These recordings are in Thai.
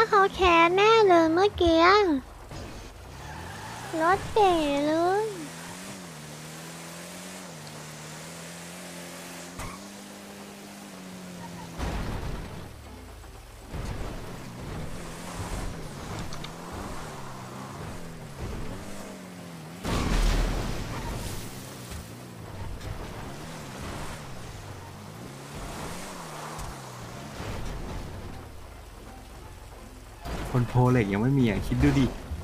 เขาแค้นแน่เลยเมื่อกี้รถเป๋เลยคนโพเหล็กยังไม่มีอ่ะคิดดูดิ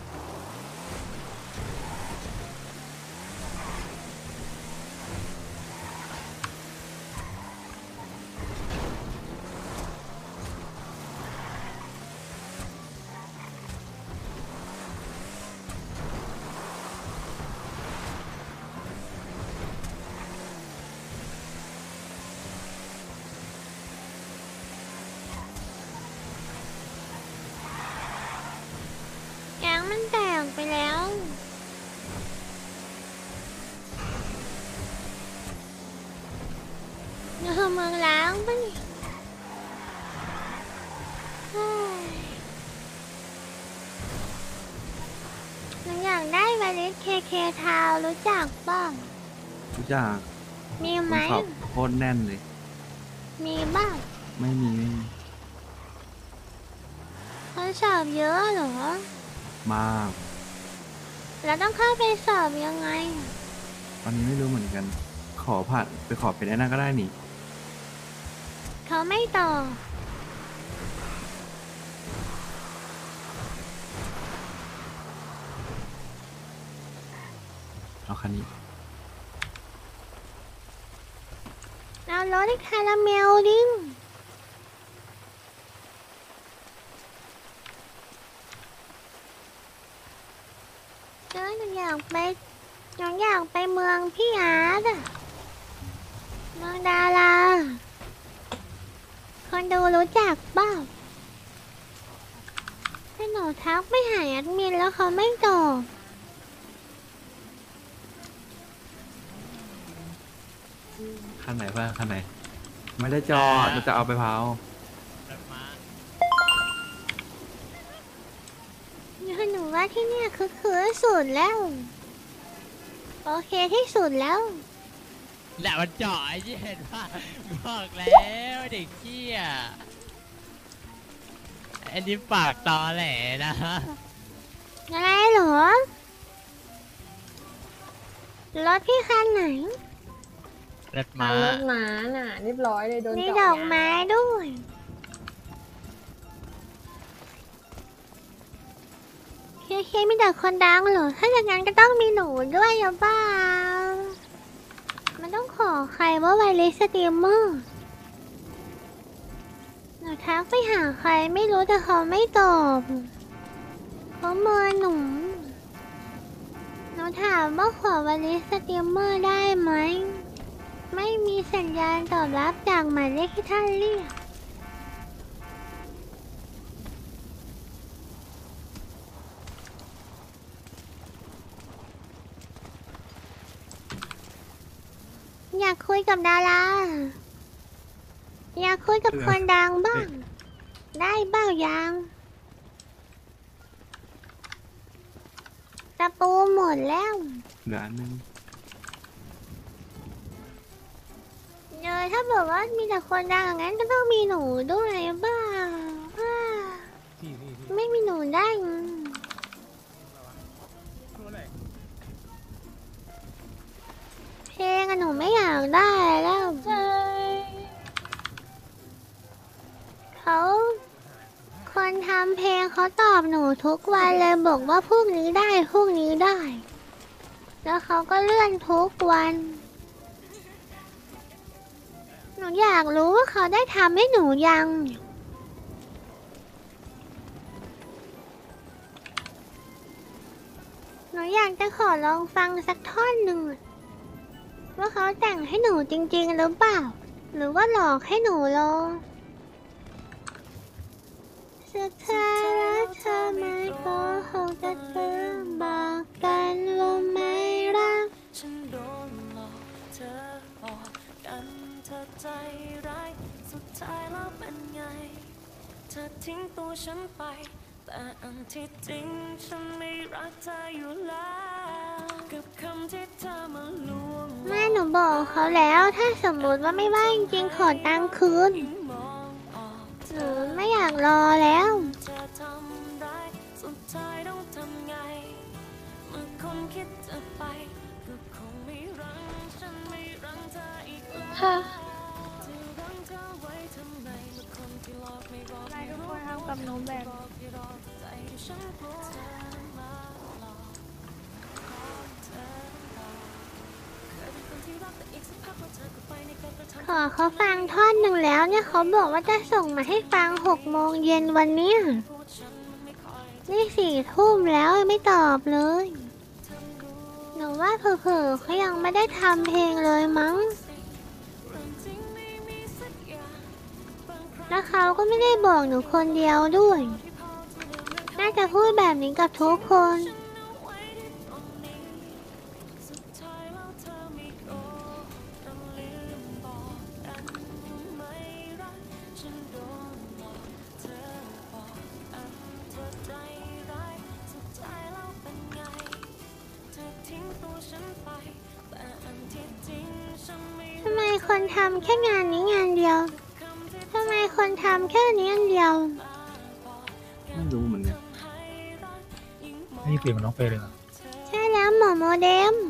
แก๊งมันแตกไปแล้วเมืองล้างปะเนี่ยเฮ้ยหนูอยากได้วาลิสเคทาวรู้จักบ้างทุกอย่างมีคไหมนสอบโคตรแน่นเลยมีบ้างไม่มีไม่มีเขาสอบเยอะเหรอมากแล้วต้องเข้าไปสอบยังไงตอนนี้ไม่รู้เหมือนกัน ขอผ่านไปขอเป็นไอ้นั่นก็ได้นี่เขาไม่ตอบเอาคันนี้เอารถคาราเมลดิหนูอยากไปเมืองพี่อาร์ตอะเมืองดาราคนดูรู้จักเปล่าให้หนูทักไปหาแอดมินแล้วเขาไม่ตอบคันไหนเพื่อนคันไหน ไม่ได้จอดเราจะเอาไปเผาหนูว่าที่เนี่ยคือสุดแล้วโอเคที่สุดแล้วแหละมันจ่อไอ้ที่เห็นว่าบอกแล้วเด็กเกี้ยอันนี้ปากตอแหลนะอะไรเหรอรถพี่คันไหนรถม้ารถม้าน่ะเรียบร้อยเลยโดนมีเจาะดอกยางไม้ด้วยเคมีแต่คนดังเหรอถ้าอย่างนั้นก็ต้องมีหนูด้วยหรือเปล่ามันต้องขอใครว่าไวเลสสตรีมเมอร์หนูทักไปหาใครไม่รู้แต่เขาไม่ตอบเขาเมินหนูถามว่าขอไวเลสสตรีมเมอร์ได้ไหมไม่มีสัญญาณตอบรับจากหมายเลขที่ท่านเรียกอยากคุยกับดาราอยากคุยกับคนดังบ้าง ได้บ้างยังตะปูหมดแล้วเหลืออันนึงถ้าบอกว่ามีแต่คนดังอย่างนั้นก็ต้องมีหนูด้วยบ้าไม่มีหนูได้เพลงอะหนูไม่อยากได้แล้วเขาคนทำเพลงเขาตอบหนูทุกวันเลยบอกว่าพรุ่งนี้ได้พรุ่งนี้ได้ แล้วเขาก็เลื่อนทุกวัน หนูอยากรู้ว่าเขาได้ทำให้หนูยัง หนูอยากจะขอลองฟังสักท่อนหนึ่งว่าเขาแต่งให้หนูจริงๆหรือเปล่า หรือว่าหลอกให้หนูลองสุดท้ายแล้วเธอไม่โกหกจะเธอบอกกันว่าไม่รักฉันโดนหลอกเธอบอกกันเธอใจร้ายสุดท้ายแล้วเป็นไงเธธอทิ้งตัวฉันไปแต่อันที่จริงฉันไม่รักเธออยู่แล้วกับคำที่เธอมาลวงแม่หนูบอกเขาแล้วถ้าสมมติว่าไม่ว่างจริงๆขอตังค์คืนหนูไม่อยากรอแล้วจะทำร้ายสุดท้ายต้องทำไงเมื่อคนคิดจะไปก็คงไม่รังฉันไม่รังเธออีกแล้วจะรังเธอไว้ทำไมเมื่อคนที่หลอกไม่บอกไม่รู้ทำกับหนูแบบที่รอใจที่ฉันกลัวเธอมาหลอกเธอเคยเป็นคนที่รักแต่อีกสักพักพอเธอก็ไปในการกระทำขอเขาฟังท่อนหนึ่งแล้วเนี่ยเขาบอกว่าจะส่งมาให้ฟัง6 โมงเย็นวันเนี้ยนี่4 ทุ่มแล้วยังไม่ตอบเลยหนูว่าเผลอๆเขายังไม่ได้ทำเพลงเลยมั้งแล้วเขาก็ไม่ได้บอกหนูคนเดียวด้วยน่าจะพูดแบบนี้กับทุกคน ทำไมคนทำแค่งานนี้งานเดียว ทำไมคนทำแค่นี้อันเดียวไม่รู้เหมือนกันนี่เสียงของน้องเฟย์เลยเหรอใช่แล้วหมอโมเด็ม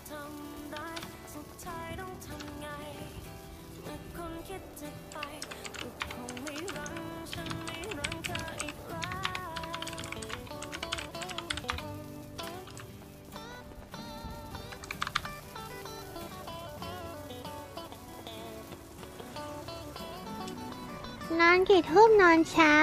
นอนกี่ทุ่มนอนเช้า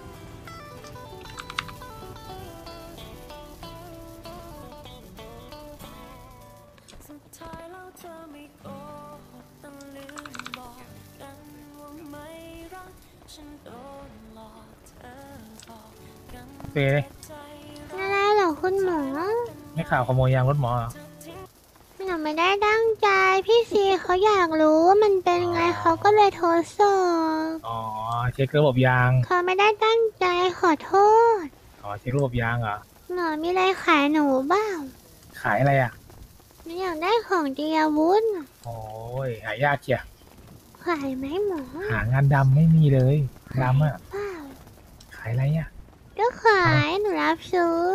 เฟย์อะไรเหรอคุณหมอไม่ข่าวขโมยยางรถหมอเหรอหนูไม่ได้ตั้งใจ พี่ซีเขาอยากรู้ว่ามันเป็นไงเขาก็เลยโทรสอบอ๋อเช็คระบบยางเขาไม่ได้ตั้งใจขอโทษอ๋อเช็คระบบยางเหรอหมอมีอะไรขายหนูบ้างขายอะไรอ่ะหนูอยากได้ของตีอาวุธโอ้ยหายากเชียขายไหมหมอหางานดำไม่มีเลยดำอ่ะเปล่าขายอะไรอ่ะก็ขายหนูรับซื้อ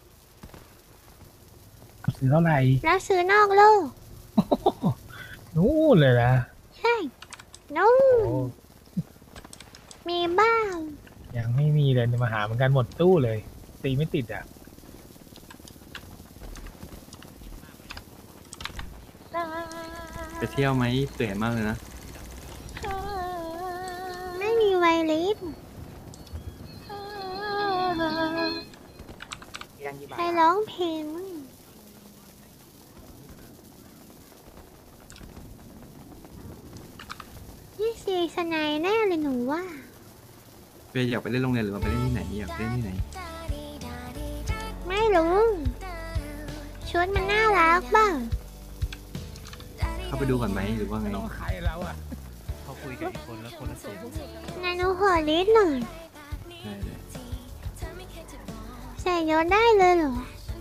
ซื้อเท่าไหร่รับซื้อนอกโลกนู่นเลยนะใช่นู่โอ้นมีบ้างยังไม่มีเลยมาหาเหมือนกันหมดตู้เลย ตีไม่ติดอ่ะไปเที่ยวไหมเตื่อยมากเลยนะไม่มีไวลิสใครร้องเพลงมั้งนี่ซีสไนยแน่เลยหนูว่าเฟย์อยากไปเล่นโรงเรียนหรือว่าไปเล่นที่ไหนอยากไปเล่นที่ไหนไม่รู้ ชุดมันน่ารักบ้างเข้าไปดูก่อนไหมหรือว่าไงน้องใครเราอ่ะเขาคุยกับอีกคนแล้วคนละเสียงนายหนูขอลิสหน่อยได้เลยใส่ยศได้เลยเหรอ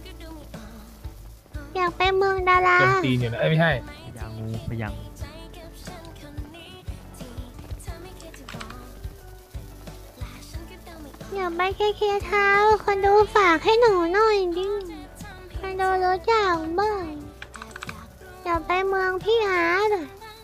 อยากไปเมืองดาราโจมตีนอยู่นะเอ้ยไม่ใช่พยางงูพยางอยากไปเคเท้าคนดูฝากให้หนูหน่อยดิคนดูรู้จักบ้างอยากไปเมืองพี่อาร์ตอะ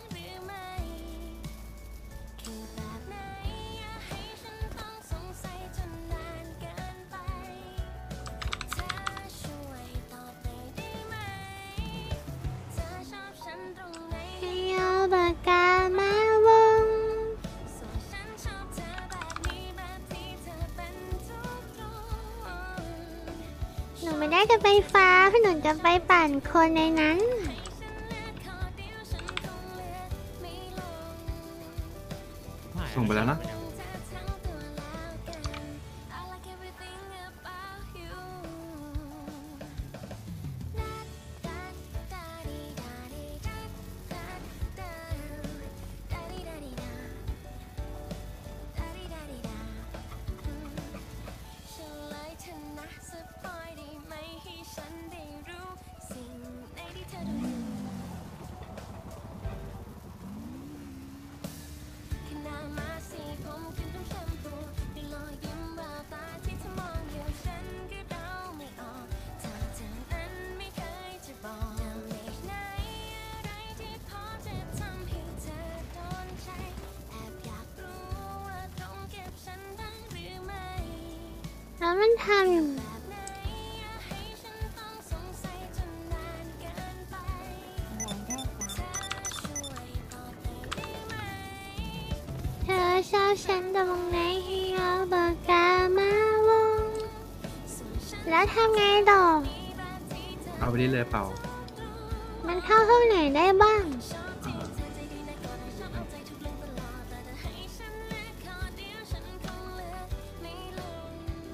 ให้เอาปากกามาวง หนูไม่ได้จะไปฟ้าหนูจะไปปั่นคนในนั้นส่งไปแล้วนะเได้รู้สิ่งไหนที่เธอดูอยู่ขนาดมาสีผมขึ้นทั้งแชมพูด้วยรอยยิ้มแววตาที่เธอมองอยู่ฉันก็เดาไม่ออกเธอนั้นไม่เคยจะบอกจะมีไหนอะไรที่พอจะทำให้เธอโดนใจแอบอยากรู้ว่าตรงกับฉันบ้างหรือไม่แล้วมันทำแบบไหนอย่าให้ฉันต้องสงสัยจนนานเกินไปเธอช่วยตอบหน่อยได้ไหมเธอชอบฉันตรงไหนให้เอาปากกามาวงส่วนฉันแล้วทำไงต่อมีแบบที่เธอเอาไปเรื่อยๆเปล่ามันเข้าห้องไหนได้บ้างชอบที่เธอใจดีนะก็ได้ชอบเอาใจทุกเรื่องตลอดแต่ถ้าให้ฉันเลือกข้อเดียวฉันคงเลือกไม่ลง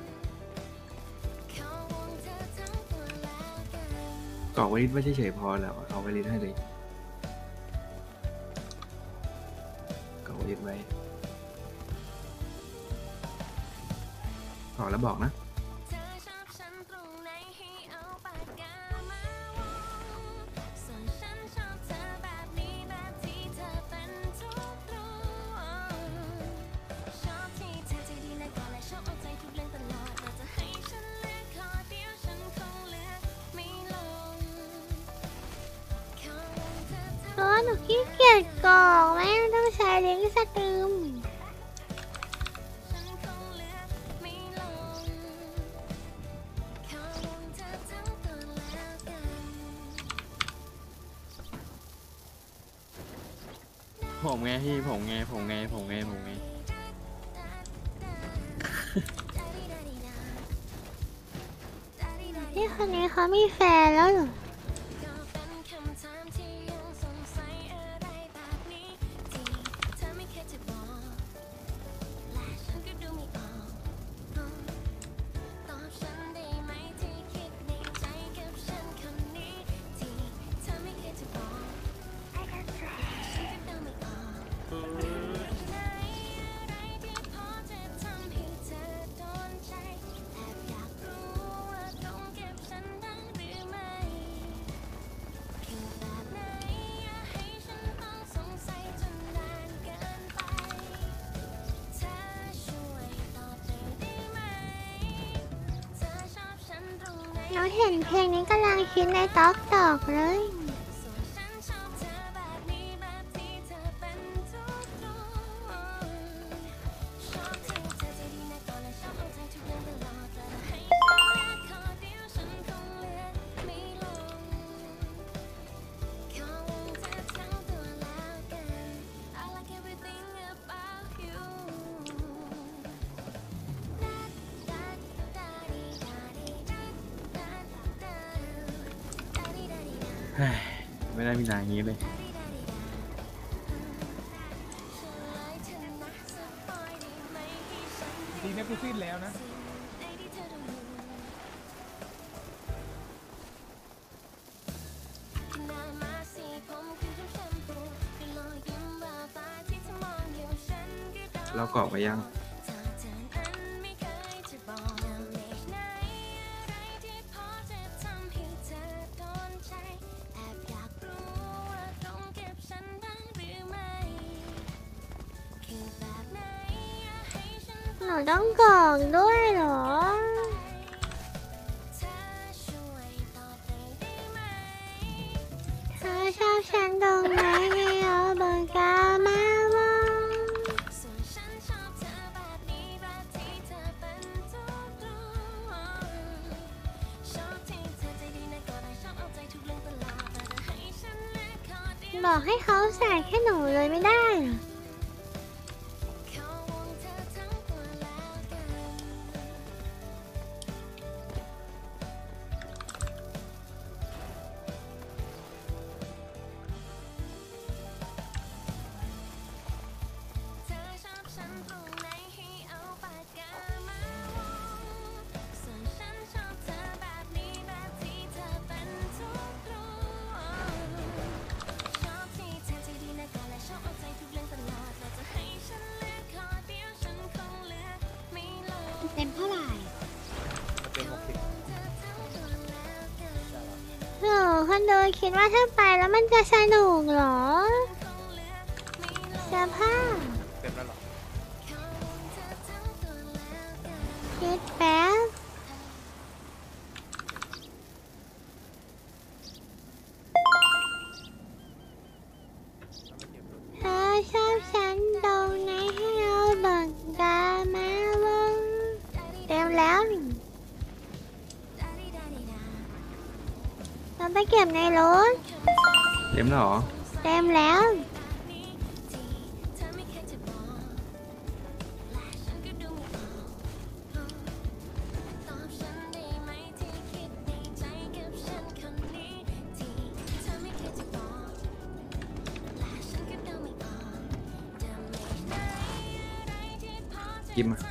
เข้าวงเธอทั้งตัวแล้วกันกรอกไว้ไม่ใช่เฉยๆพอแล้วเอาไว้ลิ้นให้เลยกรอกไว้ลิ้นไว้กรอกแล้วบอกนะเธอชอบฉันตรงไหนให้เอาปากกามาวงส่วนฉันชอบเธอแบบนี้แบบที่เธอเป็นทุกตรงชอบที่เธอใจดีนะก็และชอบเอาใจทุกเรื่องตลอดแต่จะให้ฉันเลือกข้อเดียวฉันคงเลือกไม่ลงเข้าวงเธอทั้งเพราะว่าหนูขี้เกียจกรอกแม่งต้องใช้เลี้ยงสตรีมฉันคงเลือกไม่ลงเข้าวงเธอทั้งตัวแล้วกันผมไงพี่ผมไงที่คนนี้เขามีแฟนแล้วเหรอก็เป็นคำถามที่ยังสงสัยอะไรแบบนี้ที่เธอไม่เคยจะบอกและฉันก็ดูไม่ออกตอบฉันได้ไหมที่คิดในใจกับฉันคนนี้ที่เธอไม่เคยจะบอกฉันก็ดูไม่ออกไหนอะไรที่พอจะทำให้เธอโดนใจแอบอยากรู้ว่าตรงกับฉันบ้างหรือไม่คือแบบไหนอย่าให้ฉันต้องสงสัยจนนานเกินไปเธอช่วยตอบหน่อยได้ไหมเธอชอบฉันตรงไหนหนูเห็นเพลงนี้กำลังคิดในต๊อกตอกเลยส่วนฉันชอบเธอแบบนี้แบบที่เธอเป็นทุกตรงชอบที่เธอใจดีนะก็และชอบเอาใจทุกเรื่องตลอดแต่ให้ฉันเลือกข้อเดียวฉันคงเลือกไม่ลงเข้าวงเธอทั้งตัวแล้วกัน I like everything about you เฮ้ยไม่ได้มีนายอย่างนี้เลยดีนะกูสิ้นแล้วนะเรากรอกไว้ยังหนูต้องกรอกด้วยเหรอ เธอชอบฉันตรงไหนให้เอาปากกามาวงส่วนฉันชอบเธอแบบนี้แบบที่เธอเป็นทุกตรงชอบที่เธอใจดีนะก็ได้ชอบเอาใจทุกเรื่องตลอดแต่ถ้าให้ฉันเลือกข้อเดียวบอกให้เขาใส่แค่หนูเลยไม่ได้เหรอเข้าวงเธอทั้งตัวแล้วกันเธอชอบฉันตรงไหนให้เอาปากกามาวงส่วนฉันชอบเธอแบบนี้แบบที่เธอเป็นทุกตรงชอบที่เธอใจดีนะก็และชอบเอาใจทุกเรื่องตลคนดูคิดว่าถ้าไปแล้วมันจะสนุกเหรอสภาพเต็มแล้วเหรอคิดแป๊บเธอชอบฉันตรงไหนให้เอาบักกามาวงเต็มแล้วนี่เราไปเก็บในรถเต็มแล้วเหรอเต็มแล้วกินมา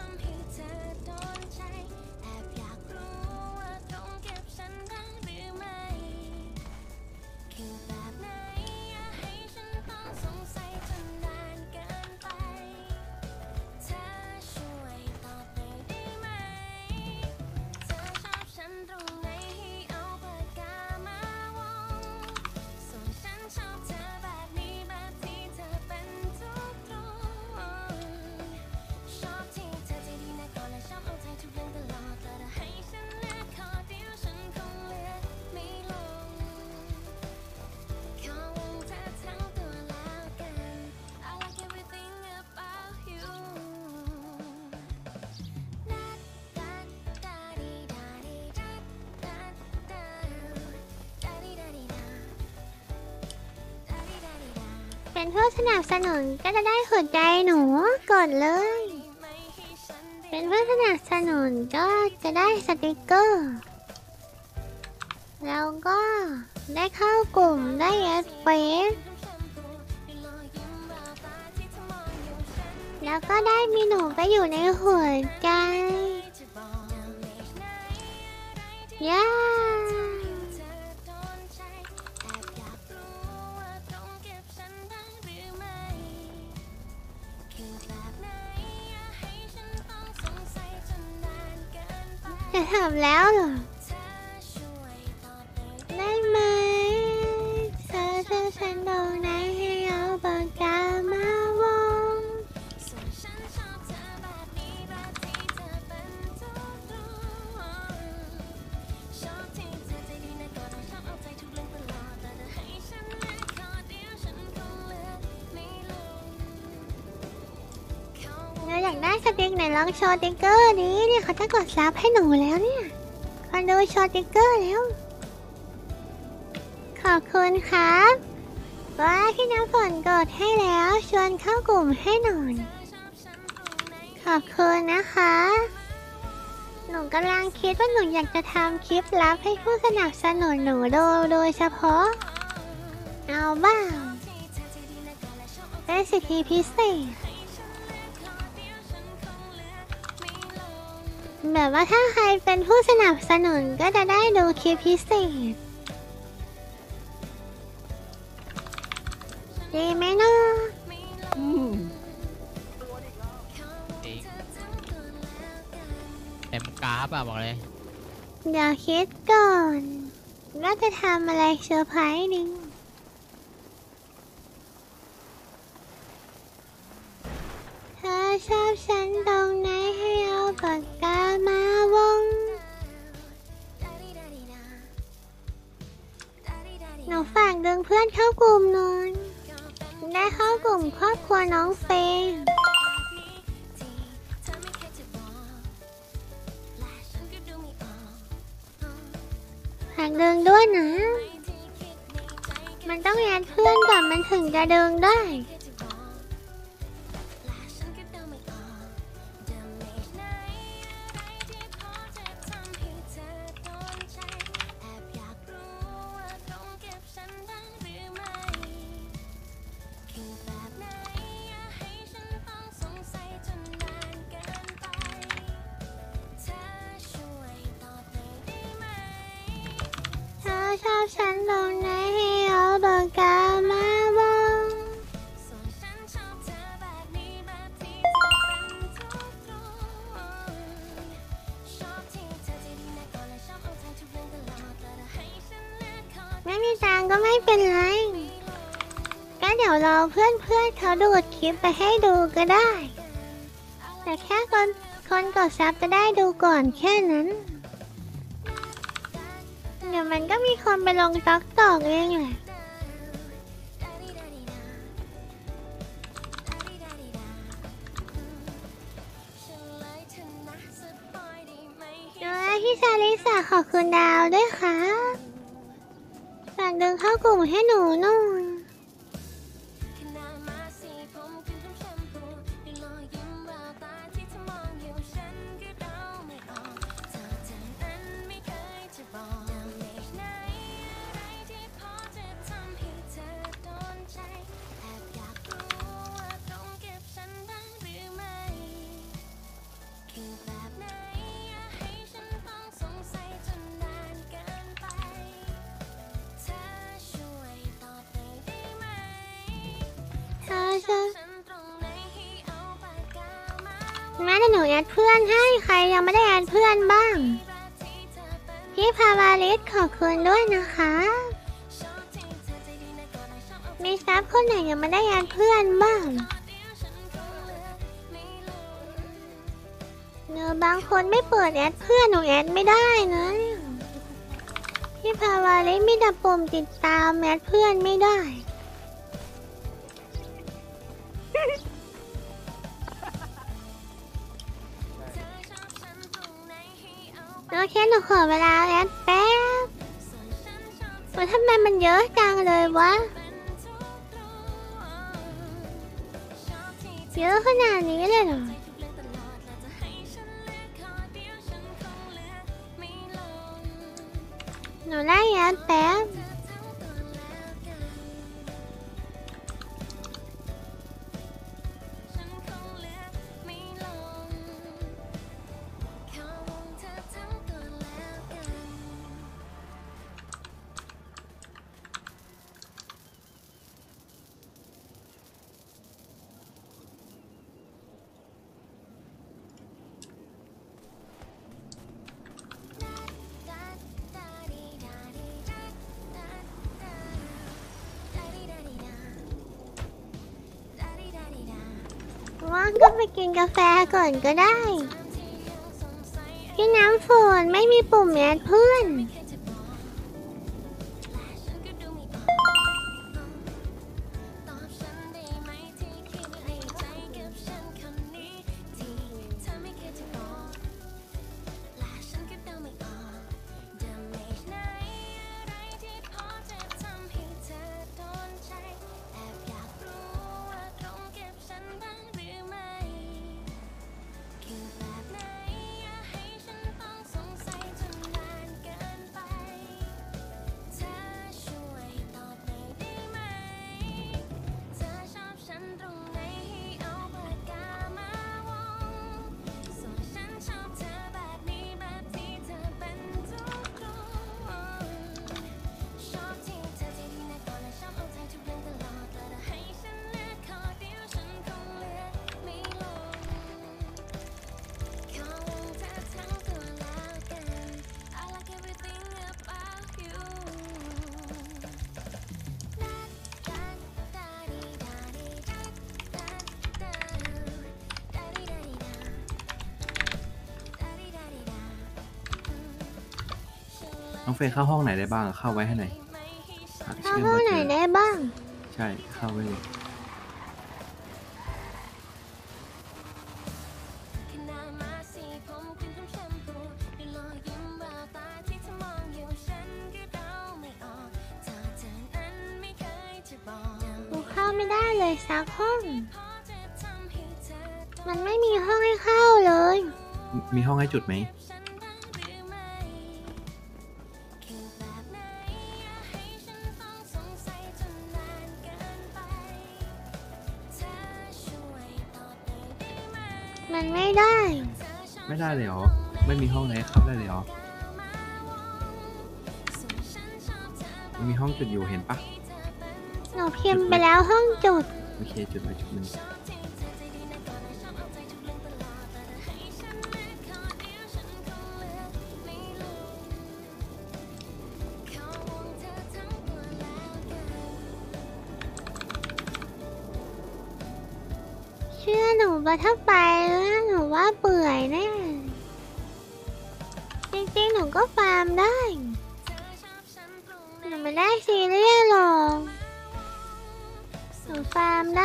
เป็นผู้สนับสนุนก็จะได้หัวใจหนูกดเลย เป็นผู้สนับสนุนก็จะได้สติกเกอร์แล้วก็ได้เข้ากลุ่มได้แอดเฟซแล้วก็ได้มีหนูไปอยู่ในหัวใจย่าจะทำแล้วเหรอได้ไหมเธอจะฉันตรงไหนให้เอาปากกามาวงเราอยากได้สติ๊กไหนลองโชว์ติ๊กเกอร์นี้เนี่ยเขาจะกดซับให้หนูแล้วเนี่ยคนดูโชว์ติ๊กเกอร์แล้วขอบคุณครับว่าพี่น้ำฝนกดให้แล้วชวนเข้ากลุ่มให้หน่อยขอบคุณนะคะหนูกำลังคิดว่าหนูอยากจะทำคลิปลับให้ผู้สนับสนุนหนูโดยเฉพาะเอาบ้างเป็นสิทธิพิเศษแบบว่าถ้าใครเป็นผู้สนับสนุนก็จะได้ดูคลิปพิเศษดีไหมเนาะจริงเต็มกราฟอะบอกเลยเดี๋ยวคิดก่อนว่าจะทำอะไรเซอร์ไพรส์ดิเธอชอบฉันตรงไหนให้เอาปากกามาวงหนูฝากดึงเพื่อนเข้ากลุ่มหน่อยได้เข้ากลุ่มครอบครัวน้องเฟย์ฝากดึงด้วยนะมันต้องแอดเพื่อนก่อนมันถึงจะดึงได้ชอบฉันตรงไหนให้เอาปากกามาวงงั้นมีตังค์ก็ไม่เป็นไรก็เดี๋ยวรอเพื่อนเขาดูดคลิปไปให้ดูก็ได้ แต่แค่คนกดซับจะได้ดูก่อนแค่นั้น เดี๋ยวมันก็มีคนไปลงต๊อกตอกเองแหละพี่ชาลิสาขอบคุณดาวด้วยค่ะฝากดึงเข้ากลุ่มให้หนูหน่อยแม่หนูแอดเพื่อนให้ใครยังไม่ได้แอดเพื่อนบ้างพี่พาวาลิสขอบคุณด้วยนะคะมีซับคนไหนยังไม่ได้แอดเพื่อนบ้างเนอบางคนไม่เปิดแอดเพื่อนหนูแอดไม่ได้นะพี่พาวาลิสมีแต่ปุ่มติดตามแอดเพื่อนไม่ได้โอเคหนูขอเวลาแอดแป๊บว่าทำไมมันเยอะจังเลยวะเยอะขนาดนี้เลยเหรอหนูไล่แอดแป๊บว่างก็ไปกินกาแฟก่อนก็ได้พี่น้ำฝนไม่มีปุ่มแอดเพื่อนน้องเฟยเข้าห้องไหนได้บ้างเข้าไว้ให้หน่อยเข้าห้องไหนได้บ้างใช่เข้าไว้เลยเข้าไม่ได้เลยสักห้องมันไม่มีห้องให้เข้าเลยมีห้องให้จุดไหมมันไม่ได้เลยเหรอไม่มีห้องไหนเข้าได้เลยเหรอมันมีห้องจุดอยู่เห็นปะหนูพิมพ์ไปแล้วห้องจุดโอเคจุดไปจุดหนึ่งหว่าถ้าไปแล้วหนูว่าเปื่อยแน่จริงๆหนูก็ฟาร์มได้หนูไม่ได้ซีเรียสหรอกหนูฟาร์มได้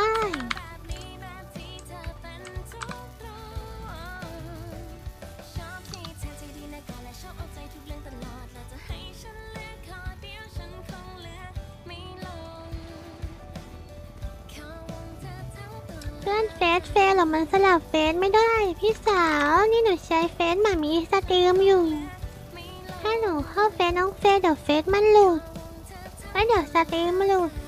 เพื่อนเฟซหรอมันสลับเฟซไม่ได้พี่สาวนี่หนูใช้เฟซหมามีสตรีมอยู่ถ้าหนูเข้าเฟซน้องเฟซเดี๋ยวเฟซมันหลุดแล้วเดี๋ยวสตรีมหลุด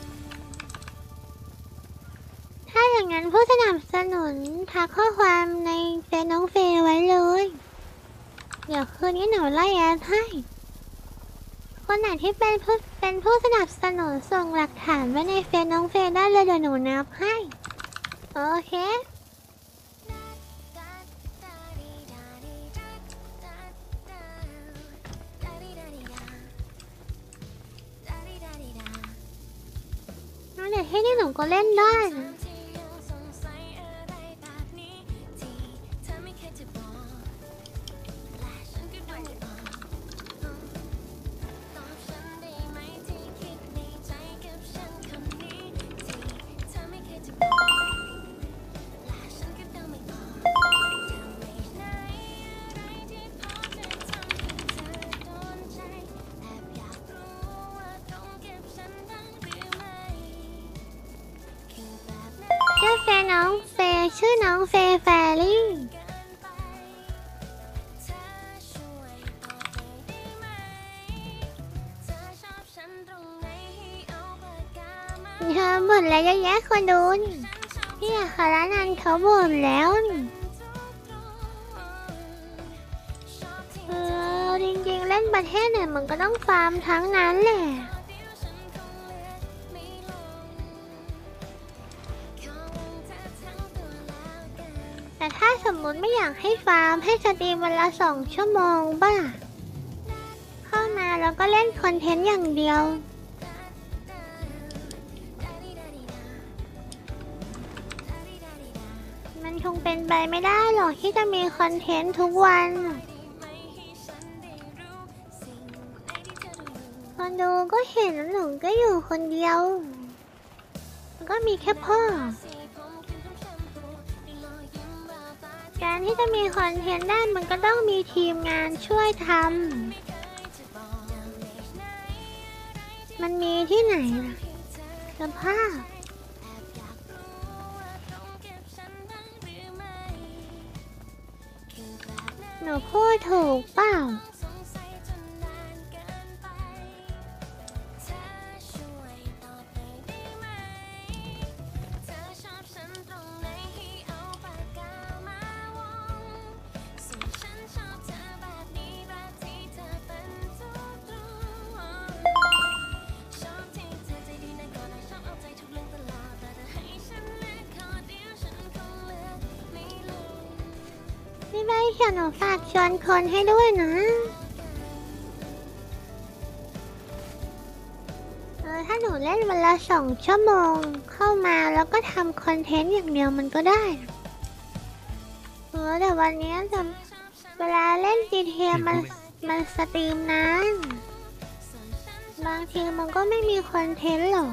ถ้าอย่างนั้นผู้สนับสนุนทักข้อความในเฟซน้องเฟซไว้เลยเดี๋ยวคืนนี้หนูไล่แอดให้คนไหนที่เป็นผู้สนับสนุนส่งหลักฐานไว้ในเฟซน้องเฟซได้เลยเดี๋ยวหนูนับให้โอเคแต่ที่นี่หนูก็เล่นได้นะชื่อน้องเฟย์แฟรี่เธอบ่นอะไรเยอะแยะคนดูนี่พี่อัครนันท์เขาบ่นแล้วนี่จริงๆเล่นประเทศไหนมันก็ต้องฟาร์มทั้งนั้นแหละแต่ถ้าสมมติไม่อยากให้ฟาร์มให้สตรีมวันละ2 ชั่วโมงบ้าเข้ามาแล้วก็เล่นคอนเทนต์อย่างเดียวมันคงเป็นไปไม่ได้หรอกที่จะมีคอนเทนต์ทุกวันคนดูก็เห็นหนูก็อยู่คนเดียวก็มีแค่พ่อการที่จะมีคอนเทนต์ได้มันก็ต้องมีทีมงานช่วยทำมันมีที่ไหนล่ะสภาพหนูพูดถูกเปล่าพี่ใบเขียนหนูฝากชวนคนให้ด้วยนะถ้าหนูเล่นวันละ2 ชั่วโมงเข้ามาแล้วก็ทำคอนเทนต์อย่างเดียวมันก็ได้แต่วันนี้จะเวลาเล่น GTA มันสตรีมนานบางทีมันก็ไม่มีคอนเทนต์หรอก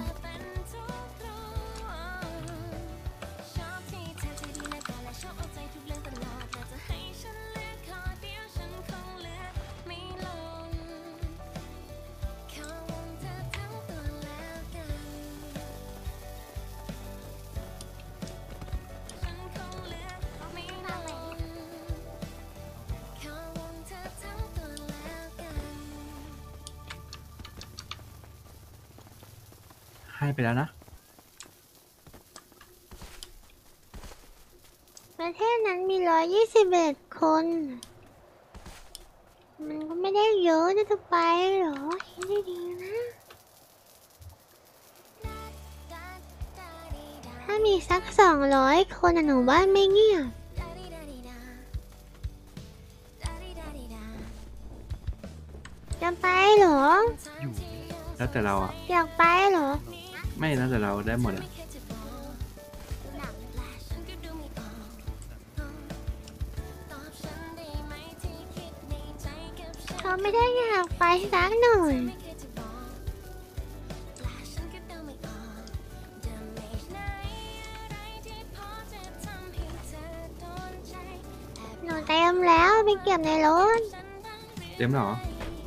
ให้ไปแล้วนะประเทศนั้นมี121 คนมันก็ไม่ได้เยอะจะไปหรอคิดดีๆนะถ้ามีสัก200 คนหนูว่าไม่เงียบจะไปเหรออยู่แล้วแต่เราอ่ะอยากไปเหรอไม่แล้วแต่เราได้หมดอ่ะไม่ได้อยากไปสักหน่อย หนูเต็มแล้วไปเก็บในรถเต็มเหรอ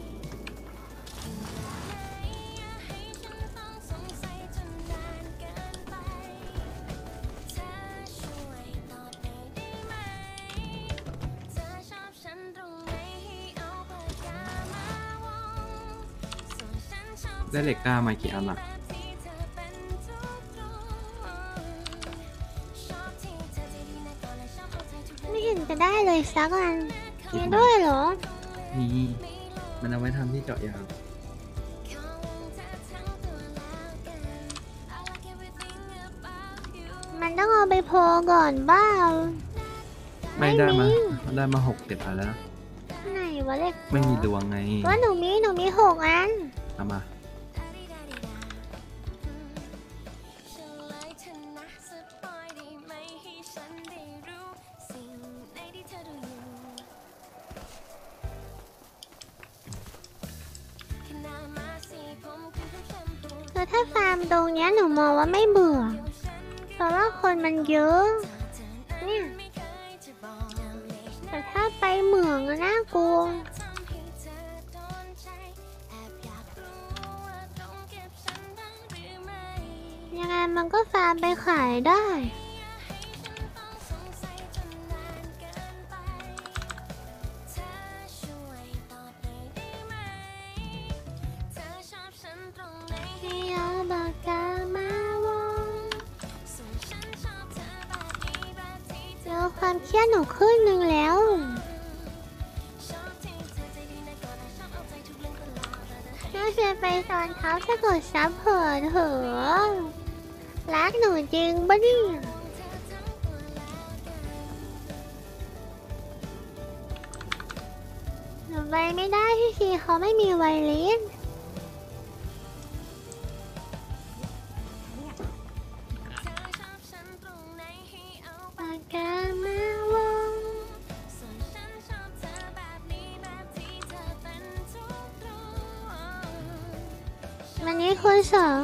ได้เหล็กกล้ามากี่อันล่ะไม่เห็นจะได้เลยสักอันมีด้วยเหรอนี่มันเอาไว้ทำที่เจาะยางมันต้องเอาไปโพลก่อนบ้าไม่ได้มาไม่มีได้มา6-7อันแล้วไหนวะเล็กไม่มีดวงไงว่าหนูมี6 อันเอามาคือถ้าฟาร์มตรงเนี้ยหนูมองว่าไม่เบื่อ เพราะว่าคนมันเยอะ เนี่ย แต่ถ้าไปเหมืองอะน่ากลัว ยังไงมันก็ฟาร์มไปขายได้ ให้เอาปากกามาวงเจอความเครียดหนูขึ้นหนึ่งแล้วถ้าจะไปตอนเขาจะกดซับเผินเหรอรักหนูจริงปะเนี่ยหนูไปไม่ได้พี่ชีเขาไม่มีไวเลสปากกามาวงวันนี้คุณสอง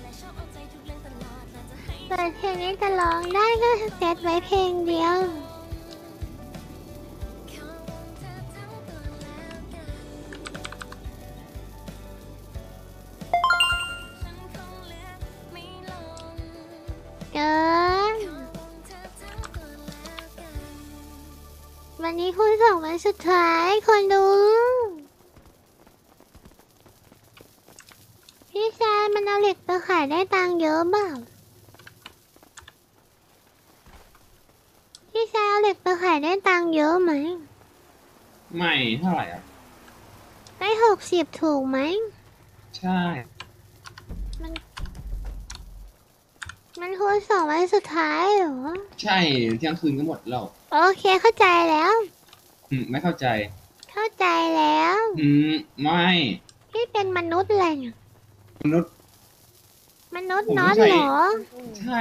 เปิดเพลงนี้จะร้องได้ก็เซตไว้เพลงเดียว เกินวันนี้คุณส่งวันสุดท้ายคนดู พี่ชายมันเอาเหล็กไปขายได้ตังค์เยอะเปล่าพี่ชายเอาเหล็กไปขายได้ตังค์เยอะไหมไม่เท่าไหร่อ่ะได้60ถูกไหมใช่มันคุณส่งวันสุดท้ายเหรอใช่เที่ยงคืนก็หมดแล้วโอเคเข้าใจแล้วไม่เข้าใจเข้าใจแล้วไม่พี่เป็นมนุษย์อะไรเนี่ยมนุษย์มนุษย์ผมไม่น็อตใช่เหรอใช่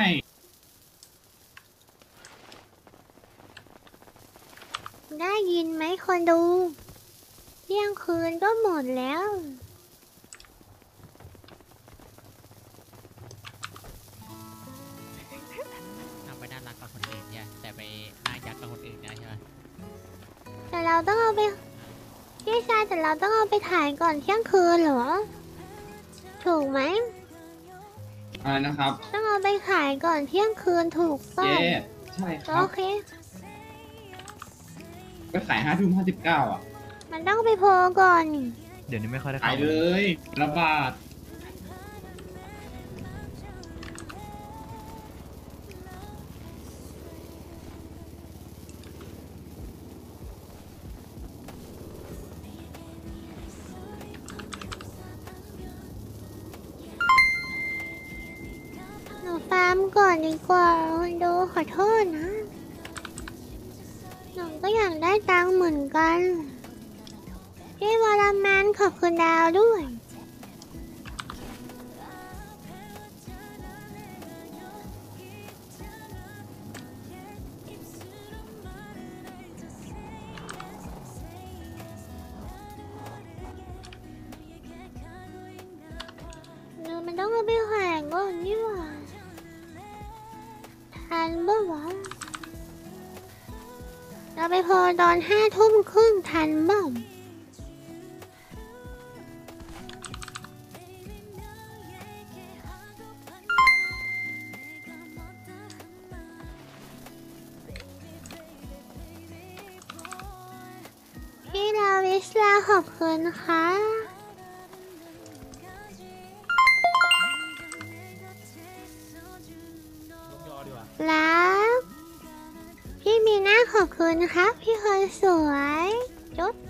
ได้ยินไหมคนดูเที่ยงคืนก็หมดแล้วทำไปน่ารักกับคนอื่นเนี่ยแต่ไปน่ายักกับคนอื่นได้ใช่ไหมแต่เราต้องเอาไปพี่ชายแต่เราต้องเอาไปถ่ายก่อนเที่ยงคืนเหรอ ถูกไหมอะไรนะครับต้องเอาไปขายก่อนเที่ยงคืนถูกป่ะเย้ใช่คโอรับเคไปขาย5:59อ่ะมันต้องไปโพลก่อนเดี๋ยวนี้ไม่ค่อยได้ขายเลยระบาดหนูฟาร์มก่อนดีกว่าคนดูขอโทษนะ หนูก็อยากได้ตังค์เหมือนกัน พี่วรแมนขอบคุณดาวด้วย เไปแข่งก่อนนี่หว่าทันปะวะเราไปพอตอน5 ทุ่มครึ่งทันบ้างพี่ดาวิสลาขอบคุณค่ะยอดีกว่ารักพี่มีหน้าขอบคุณครับพี่คนสวยจุด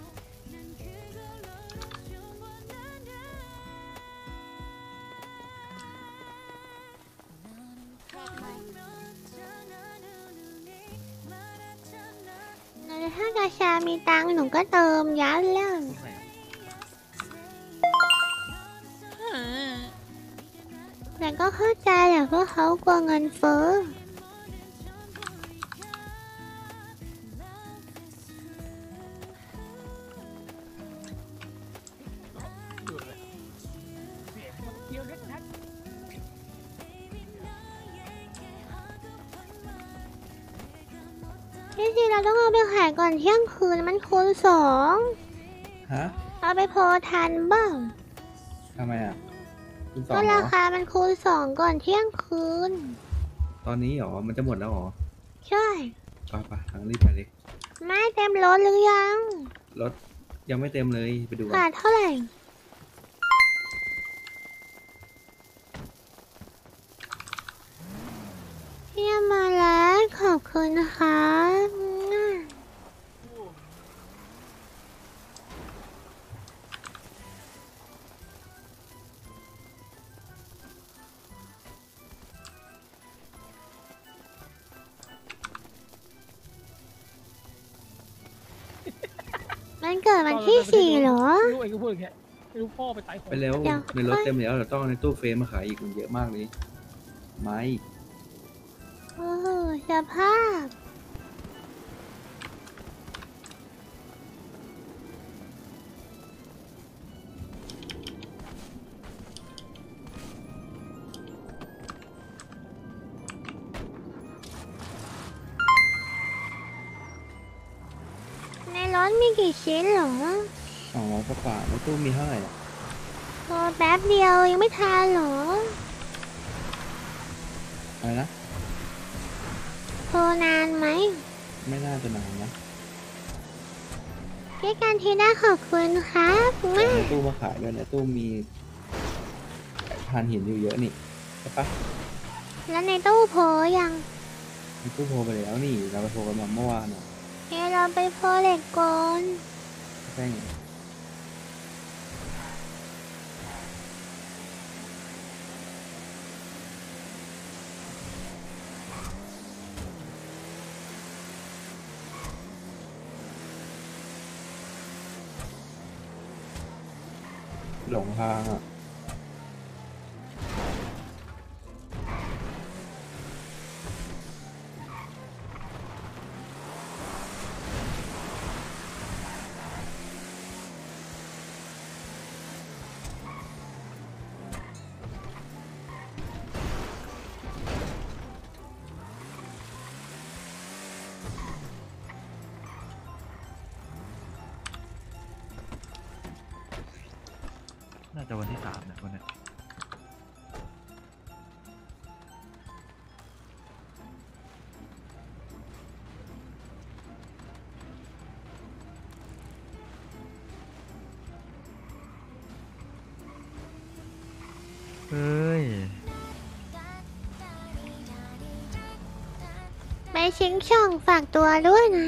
ถ้ากาชามีตังค์หนูก็เติมยัดแล้วแต่ก็เข้าใจแหละเพราะเขากลัวเงินเฟ้อที่จริงเราต้องเอาไปขายก่อนเที่ยงคืนมันคูณ2 ฮะเอาไปพอทันบ้างทำไมอ่ะคุณสอก็งเหรราอคามันคูณ2ก่อนเที่ยงคืนตอนนี้เหรอมันจะหมดแล้วเหรอใช่ไปทางรีบไปเลยไม่เต็มรถหรือยังรถยังไม่เต็มเลยไปดูก่อนขาดเท่าไหร่พี่มาแล้วขอบคุณนะคะมันเกิดวันที่4เหรอไม่รู้ไอ้ก็พูดอย่างเงี้ยไม่รู้พ่อไปตายของไปแล้วเดี๋ยวในรถเต็มแล้วเราต้องเอาในตู้เฟรมมาขายอีกมันเยอะมากเลยไม้โอ้โหสภาพในรถมีกี่ชิ้นเหรอ 200 กว่าในตู้มีเท่าไหร่อ่ะรอแป๊บเดียวยังไม่ทานเหรออะไรนะโทรนานไหมไม่น่าจะนานนะพี่การทีได้ขอบคุณครับแม่ในตู้มาขายด้วยในตู้มีทานหินอยู่เยอะนี่ใช่ปะแล้วในตู้โพยังในตู้โทรไปแล้วนี่เราไปโทรกันมาเมื่อวานอ่ะเฮ้เราไปโพเหล็กก่อนใช่ไงหลงทางอ่ะน่าจะวันที่3เนี่ยวันเนี้ยเฮ้ยไปชิงช่องฝากตัวด้วยนะ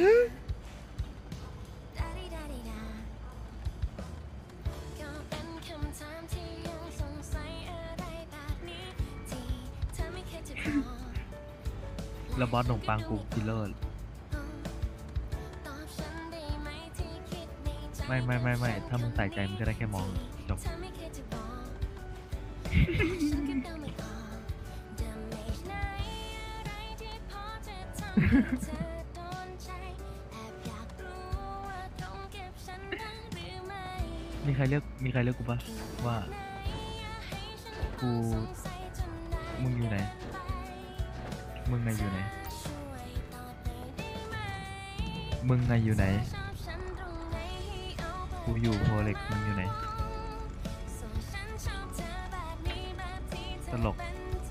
แล้วบอสขนมปังกูกินเลิศไม่ถ้ามึงใส่ใจมึงก็ได้แค่มองจบ มีใครเรียกกูปะว่ากูมึงอยู่ไหนมึงไงอยู่ไหนมึงไงอยู่ไหนกูอยู่โพเล็กมึงอยู่ไหนตลก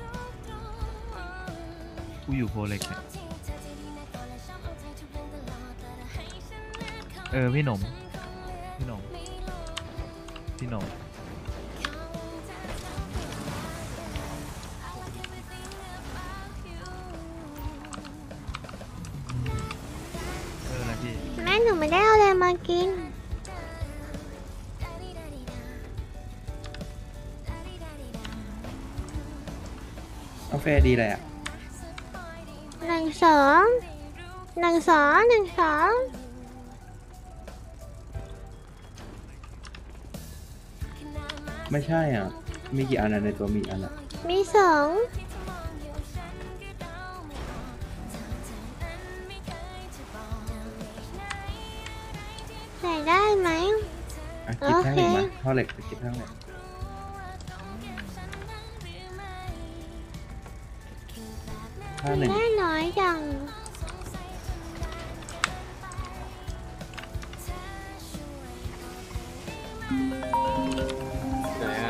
กูอยู่โพเล็กเนี่ยพี่หนมพี่หนมพี่หนมอะไรพี่แม่หนูไม่ได้เอาอะไรมากินกาแฟดีเลยอ่ะ 12 ไม่ใช่อ่ะ มีกี่อันอะในตัวมีอันอ่ะมี2ใส่ได้ไหมอ่ะคิดแท่งเหล็กมาโอเคท่อเหล็กคิดแท่งเหล็กท่าหนึ่งได้น้อยจังไหนอ่ะ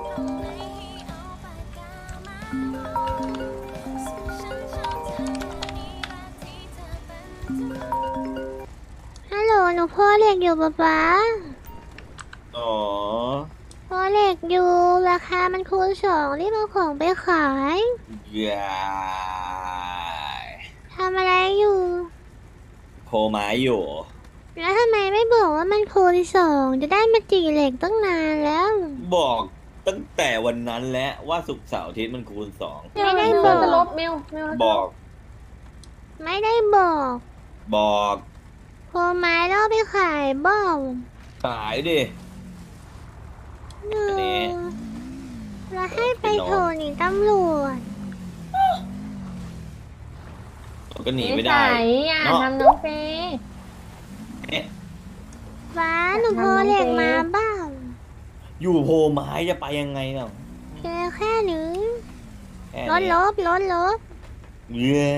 ฮัลโหลหนูพ่อเล็กอยู่ป๊าอ๋อพ่อเล็กอยู่ราคามันคูณ2รีบเอาของไปขายยายทำอะไรอยู่โพไม้อยู่แล้วทำไมไม่บอกว่ามันคูณ2จะได้มาจีเหล็กตั้งนานแล้วบอกตั้งแต่วันนั้นแล้วว่าศุกร์เสาร์อาทิตย์มันคูณไม่ได้มิวบอกจะลบมิว 2 บอกไม่ได้บอกบอกโคไม้ล่อไปขายบอกขายดิหนูอันนี้แล้วให้ไปโทรหนีตำรวจก็หนีนิไม่ได้สัยอย่าเนาะทำน้องเฟย์เอ๊ะฟ้าหนูโทรเรียกมาบ้างอยู่โพไม้จะไปยังไงเนาะแค่นี้แค่รถนี้ลบรถลบเย้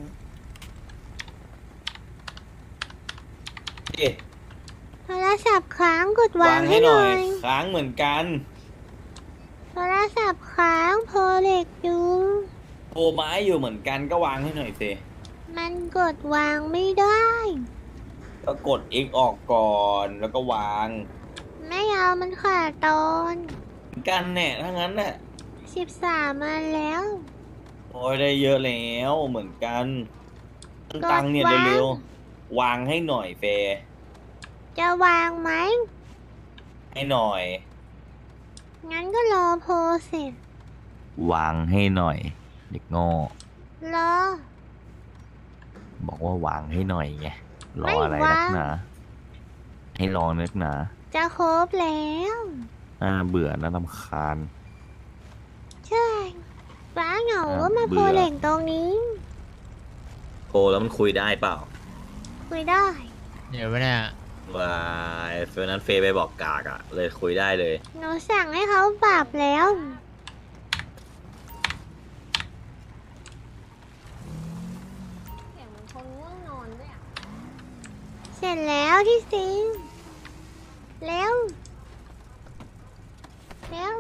เอ๊ะโทรศัพท์ค้างกดวาวาง งให้ให้หหน่น่ออยยค้างเหมือนกันโทรศัพท์ค้างโทรเล็กอยู่โพไม้อยู่เหมือนกันก็วางให้หน่อยสิมันกดวางไม่ได้ก็กด X ออกก่อนแล้วก็วางไม่เอามันขาดตอนเหมือนกันแน่ถ้างั้นน่ะ 13มาแล้วโอ้ยได้เยอะแล้วเหมือนกันตังค์เนี่ยกดวางเร็วๆวางให้หน่อยเฟย์จะวางไหมให้หน่อยงั้นก็รอโพลเสร็จวางให้หน่อย เด็กโง่รอบอกว่าวางให้หน่อยไงรอไม่อะไรวานังกหนาให้รอนักหนาจะครบแล้วเบื่อนะรำคาญใช่ฟ้าเหงาก็มาเบื่โพอลเหล็กตรงนี้โกแล้วมันคุยได้เปล่าคุยได้เดี๋ยวเนี่ยว่าเฟย์นั้นเฟย์ไปบอกกากอะเลยคุยได้เลยหนูสั่งให้เขาปรับแล้วเสียงเหมือนคนง่วงนอนด้วยอ่ะเสร็จแล้วที่ซิงเร็ว เร็ว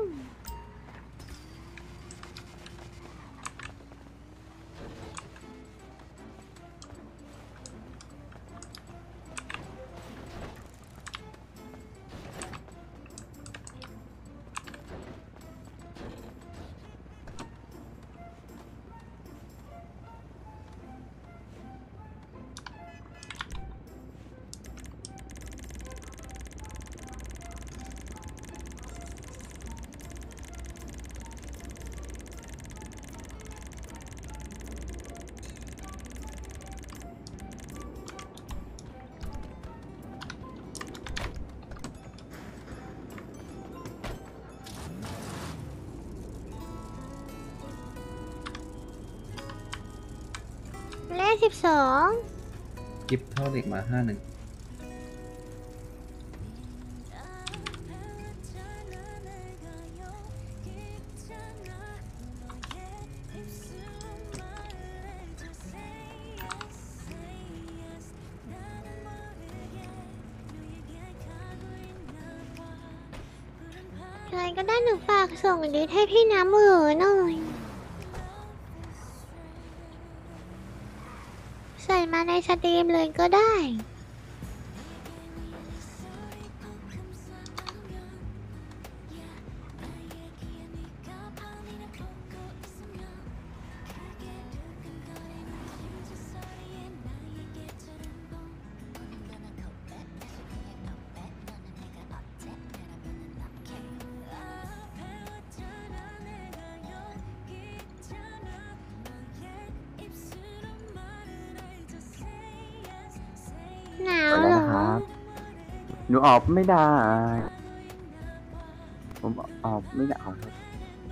เลข12 กิฟท่อเหล็กมา51 ใครก็ได้หนูฝากส่งดิสให้พี่น้ำเหอหน่อย ใส่มาในสตรีมเลยก็ได้ หนาวเหรอหนูออกไม่ได้ ผมออกไม่ได้ขอโทษ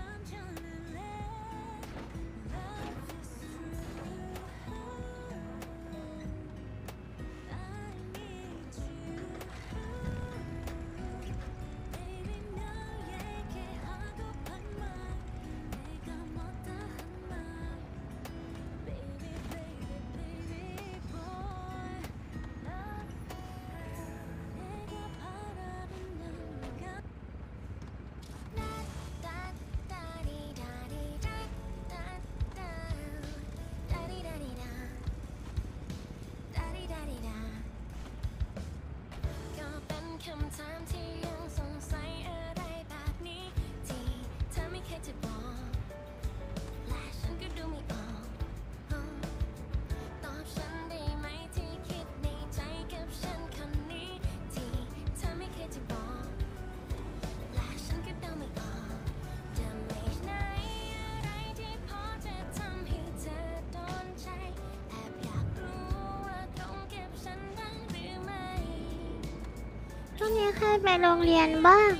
คำถามที่ยังสงสัยอะไรแบบนี้ที่เธอไม่เคยจะบอกและฉันก็ดูไม่ออกตอบฉันได้ไหมที่คิดในใจกับฉันคนนี้ที่เธอไม่เคยจะบอกและฉันก็ดูไม่ออกจะไม่ไหนอะไรที่พอจะทำให้เธอโดนใจแอบอยากรู้ว่าตรงกับฉันบ้างหรือไม่ช่วงนี้ใครไปโรงเรียนบ้าง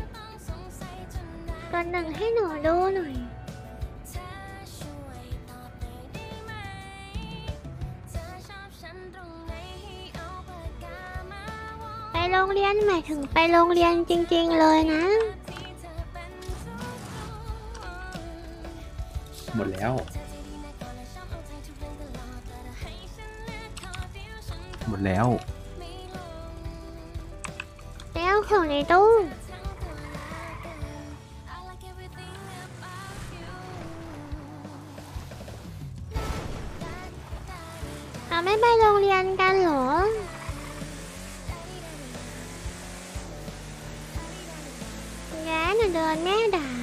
ตัวหนึ่งให้หนูดูหน่อย ไปโรงเรียนหมายถึงไปโรงเรียนจริงๆเลยนะหมดแล้ว หมดแล้วแล้วของในตู้เราไม่ไปโรงเรียนกันเหรอ แย่หนูโดนแม่ด่า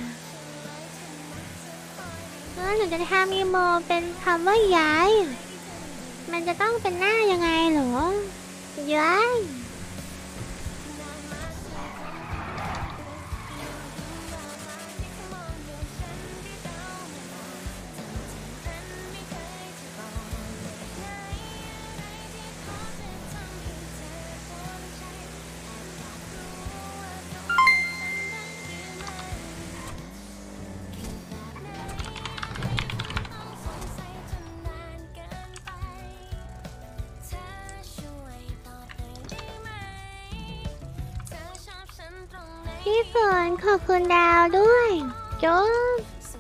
หนูจะทำอีโมเป็นคำว่าย้าย มันจะต้องเป็นหน้ายังไงเหรอ ย้าย พี่ฝนขอบคุณดาวด้วยจบ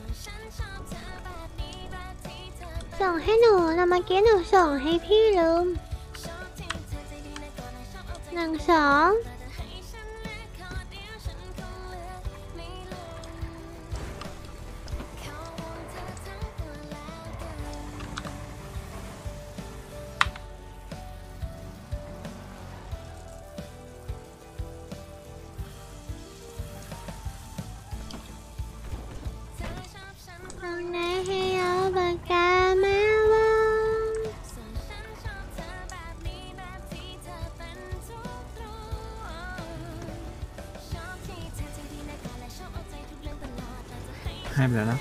ส่งให้หนูนะเมื่อกี้หนูส่งให้พี่ลืม12ตรงไหนให้เอาปากกามาวางให้ไปแล้วนะ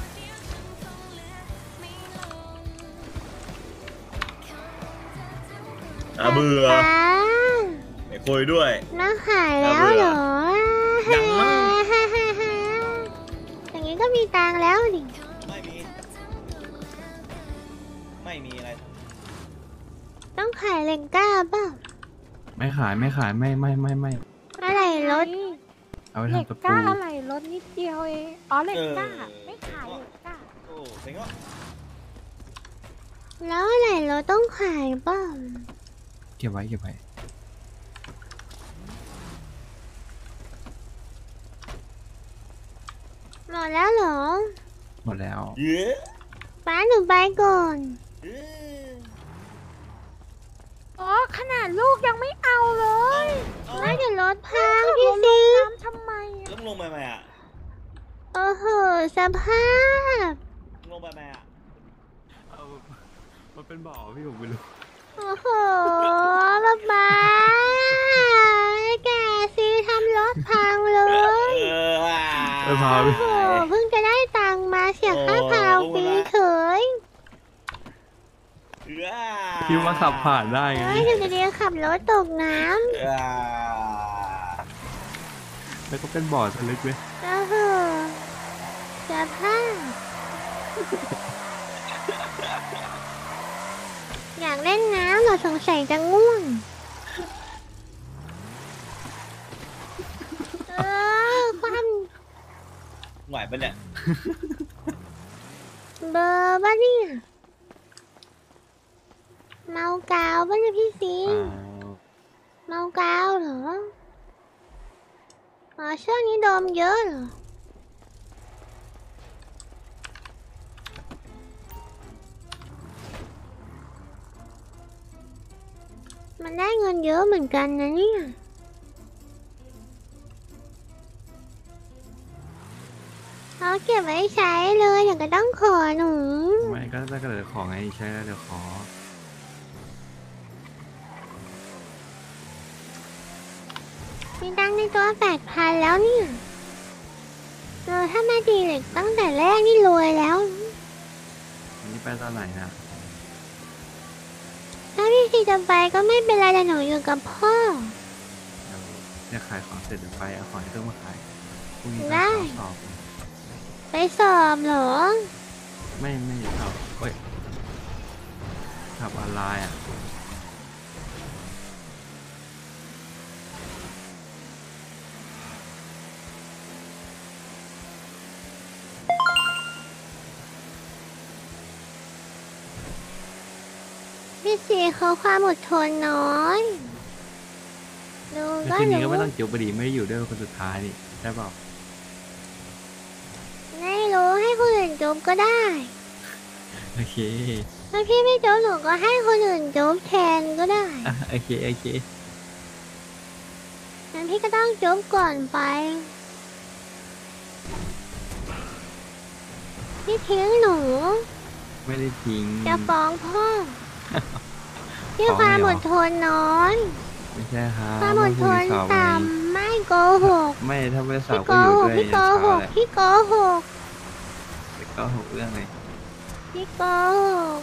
เบื่อป้าไม่คุยด้วยมาขายแล้วเหรอยังมั้งอย่างนี้ก็มีตังค์แล้วดิไม่มี ไม่มีอะไรต้องขายเลงก้าเปล่าไม่ขายไม่ขายไม่อะไรรถเอาไปเหล็กทำตะกล้าปูอะไรรถนิดเดียวเอง อ๋อเหล็กกล้า ไม่ขายเหล็กกล้าโอ้เซ็งอ่ะแล้วอะไรรถต้องขายเปล่าเก็บไว้เก็บไว้เดแล้วเหรอหมดแล้วเย้ป้าหนูไปก่อนเย้อ๋อขนาดลูกยังไม่เอาเลยไม่เดี๋ยวรถพังพี่ซีน้ำทำไมแล้วมึงลงไปไหมอ่ะโอ้โหสภาพมึงลงไปไหมอ่ะมันเป็นบ่อพี่ผมไม่รู้โอ้โหป๊าแกซีทำรถพังเลยพาโอ้โหเพิ่งจะได้ตังค์มาเสียค่าพาวฟรีเฉยคิดว่าขับผ่านได้ไงเฮ้ยอยู่ดีๆขับรถตกน้แล้วก็เป็นบ่อสลึกเลยำโอ้โหสภาพอยากเล่นน้ำเหรอสงสัยจะง่วง ความไหวปะเนี่ยเบอร์บ้าเนี่ยเมากาวบ้าเนี่ยพี่ซีเมากาวเหรออ๋อช่วงนี้โดมเยอะเหรอมันได้เงินเยอะเหมือนกันนะเนี่ยเขาเก็บไว้ใช้เลยอย่างก็ต้องขอหนูไม่ก็ถ้าเกิดของไงใช้แล้วเดี๋ยวขอมีตังค์ในตัว8,000แล้วเนี่ยถ้ามาดีเหล็กตั้งแต่แรกนี่รวยแล้วอันนี้ไปตอนไหนนะถ้าพี่ซีจะไปก็ไม่เป็นไรแต่หนูอยู่กับพ่อเดี๋ยวเนี่ยขายของเสร็จเดี๋ยวไปเอาของที่ต้องมาขายพรุ่งนี้ได้ต้องสอบไปสอบเหรอไม่สอบเฮ้ยขับออนไลน์อ่ะพี่ซีเขาความอดทนน้อยดูแล้วก็ทีนี้ก็รู้ไม่ต้องจุบบุหรี่ไม่ได้อยู่ด้วยคนสุดท้ายนี่ใช่เปล่าไม่รู้ให้คนอื่นจบก็ได้โอเคถ้าพี่ไม่จบหนูก็ให้คนอื่นจบแทนก็ได้อ่ะโอเคงั้นพี่ก็ต้องจบก่อนไป พี่ทิ้งหนูไม่ได้ทิ้งจะฟ้องพ่อ พี่ฟ้องความเลยเหรออดทนน้อยไม่ใช่ครับความอดทนพรุ่งสอบไงต่ำไม่โกหกไม่ถ้าไม่สอพี่บโกก็อยู่หกด้วยพี่โกยันหเช้าก แหละพี่โกหกแต่ก็หกเรื่องเลยพี่โกหก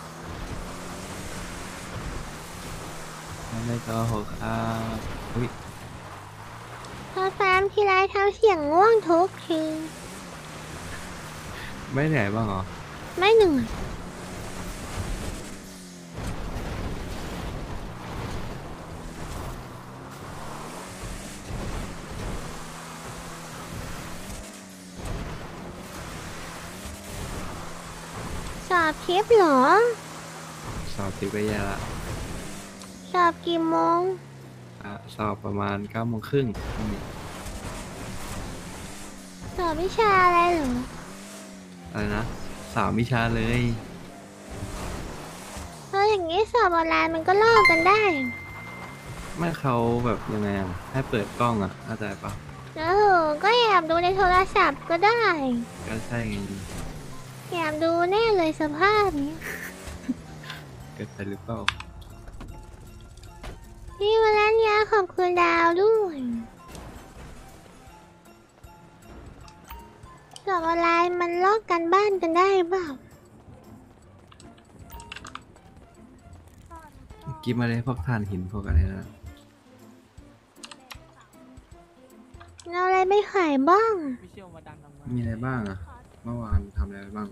ไม่ได้ก็หกครับอุ้ยพอแฟมทีไรทำเสียงง่วงทุกทีไม่เหนื่อยบ้างเหรอไม่เหนื่อยสอบทิปเหรอสอบติดไปแย่ละสอบกี่โมงสอบประมาณ9:30 สอบวิชาอะไรเหรออะไรนะ3 วิชาเลยอย่างนี้สอบออนไลน์มันก็ลอกกันได้ไม่เขาแบบยังไงอ่ะให้เปิดกล้องอ่ะเข้าใจปะก็แอบดูในโทรศัพท์ก็ได้ก็ใช่ไงแอบดูแน่เลยสภาพนี้เกิดไปหรือเปล่าพี่วรัญญาขอบคุณดาวด้วยสอบออนไลน์มันลอกกันบ้านกันได้เปล่ากินมาเลยพวกถ่านหินพวกอะไรนะเอาอะไรไปขายบ้างมีอะไรบ้างอ่ะ เมื่อวานทำอะไรไปบ้าง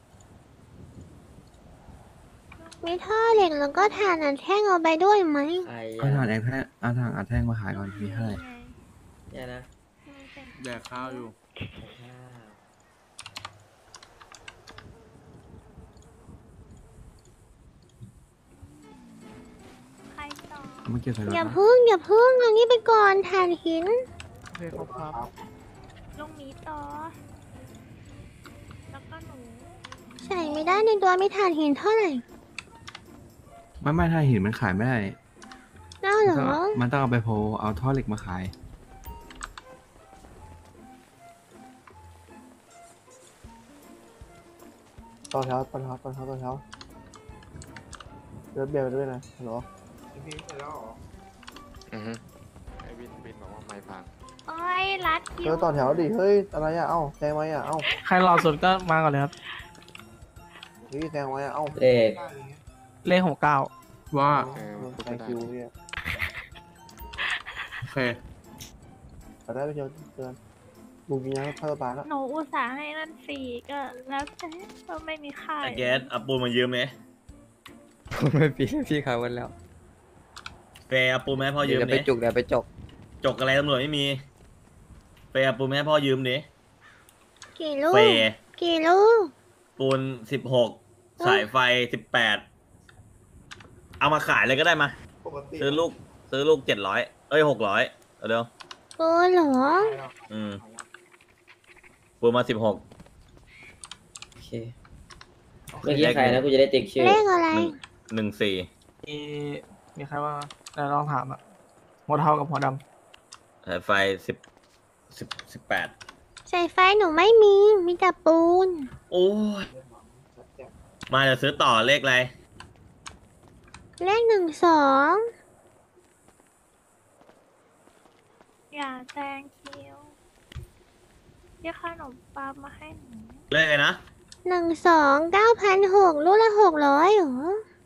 มีท่อเหล็กแล้วก็ถ่านอัดแท่งเอาไปด้วยไหมเอาถ่านแท่งเอาถ่านอัดแท่งมาขายก่อนมีเท่าไหร่เนี่ยนะแดกข้าวอยู่เอามาเก็บใส่รถอย่านะพึ่งเอานี่ไปก่อนถ่านหินโอเคครับลงมีต่อแล้วก็หนูใส่ไม่ได้ในตัวมีถ่านหินเท่าไหร่ไม่ถ้าหินมันขายไม่ได้เล่าเหรอมันต้องเอาไปโพลเอาท่อเหล็กมาขายต่อแถวเดินเบียร์ไปด้วยนะฮัลโหลไอ้วินบอกว่าไม่พังโอ้ยรัดคิเดิวนต่อแถวดิเฮ้ยอะไรอ่ะเอ้าแซงไว้อ่ะเอ้าใครหล่อสุดก็มาก่อนเลยครับเฮ้ยแซงไว้อ่ะเอ้าเลข69 ว่าแซงคิวพี่โอเคไปได้ไปเจอเตือนบุกยิงนะเข้าตายแล้วหนูอุตส่าห์ให้นั่นฟรีก็แล้วแต่ก็ไม่มีค่าไอ้แก๊สเอาปูนมายืมไหมไม่พี่เขาวันแล้วเฟย์เอาปูนมาให้พ่อยืมเดี๋ยวดิไปจุกเดี๋ยวไปจกจกอะไรตำรวจไม่มีเฟย์เอาปูนมาให้พ่อยืมดิกี่ลูกเฟย์กี่ลูกปูน16 สายไฟ18เอามาขายเลยก็ได้มา ซื้อลูก700 600เดี๋ยวโอ้เหรอปูนมา16 โอเคเมื่อกี้ใครนะกูจะได้ติ๊กชื่อเลขอะไร 14 มีใครว่าแต่ลองถามอะหัวเทากับหัวดสายไฟ18 ใส่ไฟหนูไม่มี มีแต่ปูนโอ้ยมาเดี๋ยวซื้อต่อเลขอะไรเลข12 อย่าแซงคิวเรียกขนมปังมาให้หนูเลขอะไรนะ 9,600ลูกละ600เหรอ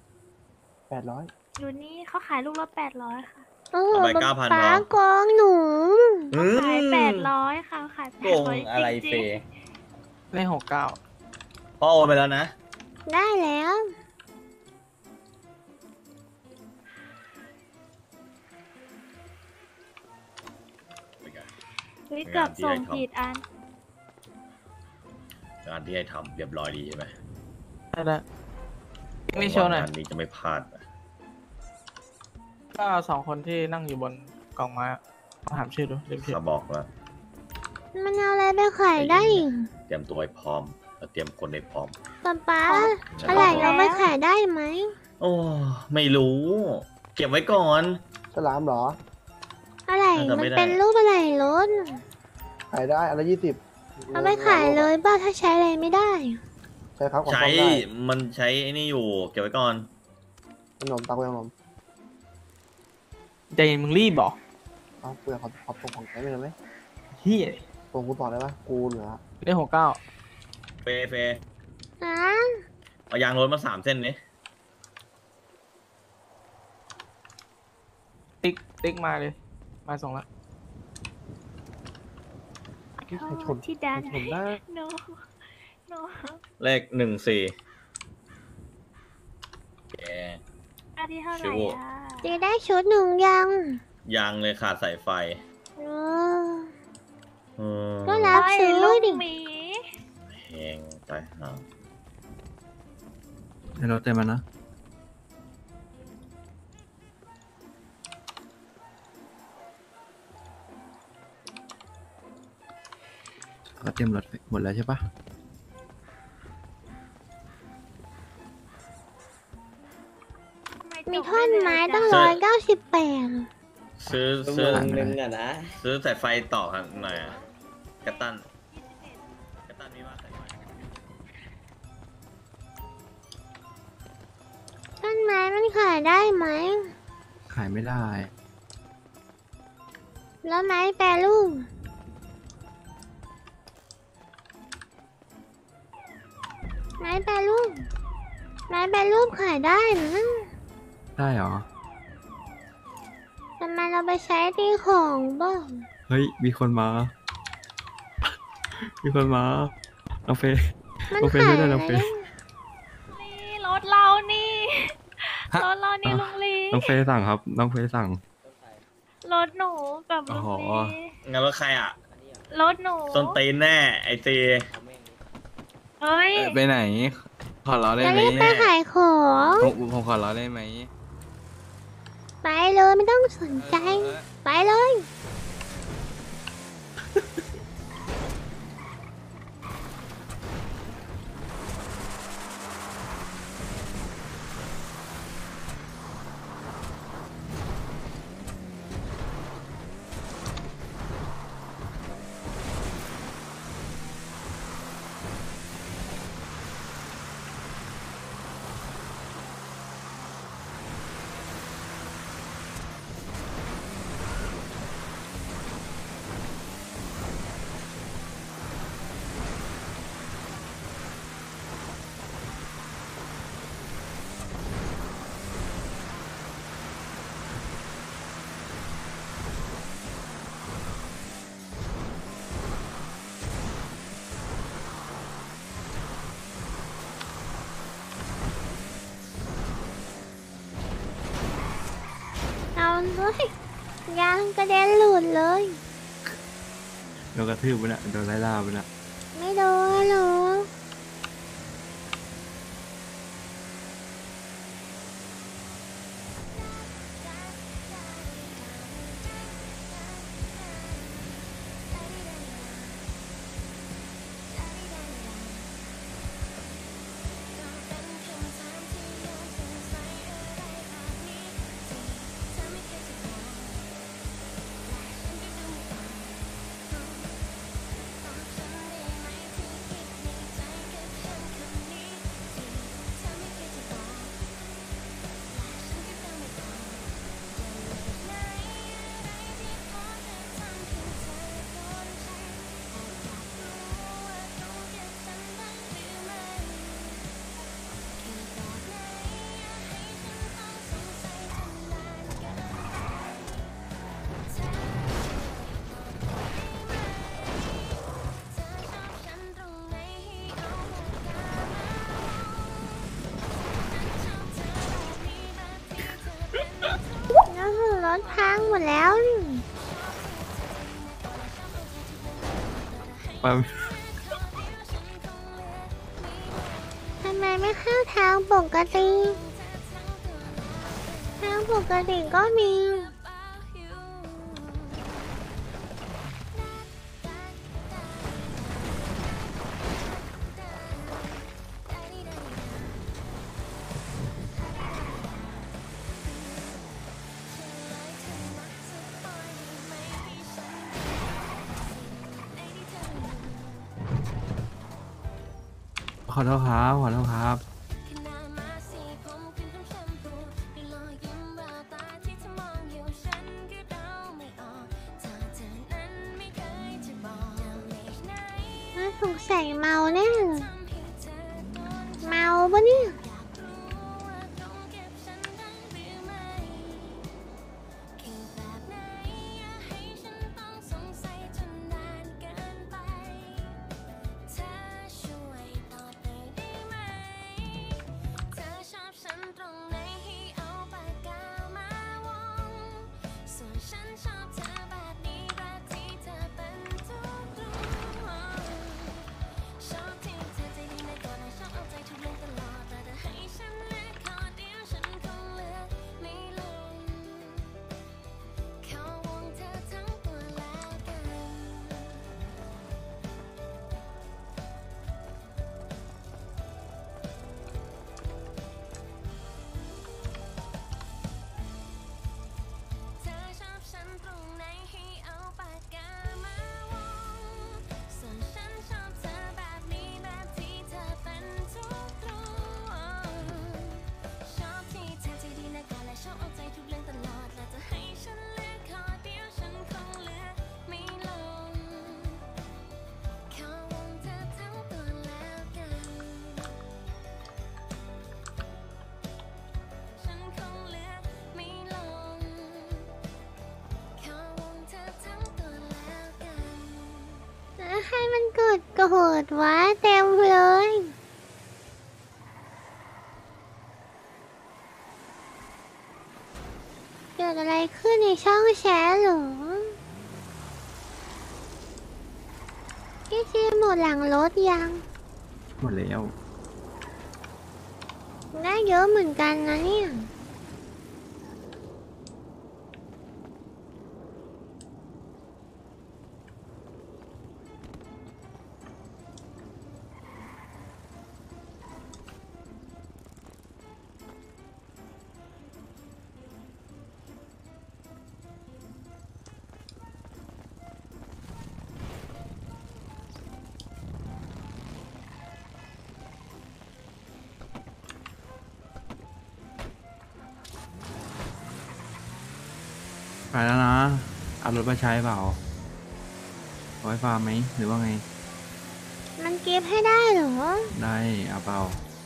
800 อยู่นี่เขาขายลูกละ800ค่ะโอ้โหเอาไป9,000 ป้ากองหนูขาย800ค่ะขายโกง 800 อะไรจเฟริงย์ำเลข69 พ่อโอนไปแล้วนะได้แล้วๆเฮ้ยเกือบส่งผิดอันงานที่ให้ทำเรียบร้อยดีใช่ไหมได้นี่โชว์หน่อยงานนี้จะไม่พลาดนะก็2 คนที่นั่งอยู่บนกล่องไม้อะมาถามชื่อดูเรียกชื่อเขาบอกแล้วมันเอาอะไรไปขายได้อีกเตรียมตัวให้พร้อมแล้วเตรียมคนให้พร้อมป๊าอะไรเราไปขายได้ไหมโอ้ไม่รู้ เก็บไว้ก่อนฉลามเหรออะไรแต่ไม่มันได้เป็นรูปอะไรรถขายได้อะไร20 เอาไปขายเลยเปล่าถ้าใช้อะไรไม่ได้ใช่ครับของใช้ซ่อมได้มันใช้ไอ้นี่อยู่ เก็บไว้ก่อนขนมตักไว้ขนมใจเย็นมึงรีบบอกเอาเปลือกขอส่งของใช้ไปเลยไหมเฮียส่งกูต่อได้ปะกูเหลือเลข69 เฟย์อ่ะเอายางรถมา3 เส้นนี้ติ๊กมาเลยมาส่งแล้วใครชนที่ดันชนได้โนโนเลข14แกอันที่เท่าไหร่ชิวอ่ะตีได้ชุดหนึ่งยังยางเลยขาดสายไฟเออเออก็รับซื้อลูกดิหมีแพงไปหาให้รถเต็มมันนะ ก็เต็มรถหมดแล้วใช่ปะมีท่อนไม้ตั้ง198 ซื้อนึงอะนะซื้อสายไฟต่อครับหน่อยอะกระตันมีว่าสายไฟต้นไม้มันขายได้ไหมขายไม่ได้แล้วไม้แปรรูปไม้แปรรูปขายได้นะได้เหรอทำไมเราไปใช้ตีของบ้างเฮ้ย มีคนมา มีคนมาน้องเฟย์มันน้องเฟย์ขายไม่ได้อะไรน้องเฟย์นี่รถเรานี่รถเรานี่ลุงลีน้องเฟย์สั่งครับ น้องเฟย์สั่งรถหนูกับลุงอ๋อลีงั้นรถใครอ่ะรถหนูส้นตีนแน่ไอซีเฮ้ยไปไหน ขอร้อได้จะไหมรีบไปขายของผมขอร้อได้ไหมไปเลยไม่ต้องสนใจ ไปเลยฮ้ยยางกระเด็นหลุดเลยโดนกระทืบไปนะโดนไล่ล่าไปนะไม่โดนหรอก แล้วรถพังหมดแล้วนี่ไปทำไมไม่เข้าทางปกติทางปกติก็มีขอโทษครับขอโทษครับน่าสงสัยเมาแน่เลยเมาปะเนี่ย ให้มันเกิดกระโหดวะเต็มเลย เกิดอะไรขึ้นในช่องแชทเหรอพี่ซีหมดหลังรถยังหมดแล้วได้เยอะเหมือนกันนะเนี่ยไปแล้วนะ เอารถมาใช้เปล่าเอาไว้ฟาร์มไหมหรือว่าไงมันเก็บให้ได้เหรอได้เอาเปล่า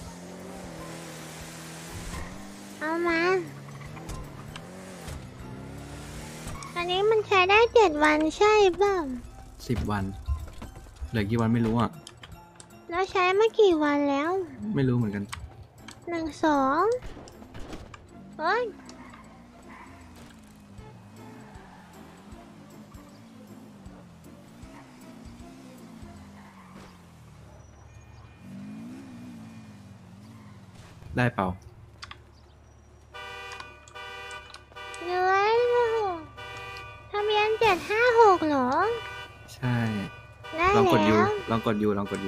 เอามา อันนี้มันใช้ได้7 วันใช่เปล่า 10 วัน เหลือกี่วันไม่รู้อ่ะแล้วใช้มากี่วันแล้วไม่รู้เหมือนกัน 1 2เฮ้ยได้เปล่าเนื้อทะเบียน756เหรอใช่ได้ลองกดยูแล้วลองกดยูลองกดยู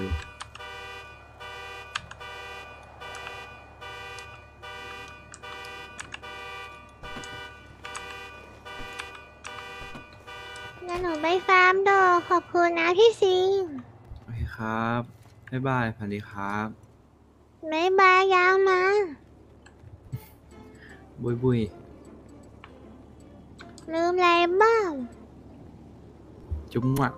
งั้นหนูไปฟาร์มดอกขอบคุณนะพี่ซิงโอเคครับบ๊ายบายพันดีครับบ๊ายบายยาวมาบุยบุยลืมอะไรบ้างจุ๊บมะ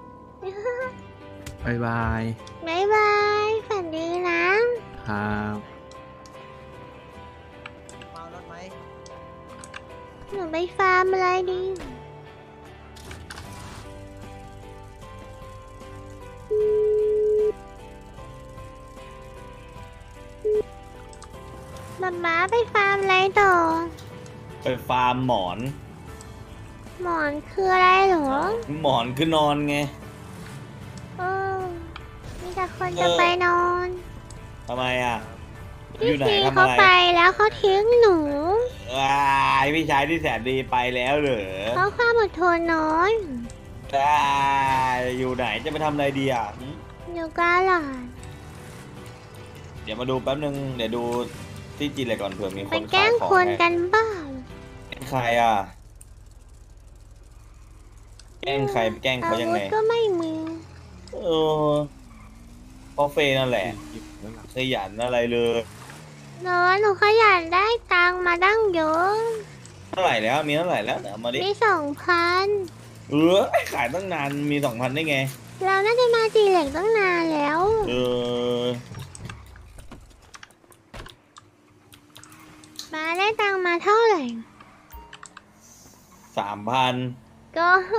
บายบายบ๊ายบายฝันดีนะครับ หนูไปฟาร์มอะไรดีม้าไปฟาร์มอะไรต่อไปฟาร์มหมอนหมอนคืออะไรเหรอหมอนคือนอนไงเออมีแต่คนจะไปนอนทำไมอ่ะ อพี่ยู่ไหนซีทำเขาอะไรไปแล้วเขาทิ้งหนูว้ายพี่ชายที่แสนดีไปแล้วเหรอเขาความอดทนน้อยได้อยู่ไหนจะไปทำอะไรดีอ่ะอยู่กาหลาดเดี๋ยวมาดูแป๊บนึง เดี๋ยวดูที่จีนเลยก่อนเผื่อมีคไปนแกล้ขายงของคนให้กันบ้างแกล้งใครอ่ะ แกล้งใครแกล้งเขายังไงอาวุธก็ไม่มีเออเพราะเฟยนั่นแหละขยันอะไรเลยเนอะหนูขยันได้ตังค์มาตั้งเยอะเท่าไหร่แล้วมีเท่าไหร่แล้วเอามาดิมี2,000 ขายตั้งนานมี 2,000 ได้ไงเราน่าจะมาตีเหล็กตั้งนานแล้วเออมาได้ตังค์มาเท่าไหร่ 3,000 ก็โห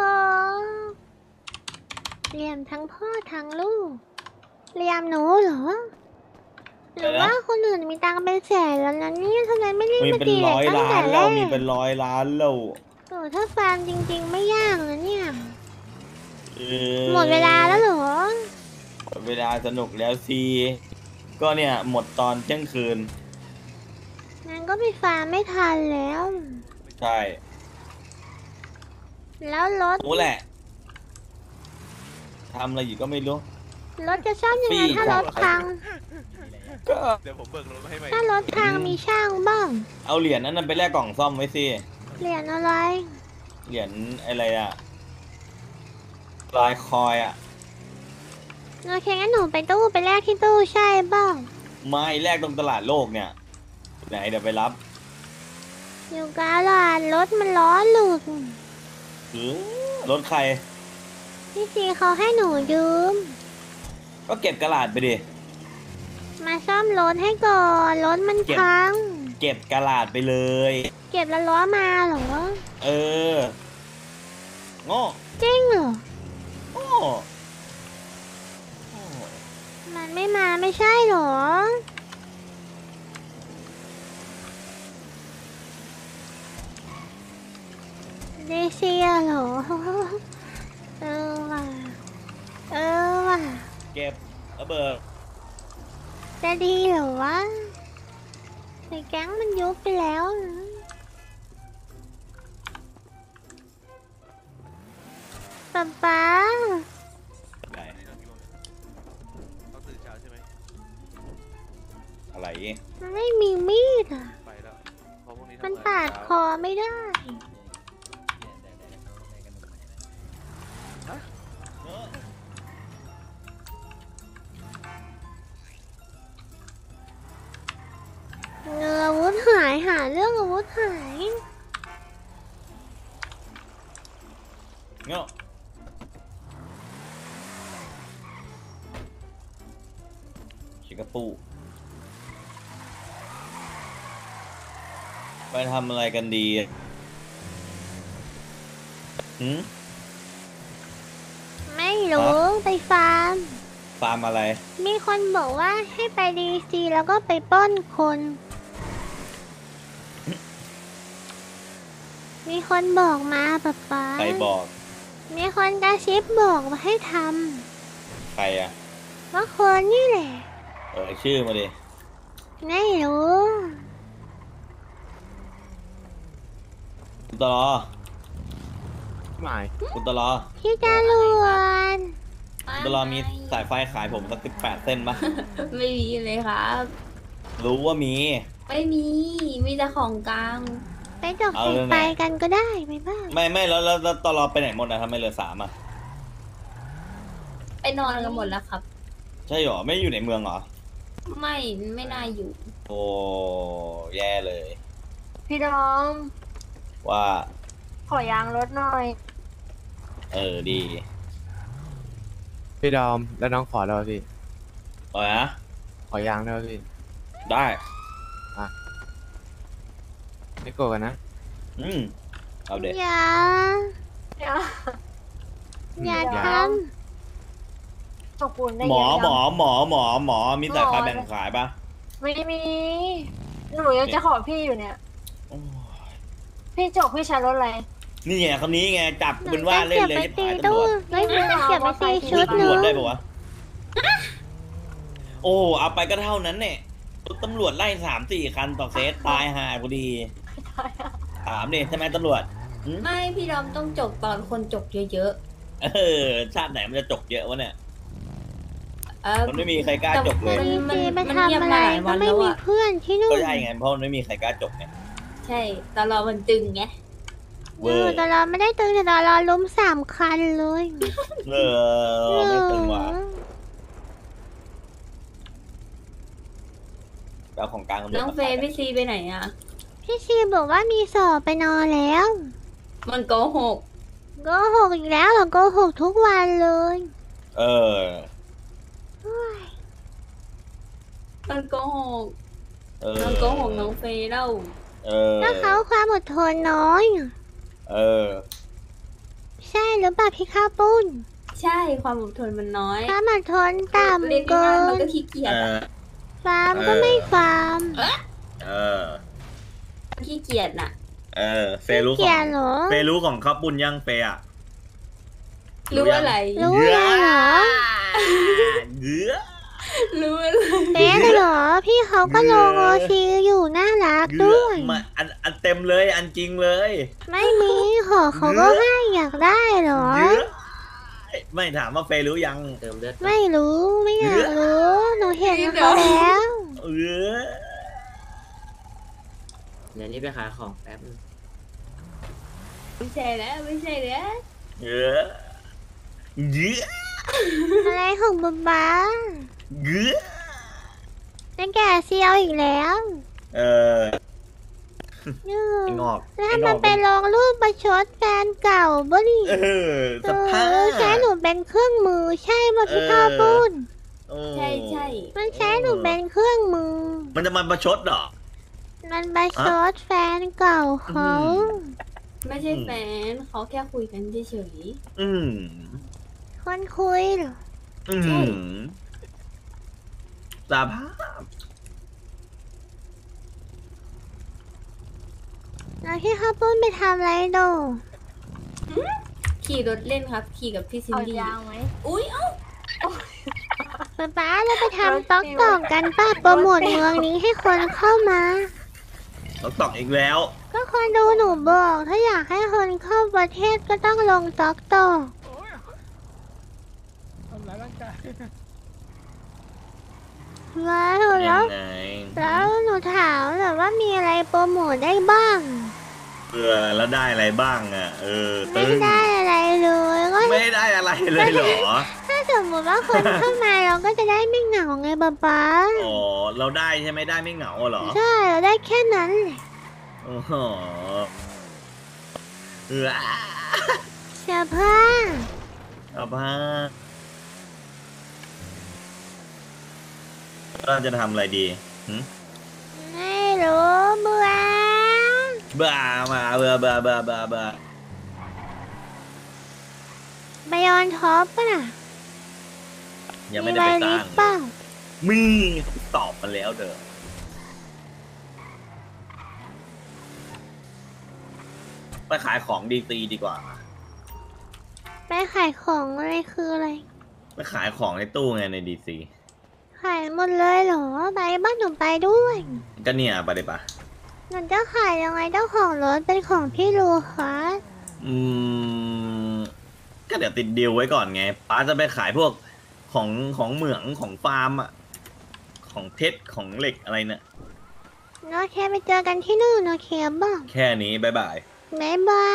เรียมทั้งพ่อทั้งลูกเรียมหนูเหรอ หรือว่าคนอื่นมีตังค์เป็นแสนแล้วนะเนี่ยทำไมไม่ได้มีมาเป็นตีเหล็ร้กอยตั้งล้าแต่นแรแล้วกมีเป็น100 ล้านแล้วโอ้ถ้าฟาร์มจริงๆไม่ยากนะเนี่ยเออหมดเวลาแล้วเหรอหมดเวลาสนุกแล้วสิก็เนี่ยหมดตอนเที่ยงคืนงั้นก็ไปฟาร์มไม่ทันแล้วใช่แล้วรถโอ้แหละทำอะไรอยู่ก็ไม่รู้รถจะซ่อมยังไงถ้ารถพังก็เดี๋ยวผมเบิกรถมาให้ใหม่ถ้ารถพังมีช่างบ้างเอาเหรียญนั้นไปแลกกล่องซ่อมไว้สิเหรียญอะไรเหรียญอะไรอะลายคอยอะโอเคงั้นหนูไปตู้ไปแลกที่ตู้ใช่บ้างไม่แลกตรงตลาดโลกเนี่ยไหนเดี๋ยวไปรับอยู่กาลาดรถมันล้อหลุดรถใครพี่ซีเขาให้หนูยืมก็เก็บกระดาษไปดิมาซ่อมรถให้ก่อนรถมันพังเก็บกระดาษไปเลยเก็บแล้วล้อมาเหรอเออโง่จริงเหรอโง่มันไม่มาไม่ใช่เหรอ เดเซียเหรอ เออว่ะ เออว่ะเก็บระเบิดจะดีเหรอวะแต่แก๊งมันยุบไปแล้วนะป๊าป๊าได้ต้องตื่นเช้าใช่ไหมอะไรมันไม่มีมีดอ่ะไปแล้วเพราะพรุ่งนี้มันทำงปาดเช้คอไม่ได้ อาวุธหายหาเรื่องอาวุธหายโง่ชิคาปูไปทำอะไรกันดีหืมไม่รู้ไปฟาร์มฟาร์มอะไรมีคนบอกว่าให้ไปดีซีแล้วก็ไปปล้นคน มีคนบอกมาป๊าป๊าใครบอกมีคนกระซิบบอกว่าให้ทใครอ่ะำว่าคนนี่แหละชื่อมาดิไม่รู้คุณตลอไม่คุณตลอพี่จารวนคุณตลอมีสายไฟขายผมสัก18 เส้นปะไม่มีเลยครับรู้ว่ามีไม่มี มีแต่ของกลางไปจบสายไฟกันก็ได้ไปบ้างไม่แล้วตลอไปไหนหมดนะทำไมเหลือ3อ่ะไปนอนกันหมดแล้วครับใช่หรอ ไม่อยู่ในเมืองเหรอไม่น่าอยู่โอ้แย่เลยพี่ดอมว่าขอยางรถหน่อยดีพี่ดอมแล้วน้องขอแล้วพี่อะไรนะขอยางแล้วพี่ได้ไม่โกรธกันนะเอาเด็กอย่า อย่าทขอบคุณได้หมอยังหมอมีสายไฟแบ่งขายปะไม่มี หนูยังจะขอพี่อยู่เนี่ย พี่จกพี่ใช้รถอะไรนี่ไงคำนี้ไงจับำหนูเป็นว่าจะเล่นเก็บเลยไปที่ตีผายตำรตู้วจไม่จะเก็บไปตีชุดตำนึรวจงได้ปะวะ โอ้เอาไปก็เท่านั้นเนี่ยตำรวจไล่3-4 คันต่อเคสตายห่าพอดี ถามดิใช่ไหมตำรวจไม่พี่ดอมต้องจบตอนคนจบเยอะชาติไหนมันจะจกเยอะวะเนี่ยๆมันไม่มีใครกล้าจกเลยตีไปทำอะไรก็ไม่มีเพื่อนที่นู่ก็นใช่ไงเพราะมันไม่มีใครกล้าจกไงใช่ตลอดมันตึงไงเวอร์แต่เราไม่ได้ตึงแต่เราล้ม3 คันเลยไม่ตึงว่ะแล้วของกลางตำรวจน้องเฟย์พี่ซีไปไหนอ่ะพี่ชีบอกว่ามีสอบไปนอนแล้วมันโกหกโกหกอีกแล้วเหรอโกหกทุกวันเลยมันโกหกเออมันโกหกน้องเฟย์เล่าถ้าเขาความอดทนน้อย ใช่หรือเปล่าพี่ข้าวปุ้นใช่ความอดทนมันน้อยความอดทนต่เรียนำเกิงานมันนก็ขี้เกียจอะฟาร์มก็ไม่ฟาร์มขี้เกียจน่ะเฟรู้ขเกีอย งจเหรอเฟรู้ของข้าวปุ้นยังเฟอะรู้อะไรรู้อะไรเหรอเยอะรู้อะไรเป๊ะเลยเหรอ พี่เขาก็ลงโอซีอยู่น่ารักด้วยมาอันเต็มเลยอันจริงเลยไม่มีขอเขาก็ให้อยากได้เหรอเยอะไม่ถามว่าเฟรู้ยังเติมเลือดไม่รู้ไม่อยากรู้ หนูเห็นเขาแล้วเดี๋ยวนี้ไปขายของแป๊บนึงไม่ใช่แล้วไม่ใช่แล้วเยอะเยอะอะไรของบ๊าบ้าเยอะนั่นแกเซียวอีกแล้วไอ้งอกแล้วมันไปลงรูปประชดแฟนเก่าบ่ดิสภาพใช้หนูเป็นเครื่องมือใช่ป่ะพี่ข้าวปุ้นใช่ใช่มันใช้หนูเป็นเครื่องมือมันจะมาประชดเหรอมันประชดแฟนเก่าเขาไม่ใช่แฟนเขาแค่คุยกันเฉยคนคุยเหรอสภาพแล้วพี่ข้าวปุ้นไปทำอะไรโดๆขี่รถเล่นครับ ขี่กับพี่ซินเอาดี้ยางไหมอุ้ยเอ้าป๊าเราไปทำต๊อกต่อกกันป้าโปรโมทเมืองนี้ให้คนเข้ามาเราตอกอีกแล้วก็คนดูหนูบอก ถ้าอยากให้คนเข้าประเทศก็ต้องลงต๊อกต่อกทำร้ายร่างกายว้าวแล้วยังไงแล้วหนูถามแบบว่ามีอะไรโปรโมทได้บ้างแล้วได้อะไรบ้างอ่ะไม่ได้อะไรเลยก็ไม่ได้อะไรเลยเหรอถ้าสมมติว่าคนเข้ามาเราก็จะได้ไม่เหงาไงป๊าอ๋อ เราได้ใช่ไหมได้ไม่เหงาเหรอใช่เราได้แค่นั้นแหละโอ้โหเสื้อผ้าเอาผ้าเราจะทำอะไรดีหึไม่รู้เบื่อเบื่อมาเบื่อไปออนท็อปป่ะน่ะยังไม่ได้ไปสร้างเปล่ามีตอบมาแล้วเด้อไปขายของดีตีดีกว่าไปขายของอะไรคืออะไรไปขายของในตู้ไงในดีซีขขายหมดเลยเหรอไปบ้านหนูไปด้วยก็เนี่ยไปเลยปะหนูจะขายยังไงเจ้าของรถเป็นของพี่ลูคะก็เดี๋ยวติดดีลไว้ก่อนไงป้าจะไปขายพวกของเหมืองของฟาร์มอะของเพชรของเหล็กอะไรเนี่ยโอเคไปเจอกันที่นู่นโอเคบ้างแค่นี้บ๊ายบายบ๊ายบาย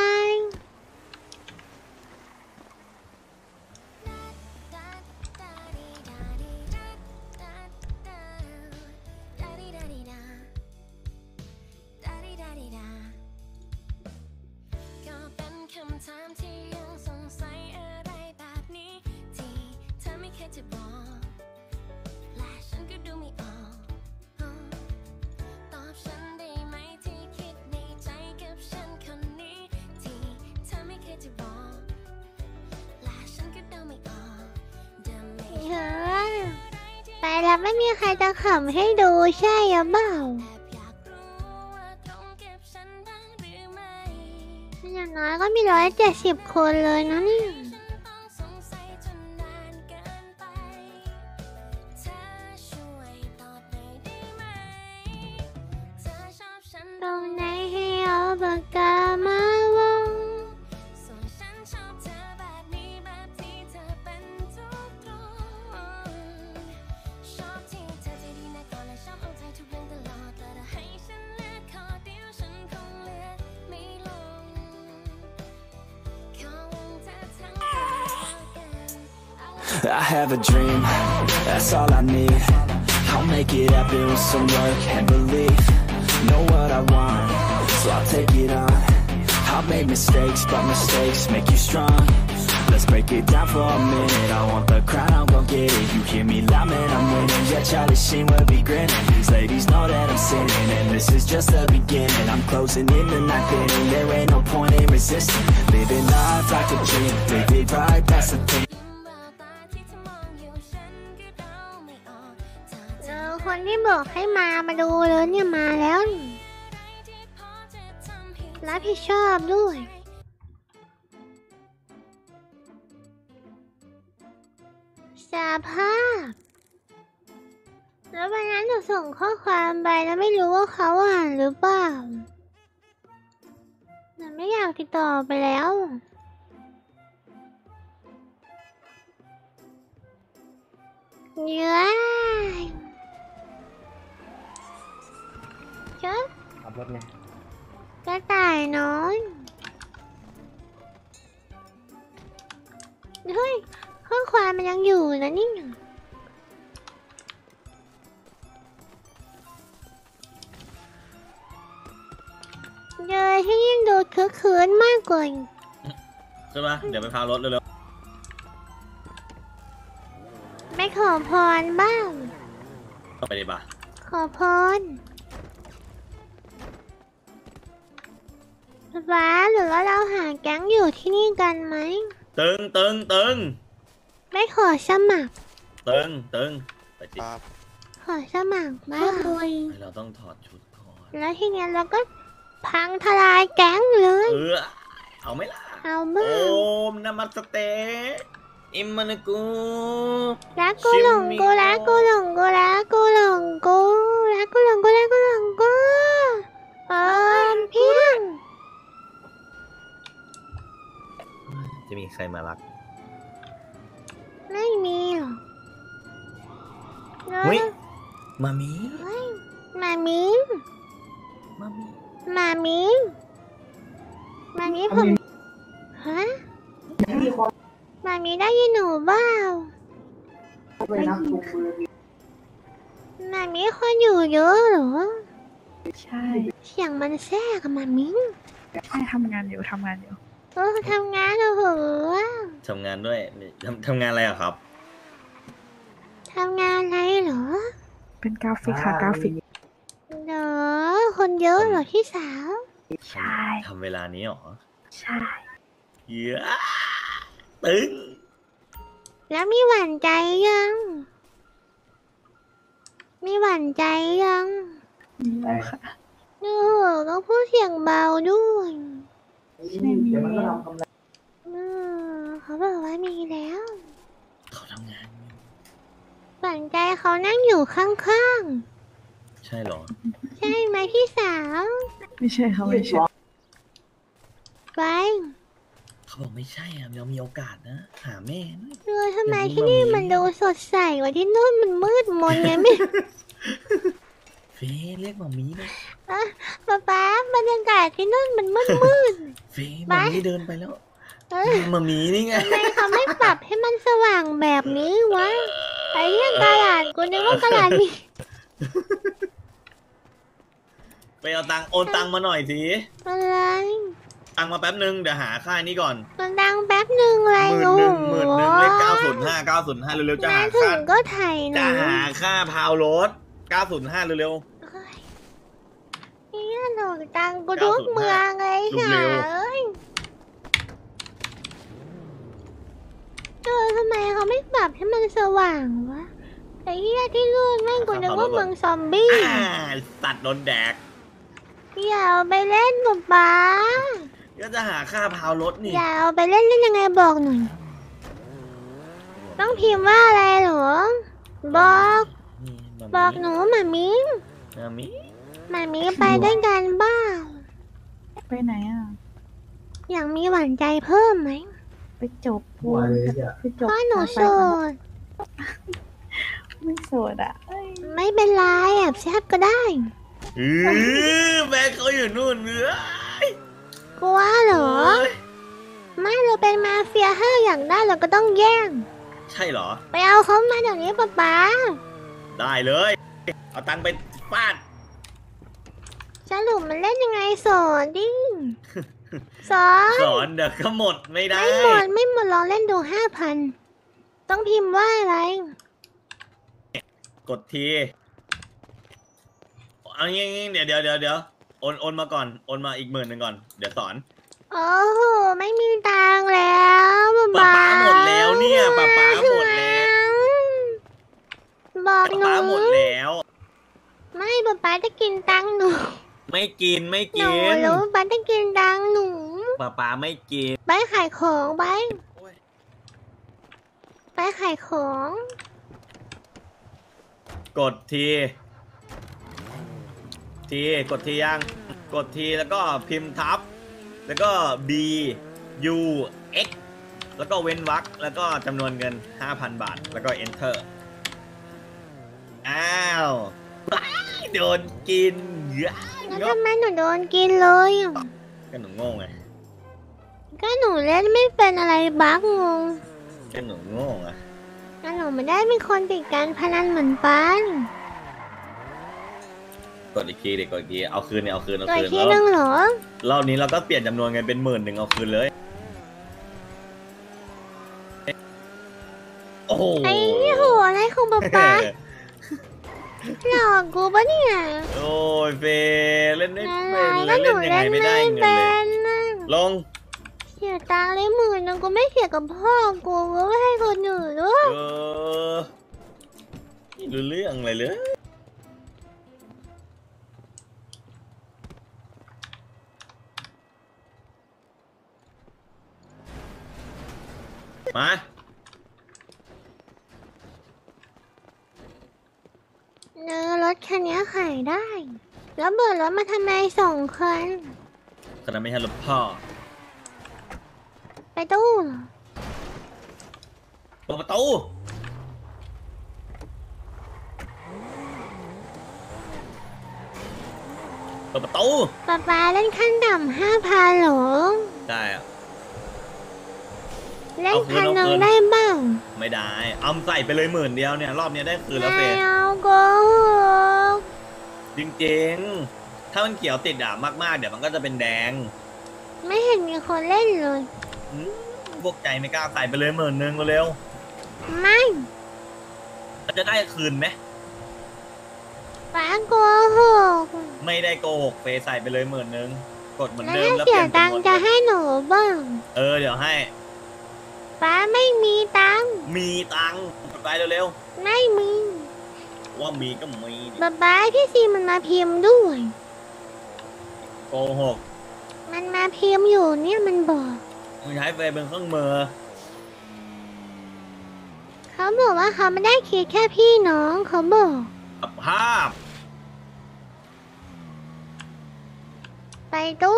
ก็เป็นคำถามที่ยังสงสัยอะไรแบบนี้ที่เธอไม่เคยจะบอกและฉันก็ดูไม่ออกตอบฉันได้ไหมที่คิดในใจกับฉันคนนี้ที่เธอไม่เคยจะบอกและฉันก็ดูไม่ออกเดิมไม่เฮ้ยไปแล้วไม่มีใครจะขำให้ดูใช่หรือเปล่าอยากรู้ว่าตรงกับฉันบ้างหรือไม่อย่างน้อยก็มี170 คนเลยนะเนี่ยต้องสงสัยจนนานเกินไปเธอช่วยตอบหน่อยได้ไหมเธอชอบฉันตรงไหนให้เอาปากกามาวงส่วนฉันชอบเธอแบบนี้แบบที่เธอเป็นทุกตรงชอบที่เธอใจดีนะก่อนและชอบเอาใจทุกเรื่องตลอดและถ้าให้ฉันเลือกข้อเดียวฉันคงเลือกไม่ลงขอวงเธอทั้งตัวกัน I have a dream, that's all I need. I'll make it happen with some work and belief. Know what I want, so I'll take it on. I've made mistakes, but mistakes make you strong. Let's break it down for a minute. I want the crown, I'm gon' get it. You hear me loud, man, I'm winning. Yeah, Charlie Sheen will be grinning. These ladies know that I'm sinning, and this is just the beginning. I'm closing in the night inning. There ain't no point in resisting. Living life like a dream, live it right, that's the thing. คนที่บอกให้มาดูเลยเนี่ยมาแล้วนี่รับผิดชอบด้วยสาภาพแล้ววันนั้นหนูส่งข้อความไปแล้วไม่รู้ว่าเขาอ่านหรือเปล่าหนูไม่อยากติดต่อไปแล้วเยอะจ๊ะขับรถไงกระต่ายน้อยเฮ้ยข้อความมันยังอยู่นะนี่เจอที่ยิ่งดูคึกคืนมากกว่าใช่ไหมเดี๋ยวไปพารถเร็วไม่ขอพรบ้างๆไปดีป่ะขอพรว้าหรือว่าเราหาแก๊งอยู่ที่นี่กันไหมตึงไม่ขอสมัครตึงไปจิขอสมัครบ้างเราต้องถอดชุดก่อนแล้วทีเนี้ยเราก็พังทลายแก๊งเลยเอาไหมล่ะเอาบ้าโอมงนามัสเตอิมมันกูรักกูหลงกูรักกูหลงกูรักกูหลงกูรักกูหลงกูรักกูหลงกูเพียงจะมีใครมารักไม่มีหรอกเฮ้ยมามีเฮ้ยมามีมามีมามีมามีผมฮะมามีได้ยินหนูเปล่ามามีคนอยู่เยอะเหรอใช่เสียงมันแทรกอะมามีใช่ทำงานอยู่ทำงานอยู่ทำงานเหรอทำงานด้วยทำงานอะไรอะครับทำงานอะไรเหรอเป็นกราฟิกค่ะกราฟิกเหรอคนเยอะเหรอพี่สาวใช่ทำเวลานี้หรอใช่เยอะตึงแล้วมีหวั่นใจยัง มีหวั่นใจยังโอ้โหก็พูดเสียงเบาด้วยเขาบอกว่ามีแล้วเขาทำงานเปล่าหวานใจเขานั่งอยู่ข้างใช่เหรอๆ ใช่ไหมพี่สาวไม่ใช่เขาไม่ใช่ไปเขาบอกไม่ใช่อ่ะเรามีโอกาสนะ หาแม่นะทำไมที่นี่มันดูสดใสกว่าที่นู่นมันมืดมนไงไม่เฟยเรียกหมามีเลยอะป๊าบรรยากาศที่นู่นมันมืดเฟยหมามีเดินไปแล้วเออหมามีนี่ไงทำไมเขาไม่ปรับให้มันสว่างแบบนี้วะไอ้เรื่องกระดาษกูนึกว่ากระดาษมีไปเอาตังค์โอนตังค์มาหน่อยสิอะไรตังค์มาแป๊บนึงเดี๋ยวหาค่ายนี้ก่อนมันดังแป๊บหนึ่งอะไรหมื่นหนึ่งเลข905เร็วๆจะมาหาถึค่างก็ไถ่หจะนูหาค่าพาวรถ905เร็วเนี่ยหนูตังกูทุกเมืองเลยลูกค่ะเร็วเอ้ยทำไมเขาไม่ปรับให้มันสว่างวะไอ้เหี้ยที่นู่นแม่งกูนึกว่าเมืองซอมบี้สัตว์โดนแดกอย่าเอาไปเล่นกับป๊าก็จะหาค่าพาวรถนี่อย่าเอาไปเล่นยังไงบอกหน่อยต้องพิมพ์ว่าอะไรหรอบอกหนูหมามิหมามีหมามิไปด้วยกันบ้างไปไหนอ่ะอยากมีหวานใจเพิ่มไหมไปจบปูนไปจบเพราะหนูโสดไม่โสดอ่ะไม่เป็นไรแอบแซบก็ได้แม่เขาอยู่นู่นเนื้อกลัวเหรอ ไม่เราเป็นมาเฟียถ้าเราอยากได้เราก็ต้องแย่งใช่เหรอไปเอาเขามาเดี๋ยวนี้ป๊าได้เลย เอาตังค์ไปฟาดสรุปมันเล่นยังไงสอนดิสอนสอนเดี๋ยวก็หมดไม่ได้ไม่หมดลองเล่นดู5,000ต้องพิมพ์ว่าอะไรกดทีเอางี้เดี๋ยวโอนมาก่อนโอนมาอีก10,000ก่อนเดี๋ยวสอนโอ้โหไม่มีตังค์แล้วป๊าป๊าหมดแล้วเนี่ยป๊าหมดแล้วบอกหนูป๊าหมดแล้วไม่ป๊าจะกินตังค์หนูไม่กินหนูรู้ป๊าจะกินตังค์หนูป๊าไม่กินไปขายของไปขายของกดทีกดทียังกดทีแล้วก็พิมพ์ทับ แล้วก็ B U X แล้วก็เว้นวรรคแล้วก็จำนวนเงิน 5,000 บาทแล้วก็ Enter อ้าวโดนกินแล้วทำไมหนูโดนกินเลยก็หนูโง่ไงก็หนูเล่นไม่เป็นอะไรบั๊กงงก็หนูโง่ไงแล้วหนูไม่ได้เป็นคนติดการพนันเหมือนป้านกดอีกทีกดอีกทีเอาคืนเนี่ยเอาคืนตัวที่นึงเหรอรอบนี้เราก็เปลี่ยนจำนวนเงินเป็น10,000เอาคืนเลยโอ้โหไอ้นี่หัวอะไรของป๊าหลอกกูปะเนี่ยโอ้ยเฟเล่นไม่อะไรเป็นก็เลยหนูเล่นยังไงเล่นไม่ไม่ได้เงินเป็เลยนน่ะลงเสียตังค์เลย10,000นึงกูไม่เสียกับพ่อกูก็ไม่ให้คนอื่นด้วยไม่รู้เรื่องอะไรเลยมารถคันนี้ขายได้ แล้วเบิดรถมาทำไม2 คันขนาดไม่ใช่รถพ่อไปตู้เหรอเปิดประตูเปิดประตูป๊าเล่นขั้นต่ำ5,000เหรอได้อะเล่นคันนึงได้บ้างไม่ได้เอาใส่ไปเลย10,000เนี่ยรอบนี้ได้คืนแล้วเฟไม่เอาโกหกจริงๆถ้ามันเขียวติดอ่ะมากๆเดี๋ยวมันก็จะเป็นแดงไม่เห็นมีคนเล่นเลยพวกใจไม่กล้าใส่ไปเลย10,000เร็วไม่ๆเราจะได้คืนไหมป๊าโกหกไม่ได้โกหกเฟใส่ไปเลย10,000กดเหมือนแล้วเดิมถ้าแล้วเสีเปลี่ยยนตังค์จะให้หนูบ้างเดี๋ยวให้ป๊าไม่มีตังค์มีตังค์ไปเร็วไม่มีๆว่ามีก็มีดิป๊าพี่ซีมันมาพิมพ์ด้วยโกหกมันมาพิมพ์อยู่เนี่ยมันบอกมึงใช้เฟเป็นเครื่องมือใคเขาบอกว่าเขาไม่ได้คิดแค่พี่น้องเขาบอกภาพไปตู้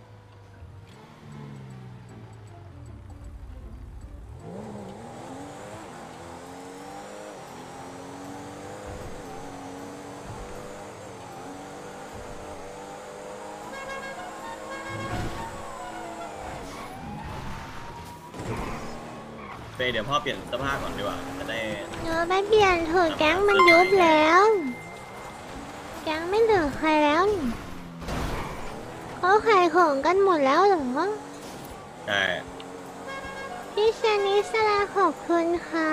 เดี๋ยวพ่อเปลี่ยนเสื้อผ้าก่อนดีกว่าจะได้ไปเปลี่ยนเถอะแก๊งมันยุบแล้ว แก๊งไม่เหลือใครแล้วนี่เขาขายของกันหมดแล้วเหรอใช่พี่ชนิสลาขอบคุณค่ะ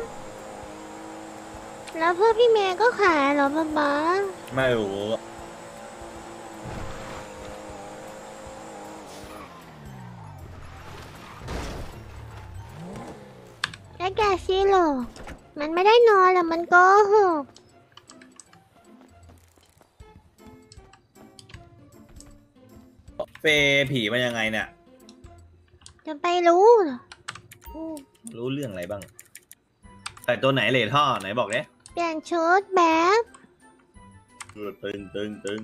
แล้วเพื่อพี่เมย์ก็ขายเหรอป๊าป๊าไม่รู้แล้วแกซีโร่มันไม่ได้นอนหรอกมันโกหกเฟผีมันยังไงเนี่ยจะไปรู้เหรอรู้เรื่องอะไรบ้างใส่ตัวไหนเหล่ท่อไหนบอกเนี้ยเปลี่ยนชุดแบบตึง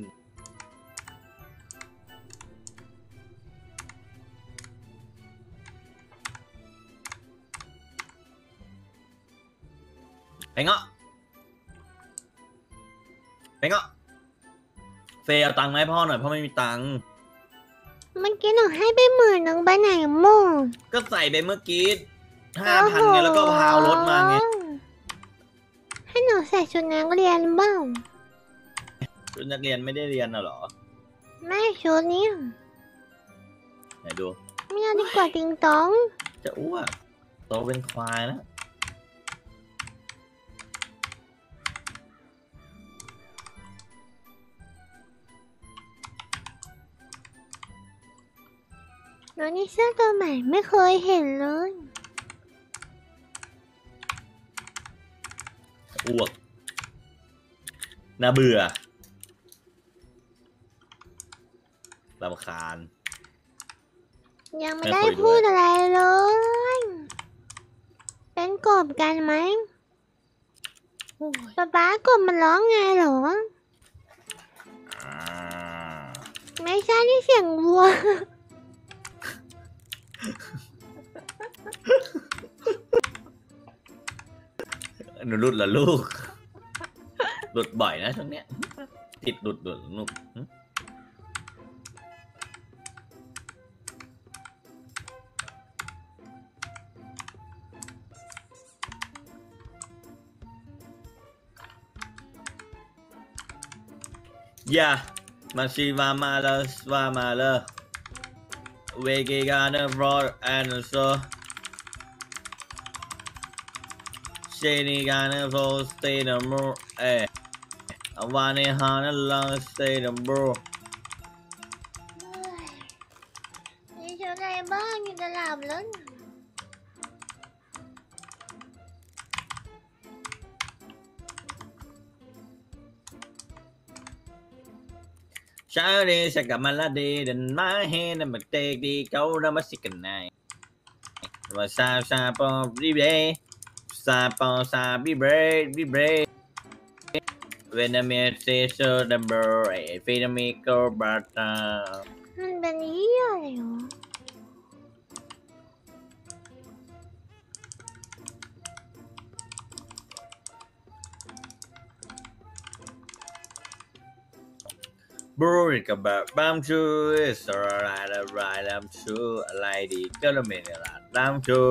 ไปเงาะเฟเอาตังค์มาให้พ่อหน่อยพ่อไม่มีตังค์เมื่อกี้หนูให้ไป10,000ไปไหนหมดก็ใส่ไปเมื่อกี้5,000ไงแล้วก็พาวรถมาไงให้หนูใส่ชุดนักเรียนบ้างชุดนักเรียนไม่ได้เรียนน่ะเหรอไม่ชุดนี้ไหนดูไม่เอาดีกว่าติงตองจะอ้วกโตเป็นควายแล้วแล้วนี่เสื้อตัวใหม่ไม่เคยเห็นเลยอ้วกน่าเบื่อรำคาญยังไม่ได้พูดอะไรเลย เป็นกบกันไหมป๊ากบมันร้องไงเหรอ ไม่ใช่ที่เสียงวัวหนูหลุดเหรอลูก หลุดบ่อยนะช่วงเนี้ยติดหลุดลูกอย่ามาชีวามาแล้วว่ามาแล้วเวกิกาเนอร์ฟลอร์แอนด์โซเชนีการ์เนอร์โฟสเตย์ดัมโบวานิฮาร์นลองสเตย์ดัมโบมีชุดอะไรบ้างอยู่ตลาดแล้วเช้าดีสักกับมาลาดีเดินมาเฮนมาเตกดีเขาเรามาสิกันไหนว่าซาปอบีเบซาปอซาบีเบเวนเมียเซโซดัมเบอร์เฟนเมโกบาตามันเป็นเหี้ยอะไรวะบรูริกับแบบบามชูสระลายลำชูอะไรดีก็ละเมนละลำชู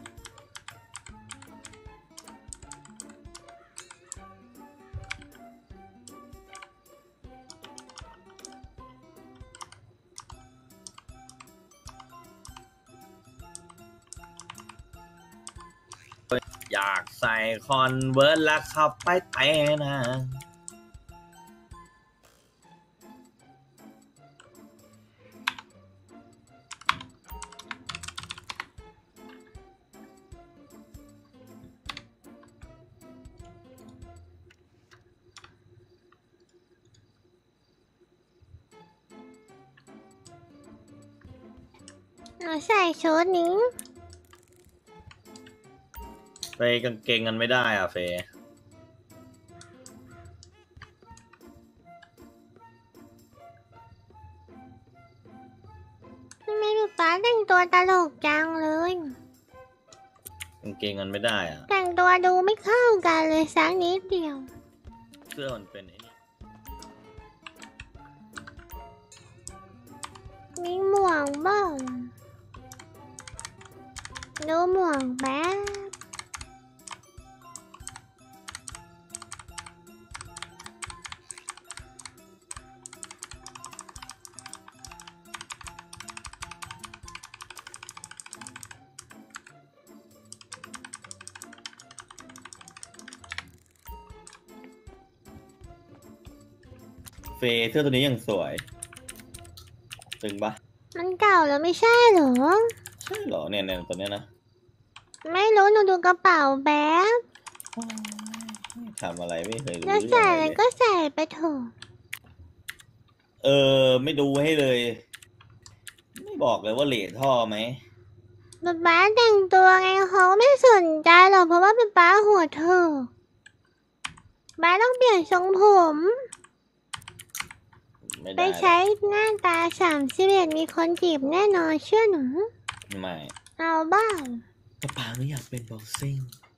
อยากใส่คอนเวิร์ตแล้วขับไปแต่นะหนูใส่ชุดนี้ไปกางเกงกันไม่ได้อ่ะเฟย์ทำไมป๊าแต่งตัวตลกจังเลยกางเกงกันไม่ได้อ่ะแต่งตัวดูไม่เข้ากันเลยสักนิดเดียวเสื้อมันเป็นไอ้นี่มีหมวกบ้างดูหมวกแป๊บเฟย์เสื้อตัวนี้ยังสวยตึงปะมันเก่าแล้วไม่ใช่เหรอใช่เหรอเนี่ยตัวเนี้ยนะไม่รู้หนูดูกระเป๋าแป๊บทำอะไรไม่เคยรู้แล้วใส่อะไรก็ใส่ไปเถอะไม่ดูให้เลย ไม่บอกเลยว่าเหล่ท่อไหมป๊าแต่งตัวไงเขาไม่สนใจหรอกเพราะว่าป๊าหัวเธอป๊าต้องเปลี่ยนทรงผมไม่ไปได้ใช้หน้าตา31มีคนจีบแน่นอนเชื่อหนูไม่เอาบ้างป้าไม่อยากเป็นบ็อกซิ่ง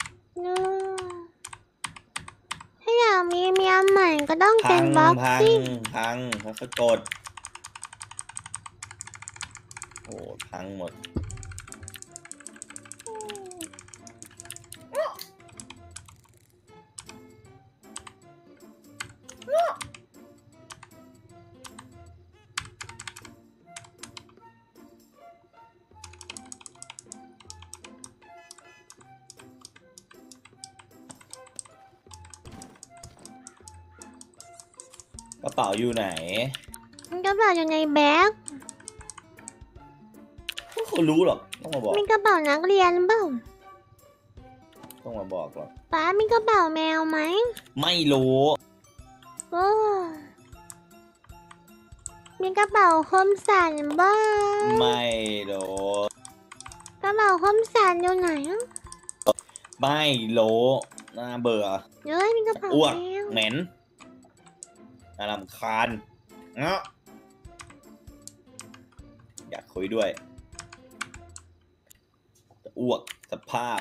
ถ้าอยากมีเมียใหม่ก็ต้องเป็นบ็อกซิ่งพังเขาสะกดโอ้พังหมดกระเป๋าอยู่ไหนมันกระเป๋าอยู่ในแบ็คเขารู้หรอกต้องมาบอกมีกระเป๋านักเรียนเปล่าต้องมาบอกหรอกป๊ามีกระเป๋าแมวไหมไม่รู้โอ้มีกระเป๋าคมสันบ้างไม่รู้กระเป๋าคมสันอยู่ไหนอ่ะไม่รู้น่าเบื่อเฮ้ยมีกระเป๋าอ้วกแมวเหม็นน่ารำคาญเนาะอยากคุยด้วยจะอ้วกสภาพ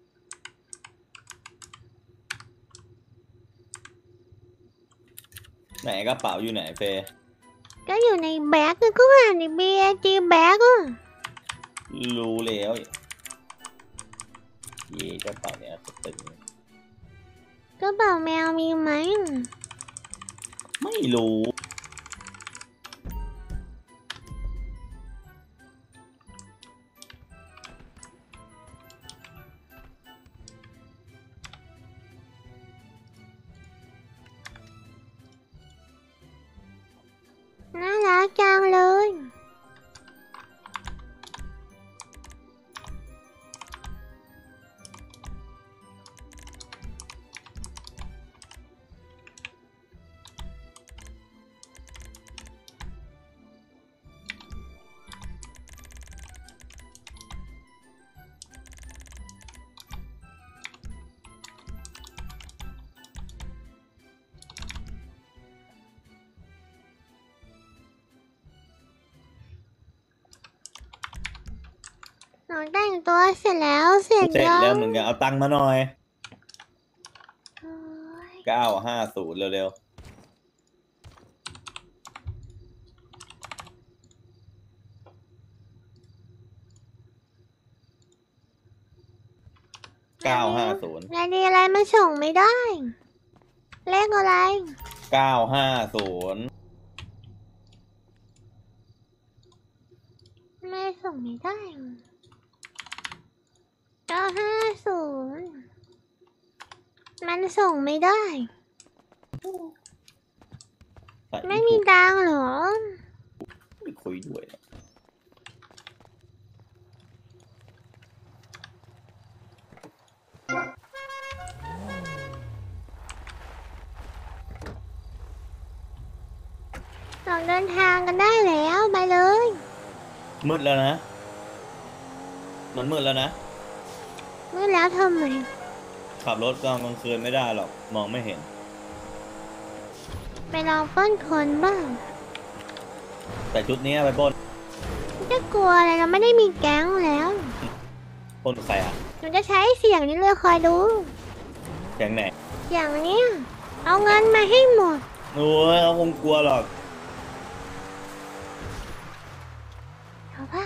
ไหนกระเป๋าอยู่ไหนเฟย์ก็อยู่ในแบ็คก็หาใน BAG แบ็คอ่ะรู้แล้วเย่กระเป๋าเนี่ยตึงกระเป๋าแมวมีไหมไม่รู้น่ารักจังเลย หนูแต่งตัวเสร็จแล้วเสร็จเสร็จยังแล้วเหมือนกันเอาตังค์มาหน่อย950เร็วๆ950 รายดีอะไรมาส่งไม่ได้ เลขอะไร 950 ไม่ส่งไม่ได้950มันส่งไม่ได้ ไม่มีตังค์เหรอไม่คุยด้วยเราเดินทางกันได้แล้วไปเลยมืดแล้วนะ มันมืดแล้วนะมืดแล้วทำไมขับรถกลางคืนไม่ได้หรอกมองไม่เห็นไปลองปล้นคนบ้างแต่ชุดนี้ไปปล้นจะกลัวอะไรเราไม่ได้มีแก๊งแล้วปล้นใครอ่ะหนูจะใช้เสียงนี้เลยคอยดูแก๊งไหนอย่างเนี้ยเอาเงินมาให้หมดโอ้ยเขาคงกลัวหรอกเอาผ้า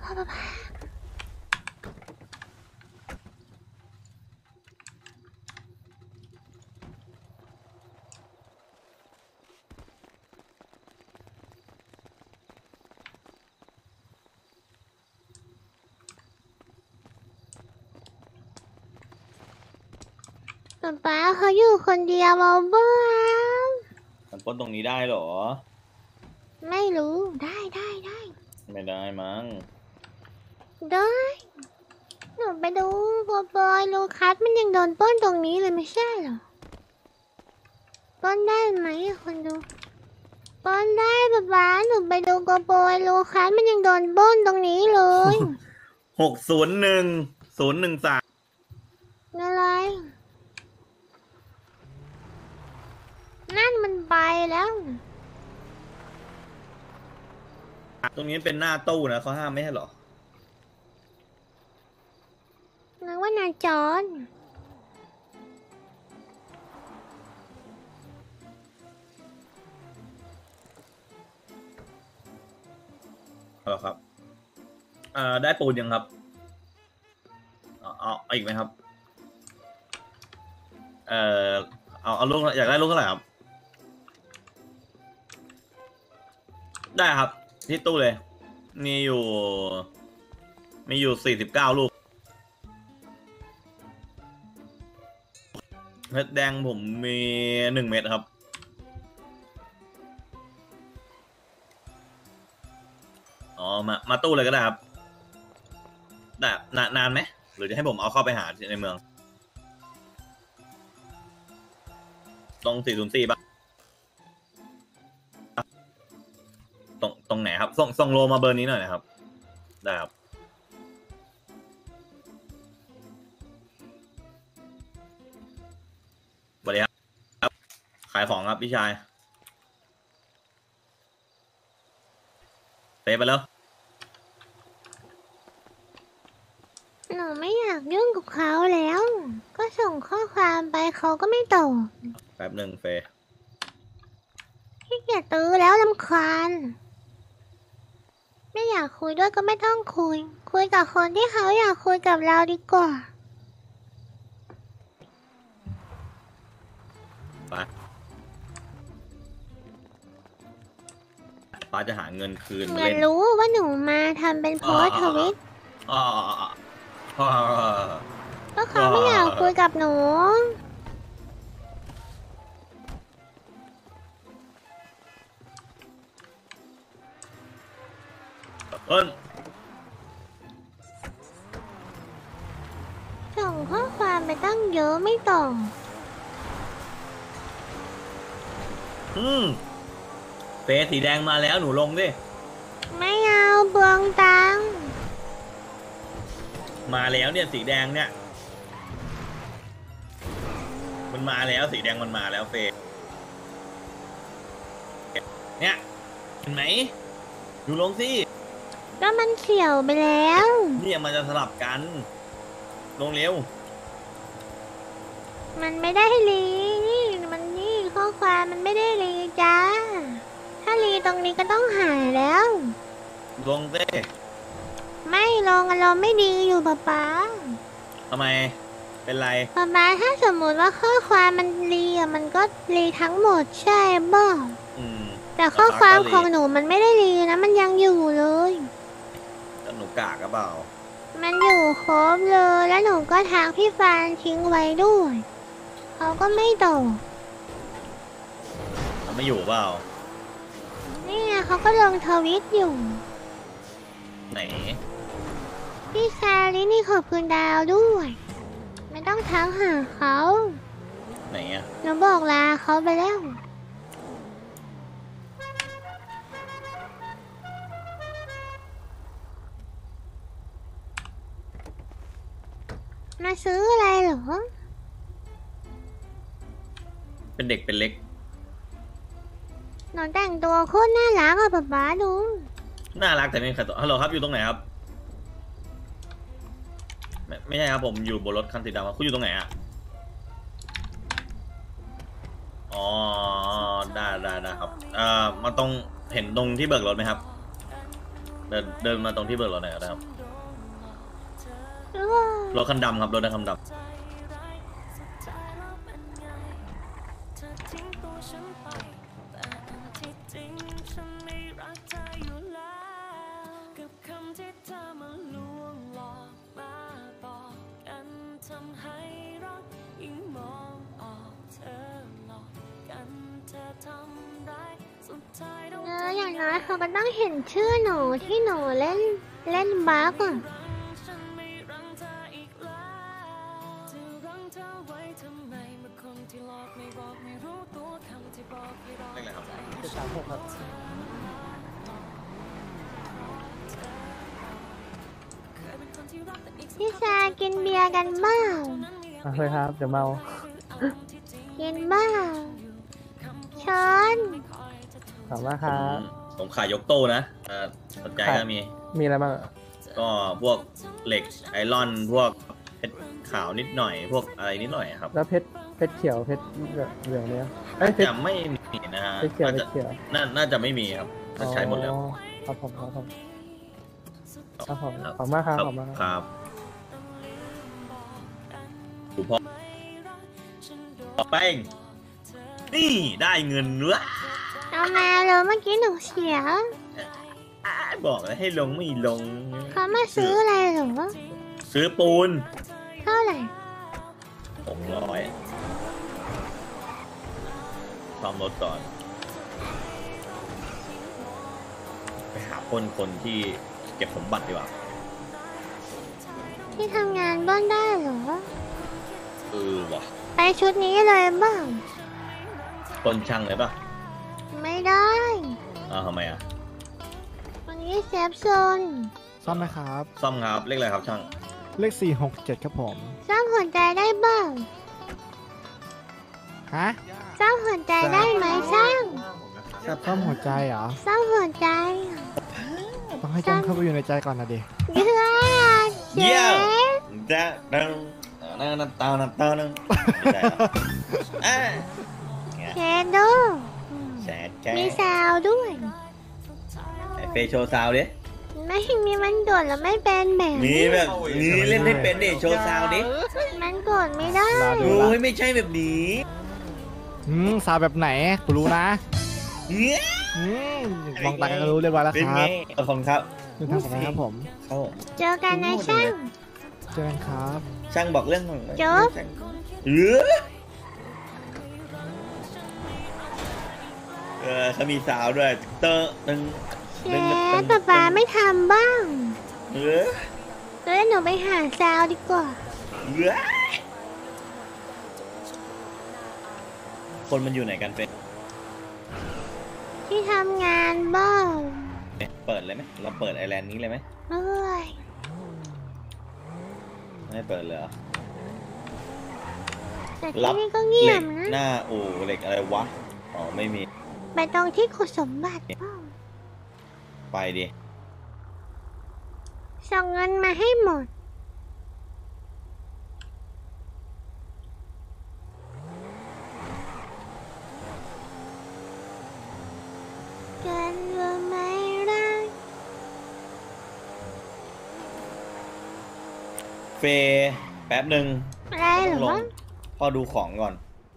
ป๊าเขาอยู่คนเดียวมาบ้างมันปล้นตรงนี้ได้เหรอไม่รู้ได้ไม่ได้มั้งได้หนูไปดูบัวบอยลูคัสมันยังโดนปล้นตรงนี้เลยไม่ใช่เหรอปล้นได้ไหมคนดูปล้นได้ป๊าหนูไปดูบัวบอยลูคัสมันยังโดนปล้นตรงนี้เลย 601013 อะไรนั่นมันไปแล้วตรงนี้เป็นหน้าตู้นะเขาห้ามไม่ให้หรอนึกว่านาจอนเหรอครับได้ปูนยังครับเอาอีกไหมครับเอาลูกอยากได้ลูกเท่าไหร่ครับได้ครับที่ตู้เลยมีอยู่49 ลูกเพชรแดงผมมี1 เม็ดครับอ๋อมาตู้เลยก็ได้ครับแต่นานไหมหรือจะให้ผมเอาเข้าไปหาในเมืองตรง404ป่ะตรงไหนครับส่งโลมาเบอร์นี้หน่อยนะครับได้ครับสวัสดีครับขายของครับพี่ชายเตะไปแล้วหนูไม่อยากยุ่งกับเขาแล้ว ก็ส่งข้อความไปเขาก็ไม่ตอบแป๊บหนึ่งเฟย์ขี้เกียจตื้อแล้วรำคาญไม่อยากคุยด้วยก็ไม่ต้องคุย คุยกับคนที่เขาอยากคุยกับเราดีกว่าไปป้าจะหาเงินคืนเหมือนรู้ว่าหนูมาทำเป็นโพสต์ทวิตก็เขาไม่อยากคุยกับหนู ส่งข้อความไปตั้งเยอะไม่ตอบเฟย์สีแดงมาแล้วหนูลงดิไม่เอาเบืองตังมาแล้วเนี่ยสีแดงเนี่ยมันมาแล้วสีแดงมันมาแล้วเฟย์เนี่ยเห็นไหมดูลงสิก็มันเขียวไปแล้วเนี่ยมันจะสลับกันลงเร็วมันไม่ได้รีนี่มันนี่ข้อความมันไม่ได้รีจ้า ถ้ารีตรงนี้ก็ต้องหายแล้วลงสิไม่ลงอารมณ์ไม่ดีอยู่ป๊าทำไมเป็นไรป๊าถ้าสมมติว่าข้อความมันรีอะมันก็รีทั้งหมดใช่ป่ะแต่ข้อความของหนูมันไม่ได้รีนะมันยังอยู่เลยแล้วหนูกากกระเปล่ามันอยู่ครบเลยแล้วหนูก็ทักพี่ฟานทิ้งไว้ด้วยเขาก็ไม่ตอบมันไม่อยู่เปล่านี่ไงเขาก็ลงทวิตอยู่ไหนพี่ชาลินี่ขอบคุณดาวด้วย ไม่ต้องทักหาเขาไหนอ่ะหนูบอกลาเขาไปแล้ว มาซื้ออะไรเหรอเป็นเด็กเป็นเล็กหนูแต่งตัวโคตรน่ารักอะป๊าป๊าดูน่ารักแต่ไม่มีใครตอบฮัลโหลครับอยู่ตรงไหนครับไม่ใช่ครับผมอยู่บนรถคันสีดำครับคุณอยู่ตรงไหนอะอ๋อได้ครับมาตรงเห็นตรงที่เบิกรถไหมครับเดินมาตรงที่เบิกรถหน่อยก็ได้ครับรถคันดำครับรถคันดำอย่างน้อยเขาก็ต้องเห็นชื่อหนูที่หนูเล่นบัคอะพี่ชากินเบียร์กันบ้างเคยครับเดี๋ยวเมากินบ้างช้อนถามว่าครับผมขายยกโต้นะสนใจก็มีอะไรบ้างก็พวกเหล็กไอรอนพวกเพชรขาวนิดหน่อยพวกอะไรนิดหน่อยครับแล้วเพชรเขียวเพชรเหลืองเนี้ยจะไม่มีนะฮะเพชรเขียวน่าจะไม่มีครับใช้หมดแล้วครับผมขอบคุณมากครับครับดูพ่อแป้งนี่ได้เงินเนื้อเอามาเลยเมื่อกี้หนูเสียบอกแล้วให้ลงไม่ลงเขามาซื้ออะไรหรอซื้อปูนเท่าไหร่ 600ซ่อมรถก่อนไปหาคนที่เก็บสมบัติดีกว่าที่ทำงานบ้านได้เหรอวะไปชุดนี้เลยบ้างคนช่างเลยป่ะไม่ได้ทำไมวันนี้เซฟโซนซ่อมไหมครับซ่อมครับเลขอะไรครับช่างเลข467ครับผมซ่อมหัวใจได้บ้างฮะซ่อมหัวใจได้ไหมช่างซ่อมหัวใจเหรอซ่อมหัวใจต้องให้ช่างเข้าไปอยู่ในใจก่อนนะดิเย้จะดังตาเชดดูมีซาวด้วยเฟโชซาวดิไม่มีมันกดแล้วไม่เป็นแบบนี้แบบนี้เล่นให้เป็นดิโชซาวดิมันกดไม่ได้โอ้ยไม่ใช่แบบนี้ซาวแบบไหนกูรู้นะมองตากันก็รู้เรียบร้อยแล้วครับขอบคุณครับครับผมเจอกันนะช่างเจอกันครับช่างบอกเรื่องจบเขามีสาวด้วยตึงป๊าไม่ทำบ้างเลยหนูไปหาสาวดีกว่าคนมันอยู่ไหนกันเป็นที่ทำงานบ้างเปิดเลยไหมเราเปิดไอแลนด์นี้เลยไหมไม่เปิดเลยแต่ที่นี่ก็เงียบนะหน้าเหล็กอะไรวะไม่มีไปตรงที่ขุดสมบัติไปดิส่งเงินมาให้หมดกันว่าไม่รักเฟแป๊บหนึ่งอะไรหรอพ่อดูของก่อน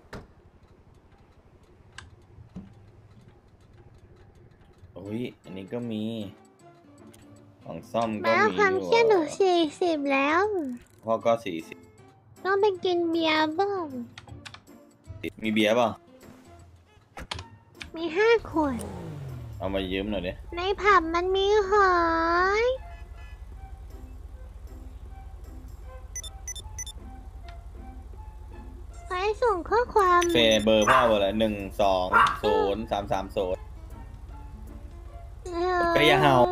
อันนี้ก็มีของซ่อมก็มีความเครียดหนู40แล้วพ่อก็40 ต้องไปกินเบียร์บ้างมีเบียร์เปล่ามี5 ขวดเอามายืมหน่อยดิในผับมันมีหอยไปส่งข้อความเฟเบอร์พ่อเบอร์อะไร1200330ก็อย่าเห่า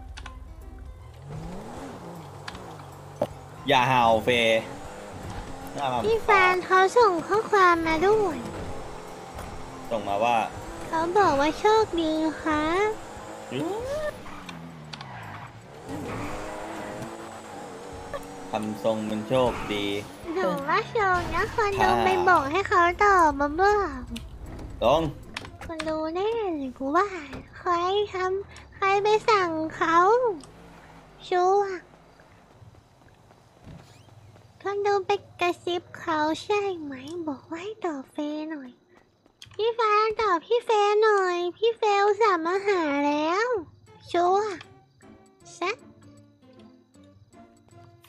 อย่าเห่าเฟพี่แฟนเขาส่งข้อความมาด้วยส่งมาว่าเขาบอกว่าโชคดีค่ะทำทรงมันโชคดีหนูว่าโชคนะคนดูไปบอกให้เขาตอบมาบ้างตรงคนดูแน่เลยกูว่าใครไปสั่งเขาชัวร์คนดูไปกระซิบเขาใช่ไหมบอกว่าให้ตอบเฟย์หน่อย พี่แฟนตอบพี่เฟย์หน่อย พี่เฟย์สั่งมาหาแล้วชัวร์ซัดเฟ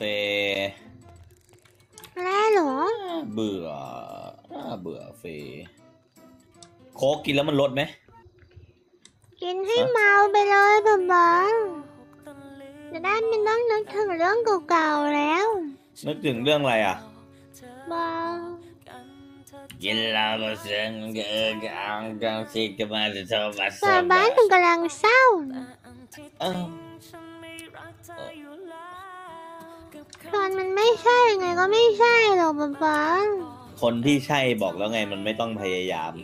อะไรหรอเบื่อเฟโค้กกินแล้วมันลดไหมกินให้เมาไปเลยบ้าจะได้ไม่ต้องนึกถึงเรื่องเก่าๆแล้วนึกถึงเรื่องอะไรอ่ะบ้ากินเหล้ามาเสียงเกินกลางสิกมาจะชอบมาสบ้าบ้านถึงกำลังเศร้า ตอนมันไม่ใช่ยังไงก็ไม่ใช่หรอกบ้าคนที่ใช่บอกแล้วไงมันไม่ต้องพยายาม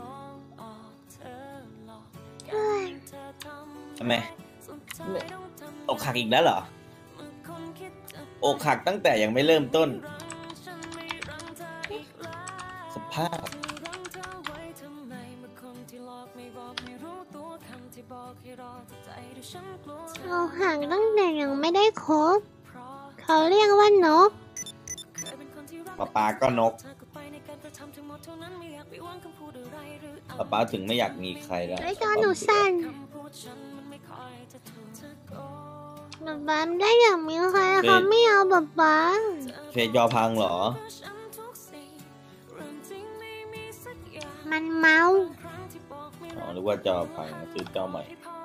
ทำไมอกหักอีกแล้วเหรออกหักตั้งแต่ยังไม่เริ่มต้นสภาพเราห่างตั้งแต่ยังไม่ได้คบเขาเรียกว่านกป๊าก็นกป๊าถึงไม่อยากมีใครแล้วไอ้จอหนูสั่นบ้าไม่ได้อยากมีใครเขาไม่เอาบ้าเฟยจอพังเหรอมันเมาอ๋อหรือว่าจอพังซื้อจอใหม่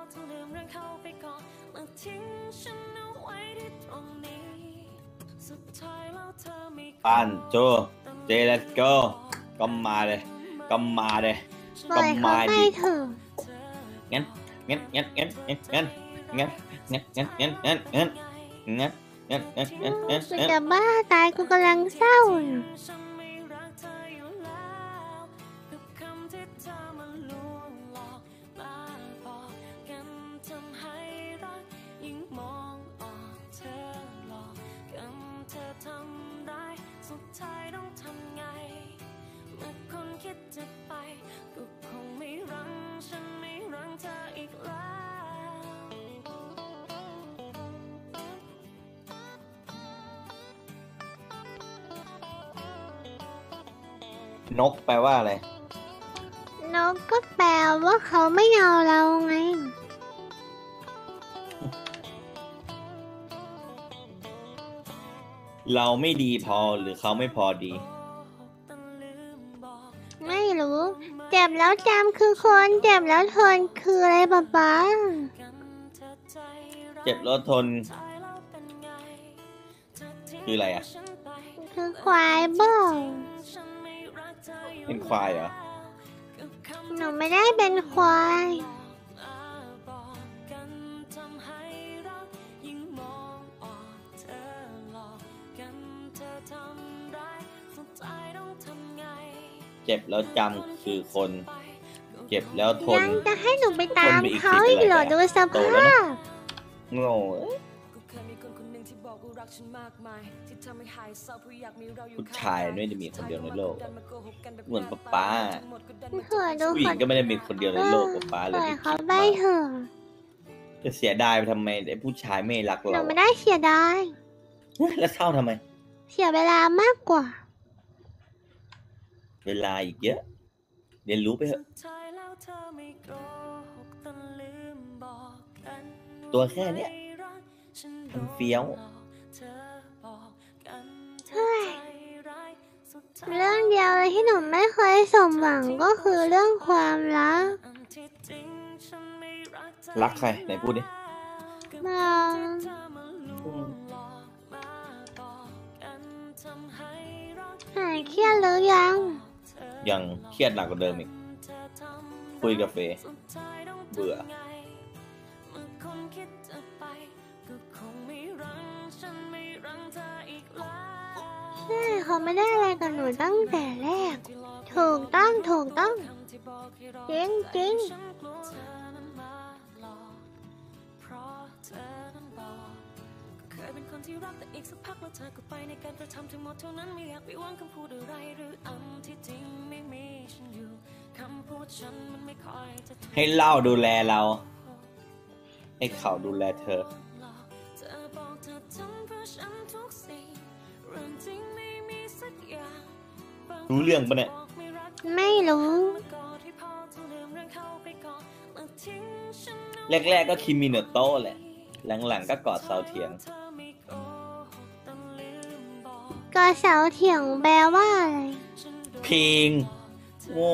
ปานโจเจเลสโกก็มาเลยก็มาเลยปล่อยเขาไปเถอะงั้นกูจะบ้าตายกูกำลังเศร้าอยู่นกแปลว่าอะไรนกก็แปลว่าเขาไม่เอาเราไงเราไม่ดีพอหรือเขาไม่พอดีไม่รู้ เจ็บแล้วจำคือคนเจ็บแล้วทนคืออะไรบ้าเจ็บแล้วทน คืออะไรอ่ะคือควายบ้าเป็นควายเหรอหนูไม่ได้เป็นควายเจ็บแล้วจำคือคน เจ็บแล้วทนยังจะให้หนูไปตามเขาอีกเหรอดูสภาพโง่ผู้ชายไม่ได้มีคนเดียวในโลก เหมือนป๊าเผื่อดูผู้หคญิงนก็ไม่ได้มีคนเดียวในโลกป๊าเลเผื่ยอเขาไปเถอะจะเสียดายไปทำไมไอ้ผู้ชายไม่รักหนูเราไม่ได้เสียดายแล้วเศร้าทำไมเสียเวลามากกว่าเวลาอีกเยอะ เรียนรู้ไปเถอะ ตัวแค่เนี้ยมันเฟี้ยวเฮ้ย เรื่องเดียวเลยที่หนูไม่เคยสมหวังก็คือเรื่องความรักรักใครไหนพูดดิหายเครียดหรือยังยังเครียดหนักกว่าเดิมอีก คุยกับเฟย์เบื่อเใช่เขาไม่ได้อะไรกับหนูตั้งแต่แรก ถูกต้องจริงจริงเคยเป็นคนที่รักแต่อีกสักพักแล้วเธอก็ไปในการกระทำทั้งหมดเท่านั้นไม่อยากไปหวังคำพูดอะไรหรืออันที่จริงไม่มีฉันอยู่คำพูดฉันมันไม่ค่อยจะถูกให้เล่าดูแลเรา ให้เขาดูแลเธอเธอบอกเธอทำเพื่อฉันทุกสิ่งเรื่องจริงไม่มีสักอย่างรู้เรื่องปะเนี่ยไม่รู้แรกๆก็คิมิโนโต้แหละ หลังๆก็กอดเสาเถียงก็เสาเถียงแปลว่าอะไรเพลงโง่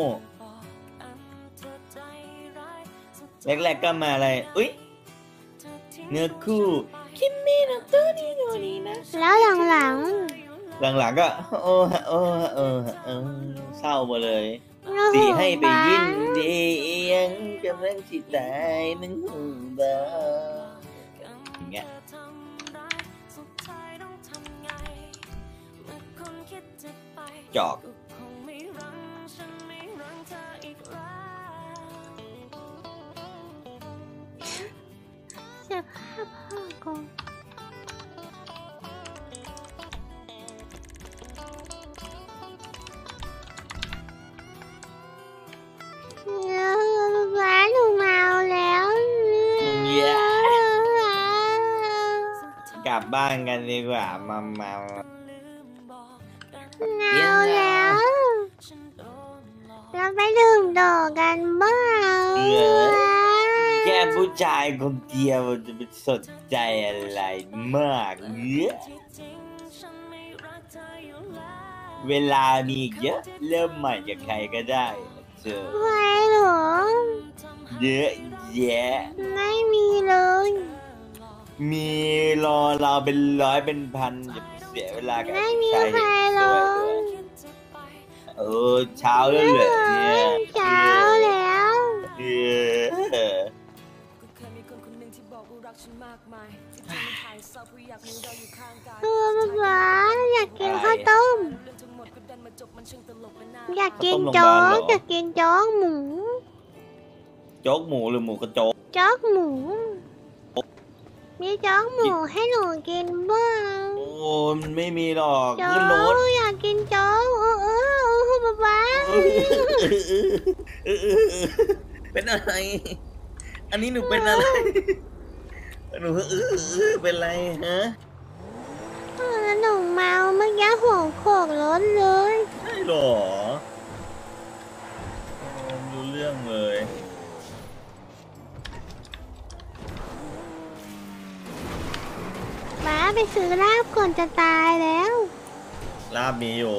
แรกๆก็มาอะไรอุ๊ยเนื้อคู่คิมิโนโต้นี่โนนี่นะแล้วหลังหลังๆก็โอ้เศร้ามาเลยๆสีให้ไปยินดียังกำลังจิตตายนึงหูบ้าอย่างเงี้ยจอกเจ็บภาพพ่อกูร้านหนูเมาแล้วกลับบ้านกันดีกว่ามาเมาแล้วเราไปดื่มต่อกันบ้างแค่ผู้ชายคนเดียวจะไปสนใจอะไรมากเวลามีเยอะเริ่มใหม่จากใครก็ได้เจอไม่หรอเยอะแยะไม่มีเลยมีรอเราเป็นร้อยเป็นพันจะเสียเวลากับไม่มีชายใครเด็กเลสวยยเช้าแล้วเหรอเนี่ยเช้าแล้ว ป๊าอยากกินข้าวต้ม อยากกินโจ๊กอยากกินโจ๊กหมูโจ๊กหมูหรือหมูกระโจ๊กโจ๊กหมู มีโจ๊กหมูให้หนูกินบ้างโอ้มันไม่มีหรอกโจ๊ขึ้นรถกอยากกินโจ๊กป๊าเป็นอะไร อันนี้หนูเป็นอะไร หนูเป็นอะไรฮะหนูเมาเมื่อกี้หัวโขกรถเลยใช่หรอรู้เรื่องเลยป๊าไปซื้อลาบก่อนจะตายแล้วลาบมีอยู่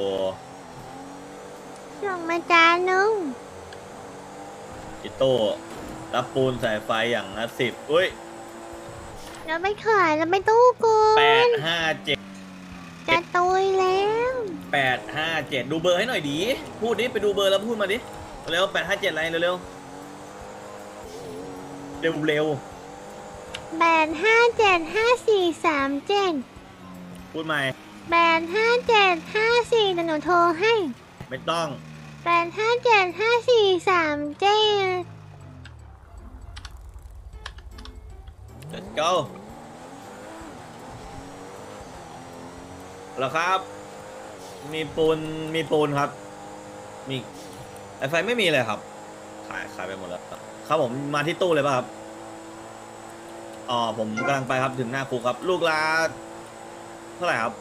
ส่งมาจานนึงอิโต้รับปูนสายไฟอย่างละ10อุ้ยเราไปขายเราไปตู้ก่อน 857 จะตุยแล้ว 857ดูเบอร์ให้หน่อยดิพูดดิไปดูเบอร์แล้วพูดมาดิเร็ว857อะไรเร็วเร็ว 8575437 พูดใหม่ 85754แต่หนูโทรให้ไม่ต้อง 8575437 Let's go แล้วครับ มีปูนครับ มีไอไฟไม่มีเลยครับขายไปหมดแล้วครับผมมาที่ตู้เลยป่ะครับอ๋อผมกำลังไปครับถึงหน้าคุกครับ ลูกละเท่าไหร่ครับ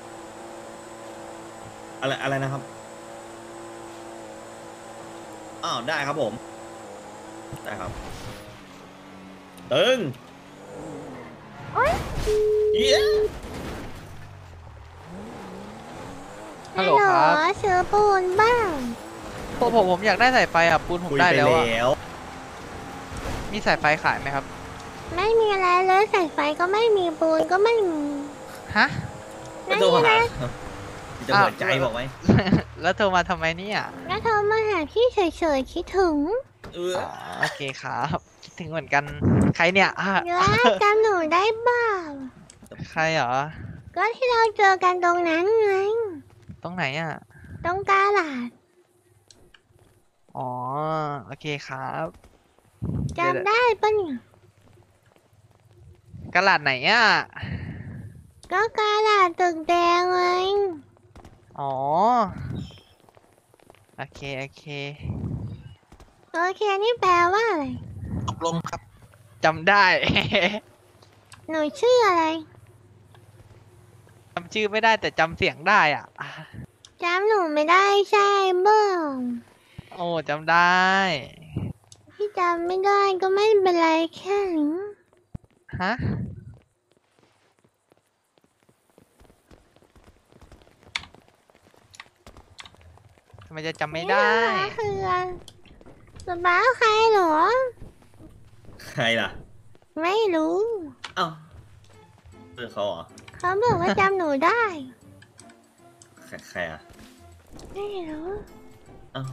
อะไรนะครับอ้าวได้ครับผมได้ครับตึงเย้ฮัลโหลครับซื้อปูนบ้างผมอยากได้สายไฟอ่ะปูนผมได้แล้วอ่ะมีสายไฟขายไหมครับไม่มีอะไรเลยสายไฟก็ไม่มีปูนก็ไม่มีฮะไม่โทรหาจะหัวใจบอกไว้แล้วโทรมาทำไมเนี่ยแล้วโทรมาหาพี่เฉยๆคิดถึงโอเคครับคิดถึงเหมือนกันใครเนี่ยจำหนูได้บ้างใครเหรอก็ที่เราเจอกันตรงนั้นไงตรงไหนอ่ะตรงกาลาดอ๋อ โอเคครับจำได้ปะเนี่ยกระดาษไหนอ่ะก็กาลาดตึกแดงไงอ๋อ โอเค โอเคโอเคนี่แปลว่าอะไรตกลงครับจำได้หนูชื่ออะไรจำชื่อไม่ได้แต่จำเสียงได้อ่ะจำหนูไม่ได้ใช่บ้างโอ้จำได้พี่จำไม่ได้ก็ไม่เป็นไรแค่นี้ฮะ ทำไมจะจำไม่ได้คือป๊าใครเหรอใครล่ะไม่รู้เอ้าคือเขาเหรอเขาบอกว่าจำหนูได้ใครอ่ะไม่รู้เอ้า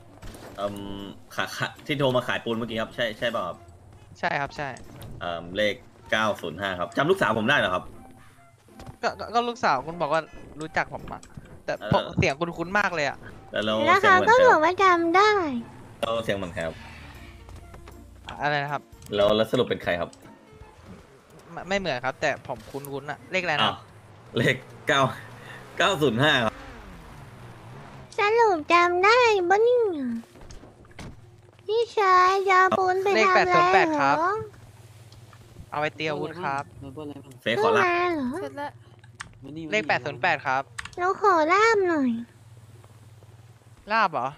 ที่โทรมาขายปูนเมื่อกี้ครับ ใช่เปล่าครับใช่ครับใช่เลข 905 ครับจำลูกสาวผมได้เหรอครับก็ลูกสาวคุณบอกว่ารู้จักผมอะแต่ผมเสียงคุณคุ้นมากเลยอะแล้วเราแล้วเสียงเขาเหมือนก็ใครบคอรักบว่าจำได้เราเสียงเหมือนใครครับอะไรนะครับแล้วสรุปเป็นใครครับไม่เหมือนครับ แต่ผมคุ้นๆอะเลขอะไรอ้านะวเลข 905 ครับสรุปจำได้ปะเนี่ยพี่ชายจะเอาปูนไปเลขทำอะไร 808 เหครรัอบเอาไปเตียววุฒครับเฟซขอลามาเหรอเลข 808 ครับเราขอลาบหน่อยลาบเหรอ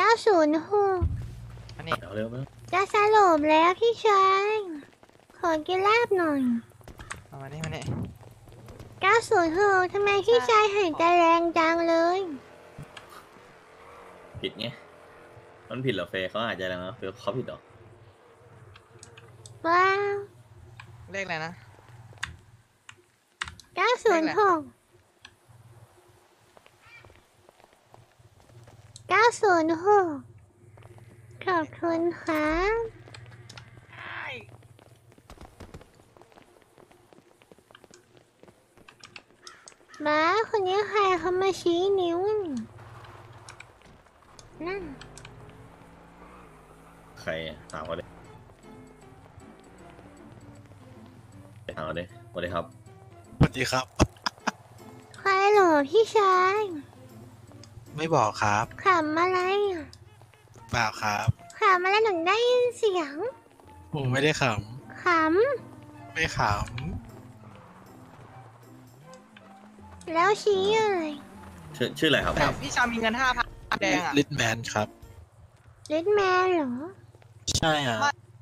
906 อันนี้เร็วจะสรุปแล้วพี่ชายขอกินลาบหน่อยเอามานี่มานี่ 906ทำไมพี่ชายหายใจแรงจังเลยผิดไงมันผิดเหรอเฟย์เขาอาจจะแล้วนะเฟย์เขาผิดเหรอว้าวเลขอะไรนะ 906 ขอบคุณครับม้าคนนี้ใครเขามาชี้นิ้วนี่นั่นใครอะถามเขาเลยถามเขาเลยสวัสดีครับสวัสดีครับใครเหรอพี่ชายไม่บอกครับขำอะไรอ่ะเปล่าครับขำอะไรหนูได้ยินเสียงผมไม่ได้ขขำไม่ขำแล้วชี้อะไรชื่ออะไรครับแต่พี่ชามีเงิน 5,000 แดงอะำลิทแมนครับลิทแมนเหรอใช่อ่ะ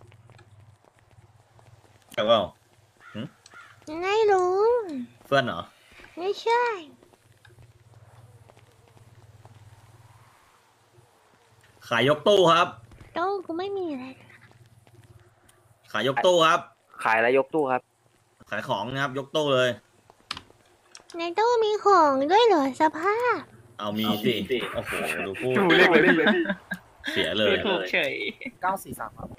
ใช่เปล่าไม่รู้เพื่อนเหรอไม่ใช่ขายยกตู้ครับโต้กูไม่มีอะไรขายยกตู้ครับขายอะไรยกตู้ครับขายของนะครับ ยกตู้เลยในตู้มีของด้วยเหรอสภาพเอามีสิ โอ้โห ดูพูดดูเลขเลยเสียเลยถูกเฉย 943 ครับ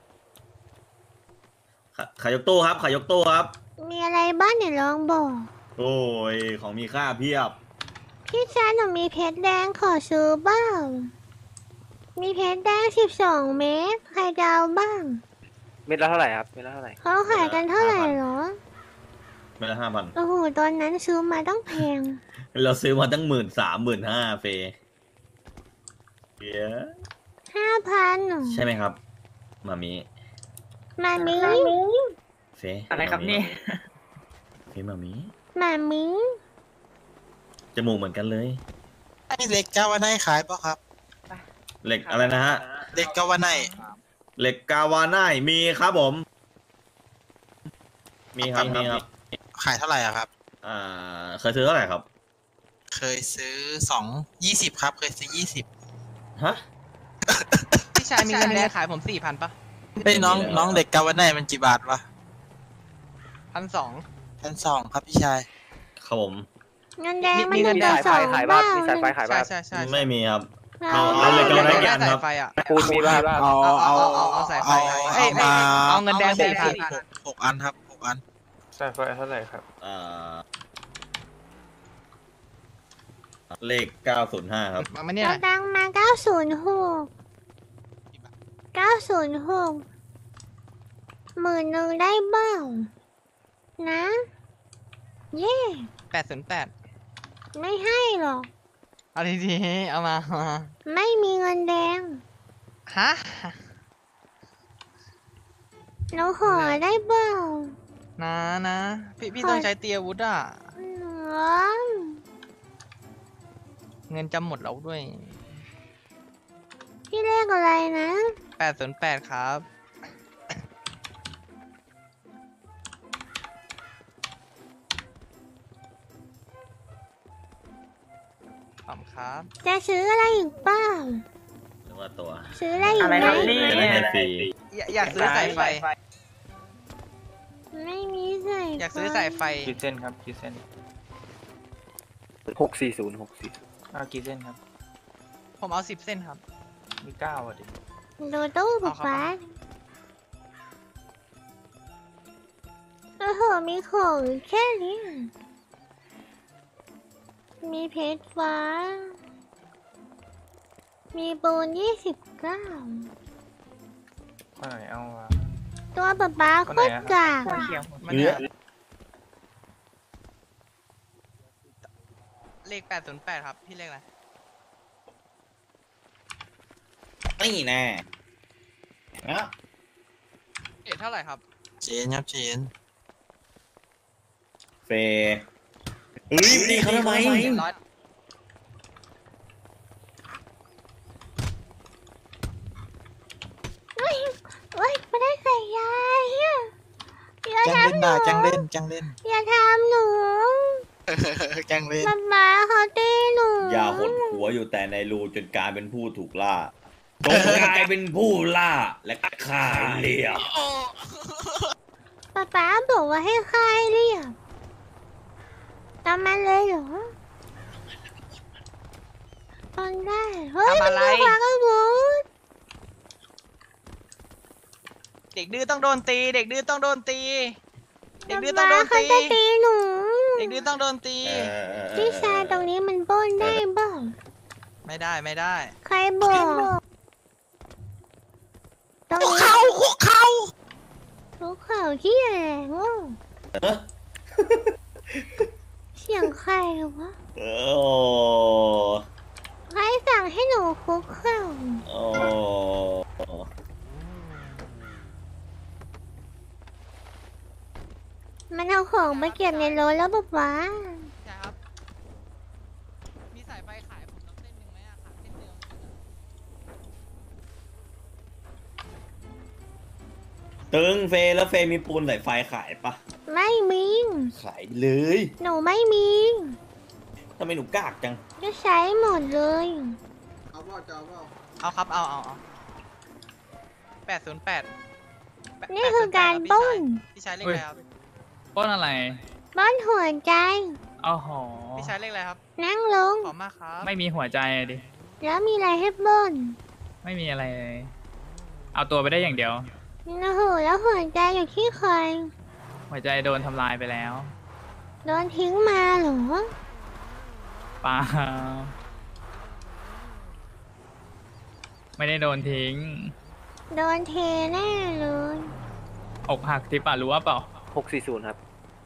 ขายยกตู้ครับ ขายยกตู้ครับมีอะไรบ้างเนี่ยลองบอกโอ้ย ของมีค่าเพียบพี่ชายหนูมีเพชรแดงขอซื้อบ้าง มีเพชรแดง12 เม็ดใครจะเอาบ้างเม็ดละเท่าไหร่ครับ เม็ดละเท่าไหร่เขาขายกันเท่าไหร่เหรอไม่ละ5,000 โอ้โห ตอนนั้นซื้อมาต้องแพงเราซื้อมาตั้ง13,000 15,000เฟย์เดี๋ยว 5,000เหรอใช่ไหมครับ มามีมามิเฟย์อะไรครับเนี่ยเฟย์มามีมามิจมูกเหมือนกันเลยไอเล็กกาวาไนขายป่ะครับเหล็กอะไรนะฮะเล็กกาวาไนเหล็กกาวาน่ายมีครับผม มีครับ มีครับขายเท่าไหร่อะครับเคยซื้อเท่าไหร่ครับเคยซื้อ20ครับ เคยซื้อ20 ฮะพี่ชายมีเงินแดงขายผม 4,000 ปะเฮ้ยน้องเด็กกาวาไนมันกี่บาทวะ 1,200 1,200ครับพี่ชายครับผมเงินแดงมันมีเงินแดง 1 ต่อขาย 2 บ้าบ้างมีสายไฟขายบ้าใช่ไม่มีครับเอาเอาเลยก็ได้ได้กันคสารัยบไฟอะปูนมีบ้างเอาสายไฟเอ้ยเอาเงินแดง 4,000 6 อันครับ6 อันสายไฟเท่าไหร่ครับเลข 905 ครับมาเนี่ยเอาตังค์มา906 10,000ได้เบ้านะ เย่ 808 ไม่ให้หรอกเอาดีๆเอามาไม่มีเงินแดงฮะหนูขอได้เบ้านะพี่ต้องใช้เตรียมอาวุธอ่ะหนูเงินจำหมดแล้วด้วยพี่เลขอะไรนะ 808 ครับ ขอบคุณครับจะซื้ออะไรอีกเปล่าหรือว่าตัวซื้ออะไรอีกไหมจะได้ไม่ฟรีอยากซื้อสายไฟไม่มีใส่อยากซื้อสายไฟกี่เส้นครับกี่เส้น 640 กี่เส้นครับผมเอา10 เส้นครับมี9อ่ะดิดูตู้บุกฟ้าโอ้โหมีของแค่นี้ มีเพชรฟ้า มีปูน29 คนไหนเอาอ่ะตัวป๊าโคตรกากมันเนี่ยเลข 808 ครับ พี่เลขอะไรไม่แน่นะเท่าไหร่ครับเจนครับเจนเฟเฮ้ยดีเขาทำไมเฮ้ยไม่ได้ใส่ยาเฮียอย่าจังเล่นทำหนูด่าจังเล่นจังเล่นอย่าทำหนูจังเล่นป๊าเขาตีหนูอย่าหดหัวอยู่แต่ในรูจนกลายเป็นผู้ถูกล่าจงกลายเป็นผู้ล่าและฆ่าเรียบป๊าบอกว่าให้ใครเรียกตามมาเลยเหรอตอนได้เฮ้ยมันคือความกระบุดเด็กดื้อต้องโดนตี เด็กดื้อต้องโดนตี เด็กดื้อต้องโดนเขาตีจะตีหนูเด็กดื้อต้องโดนตีพี่ชายตรงนี้มันปล้นได้บ้างไม่ได้ไม่ได้ใครบอกตรงนี้คุกเข่าคุกเข่าที่แหงโง่เสียงใครวะโอ้ใครสั่งให้หนูคุกเข่าโอ้มันเอาของมาเก็บในรถแล้วป๊าใช่ครับ มีสายไฟขายผมต้องเส้นหนึ่งไหมอะขาดเส้นเดียวตึงเฟแล้วเฟมีปูนสายไฟขายปะไม่มีขายเลยหนูไม่มีทำไมหนูกากจังก็ใช้หมดเลยเอาครับ เอา808 นี่คือการปล้นพี่ชายเลขอะไรครับปล้นอะไรปล้นหัวใจอ๋อหอพี่ชายเลขอะไรครับนั่งลงขอบมากครับไม่มีหัวใจดิแล้วมีอะไรให้ปล้นไม่มีอะไรเลย เอาตัวไปได้อย่างเดียวโอ้โหแล้วหัวใจอยู่ที่ใครหัวใจโดนทำลายไปแล้วโดนทิ้งมาเหรอเปล่าไม่ได้โดนทิ้งโดนเทแน่เลยอกหักที่ป่ารู้ว่าเปล่า 640 ครับ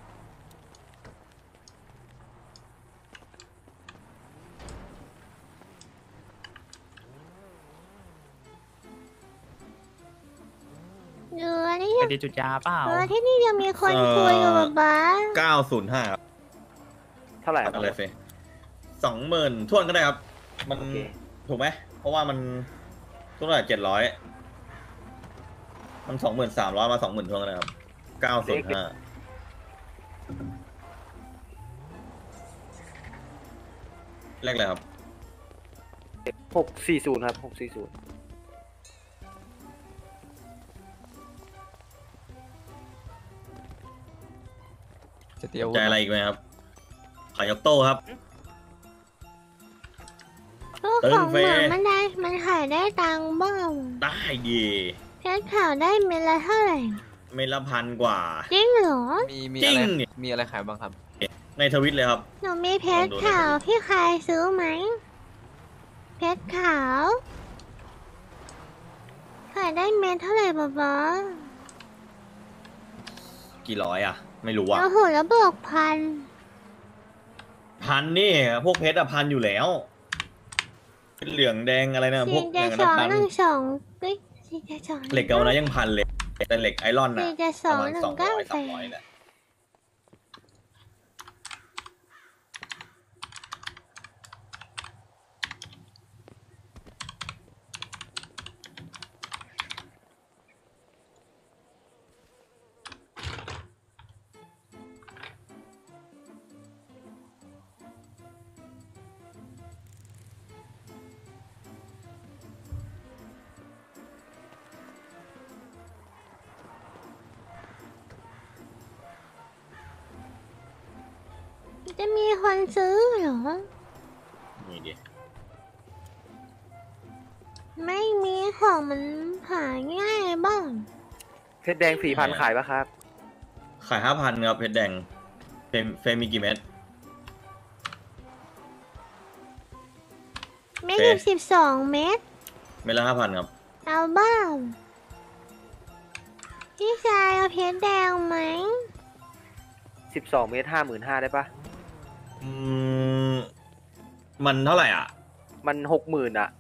เดือนี่ไปดีจุดยาเปล่าที่นี่ยังมีคนคุยอยู่ป๊า 905ครับเท่าไหร่ครับอะไรเฟ20,000ทวนก็ได้ครับ มันถูกไหม เพราะว่ามันเท่าไหร่700 มัน23,000มา20,000ทวนก็ได้ครับ905เลขอะไรครับ 640 ครับ 640 สนใจอะไรอีกไหมครับ ขายยกโต้ครับพวกของเหมือนมันได้มันขายได้ตังค์บ้างได้ดีเพชรขาวได้เม็ดละเท่าไหร่เม็ดละ1,000 กว่าจริงเหรอจริงมีอะไรขายบ้างครับในทวิตเลยครับหนูมีเพชรขาวพี่ใครซื้อไหมเพชรขาวขายได้เม็ดเท่าไหร่บ้ากี่ร้อยอ่ะ ไม่รู้อ่ะโอ้โหแล้วบวกพันพันนี่พวกเพชรอะพันอยู่แล้วเป็นเหลืองแดงอะไรนะพวกอย่างนั้นพัน 472เฮ้ย472 เหล็กเกานะยังพันเลยแต่เหล็กไอรอนอะประมาณ200 300แหละจะมีคนซื้อเหรอนี่ดิไม่มีของมันหาง่ายบ้างเพชรแดง 4,000 ขายปะครับขาย 5,000ครับเพชรแดงเฟมีกี่เม็ดไม่ถึง12 เม็ดเม็ดละ 5,000ครับเอาบ้างพี่ชายเอาเพชรแดงไหม 12 เมตร 55,000 ได้ปะมันเท่าไหร่อ่ะมัน 60,000อ่ะ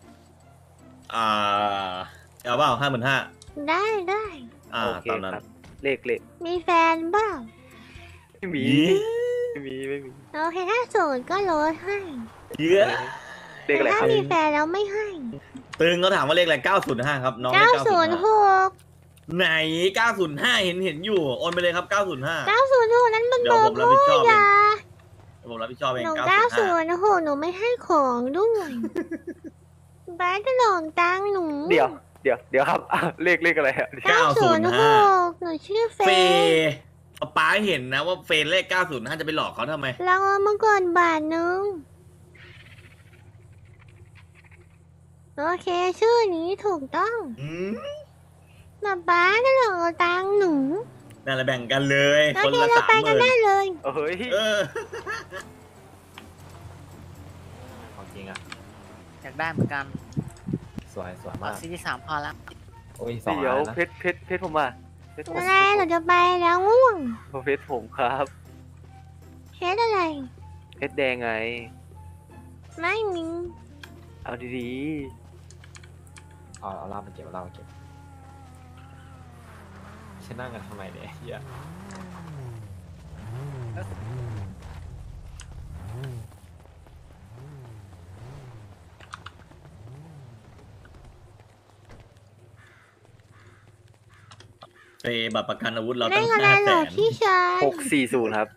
เอาเปล่า55,000 ได้โอเคตามนั้นครับ เลขมีแฟนบ้างไม่มี ไม่มีโอเคถ้าโสดก็ลดให้เยอะเลขอะไรถ้าครับมีแฟนแล้วไม่ให้ตึงเขาถามว่าเลขอะไร905ครับน้องเลข905ไหน905เห็นอยู่โอนไปเลยครับ905 906นั้นมันเดี๋ยวผมรับผิดชอบเองยาผมรับผิดชอบเองหนู 905 906หนูไม่ให้ของด้วยบ้าจะหลอกตังค์หนูเดี๋ยวครับเลขอะไรอะ 906หนูชื่อเฟเฟย์ย์ป้าเห็นนะว่าเฟย์เลข905จะไปหลอกเขาทำไมเราเอามาก่อนบาทนึงโอเคชื่อนี้ถูกต้องป้าจะหลอกตังค์หนูนั่นแหละแบ่งกันเลยโอคนเคละเราไปกันได้ 30,000 เลยเฮ้ยของจริงอ่ะอยากได้เหมือนกันสวยมาก 43พอแล้วโอ้ยเดี๋ยวนะเพชรผมอ่ะเพชรผมอะไรหนูจะไปแล้วง่วงเพชรผมครับเพชรอะไรเพชรแดงไงไม่มีเอาดีเอาเหล้ามาเก็บฉันนั่งกันทำไมเนี่ยเฮียเฟย์บัตรประกันอาวุธเราเลตั้งขอะไรเหรอ 500,000 พี่ชาย 640 ครับ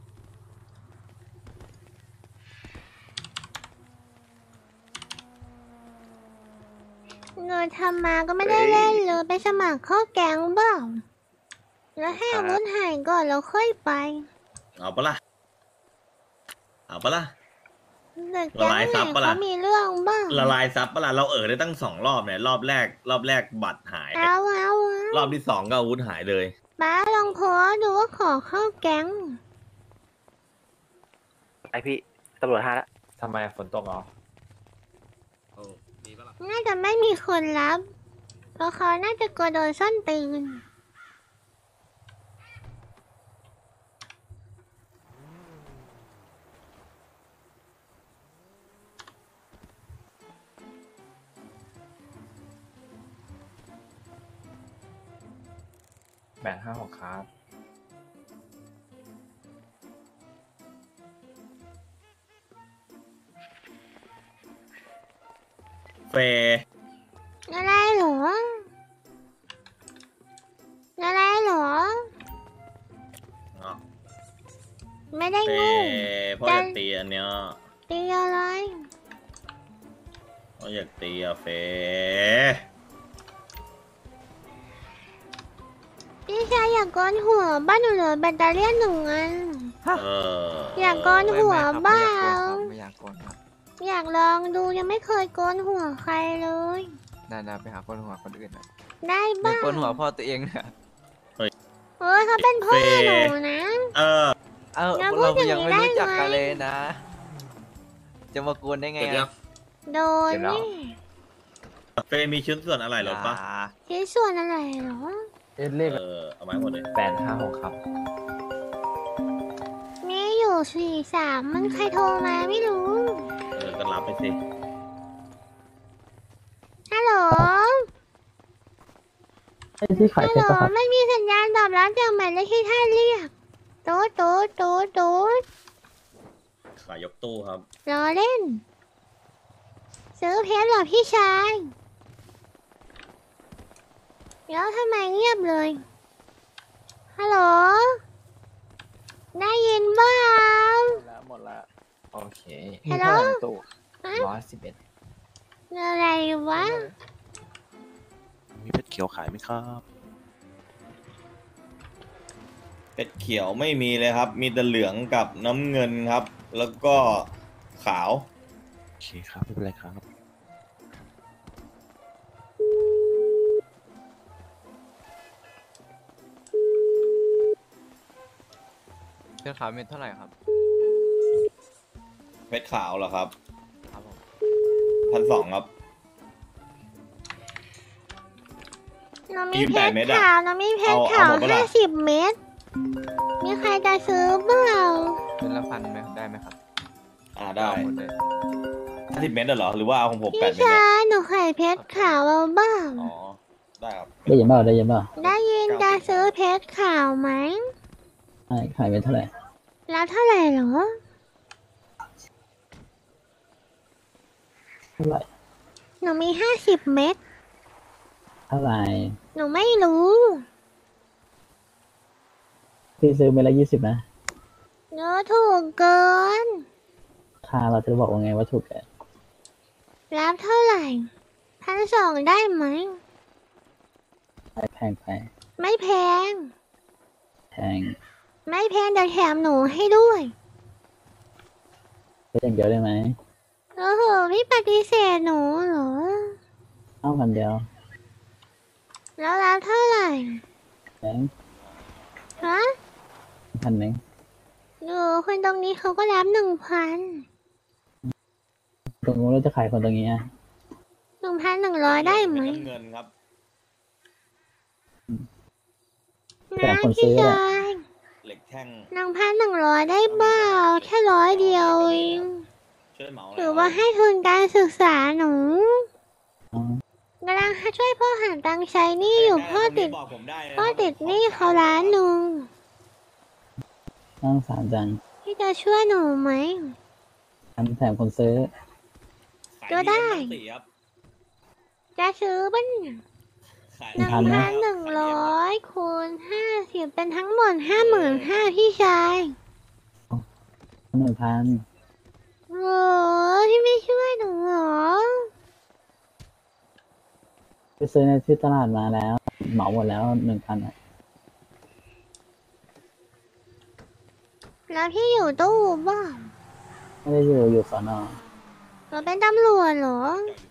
เงินทำมาก็ไม่ได้เล่นเลยไปสมัครเข้าแก๊งบ้างแล้วให้อาวุธหายก่อนแล้วค่อยไปเอาปะล่ะแต่แก๊งไหนเขามีเรื่องบ้างละลายซับปะล่ะเราได้ตั้ง2 รอบเนี่ยรอบแรกบัตรหายเอารอบที่2ก็อาวุธหายเลยป้าลองโพสต์ดูว่าขอเข้าแก๊งไอพี่ตำรวจ5แล้วทำไมฝนตกเหรอน่าจะไม่มีคนรับ เพราะเขาน่าจะกลัวโดนส้นตีนแบ่ง5-6ครับเฟย์อะไรเหรอ ไม่ได้เฟงูย์พ่ออยากตีอันเนี้ยตีอะไรพ่ออยากตีอะเฟย์พี่ชายอยากก้อนหัวบ้านหนูเหลือแบตเตอรี่1 อัน อยากก้อนหัวบ้าไม่อยากโกนครับอยากลองดูยังไม่เคยโกนหัวใครเลยได้ไปหาโกนหัวคนอื่นนะได้ไม่บ้างโกนหัวพ่อตัวเองนะเฮ้ยเขาเป็นพ่อหนูนะเราพูดอย่างนี้ได้ไงนะ จะมากวนได้ไงโดนนี่เฟย์มีชิ้นส่วนอะไรหรอปะชิ้นส่วนอะไรเหรอเอาไม้หมดเลย 856 ครับมีอยู่43มันใครโทรมาไม่รู้ก็รับไปสิฮัลโหลที่ขายฮัลเพโหลชรครับไม่มีสัญญาณตอบรับจากหมายเลขที่ท่านเรียกโต๊ดโต๊ดโต๊ดโต๊ดขายยกตู้ครับรอเล่น ซื้อเพชรเหรอพี่ชายแล้วทำไมเงียบเลย ฮัลโหล ได้ยินเปล่าหมดแล้ว โอเคฮัลโหลตู้ฮะ 111 อะไรวะมีเพชรเขียวขายไหมครับเป็ดเขียวไม่มีเลยครับ มีแต่เหลืองกับน้ำเงินครับ แล้วก็ขาวโอเคครับไม่เป็นไรครับเพชรขาวเม็ดเท่าไหร่ครับเพชรขาวเหรอครับครับผม 1,200ครับเรามียี่สิบเพแปดชรเม็ดอะขาวเรามีเพชรเอาขาวหมดปะล่ะ 50 เม็ดมีใครจะซื้อเปล่าเป็นละพันไหมได้ไหมครับได้หมดเลย 50 เม็ดเหรอ หรือว่าเอาของผมพี่ 8 เม็ดเนี่ยชายหนูขายเพชรขาวเอาบ้างอ๋อ ได้ครับได้ยินเปล่าได้ยินเปล่าได้ยินจะซื้อเพชรขาวไหมขายเป็นเท่าไหร่แล้วเท่าไหร่เหรอเท่าไหร่หนูมี50 เม็ดเท่าไหร่หนูไม่รู้พี่ซื้อเม็ดละ20นะเนื้อถูกเกินค่าเราจะบอกว่าไงว่าถูกแกรับเท่าไหร่1,200ได้ไหมแพงไปไม่แพงแพงไม่แพงเดี๋ยวแถมหนูให้ด้วยเป็นอย่างเดียวได้ไหมโอ้โหพี่ปฏิเสธหนูเหรอเอาพันเดียวแล้วรับเท่าไหร่แพงฮะ 1,000 คนตรงนี้เขาก็รับ1,000 ตรงนู้นเราจะขายคนตรงนี้อ่ะ 1,100ได้ไหมน้ำเงินครับแต่นะคนซื้พี่อแหละชายเหล็กแท่ง 1,100ได้เปล่าแค่100 เดียวเองช่วยเหมาถือว่าให้ทุนการศึกษาหนูกำลังช่วยพ่อหาตังค์ใช้หนี้อยู่พ่อติดบอกผมได้นะพ่อติดหนี้เขา1,000,000 นั่งสามจังพี่จะช่วยหนูไหมแถมคนซื้อก็ได้ขายดีครับจะซื้อบ้างขาย 1,100 คูณ 50 เป็นทั้งหมด 55,000พี่ชาย 1,000 โอ้ที่ไม่ช่วยหนูเหรอไปซื้อในที่ตลาดมาแล้ว เหมาหมดแล้ว 1,000อ่ะแล้วพี่อยู่ตู้บ้างไม่ได้อยู่สอนอเราเป็นตำรวจเหรอ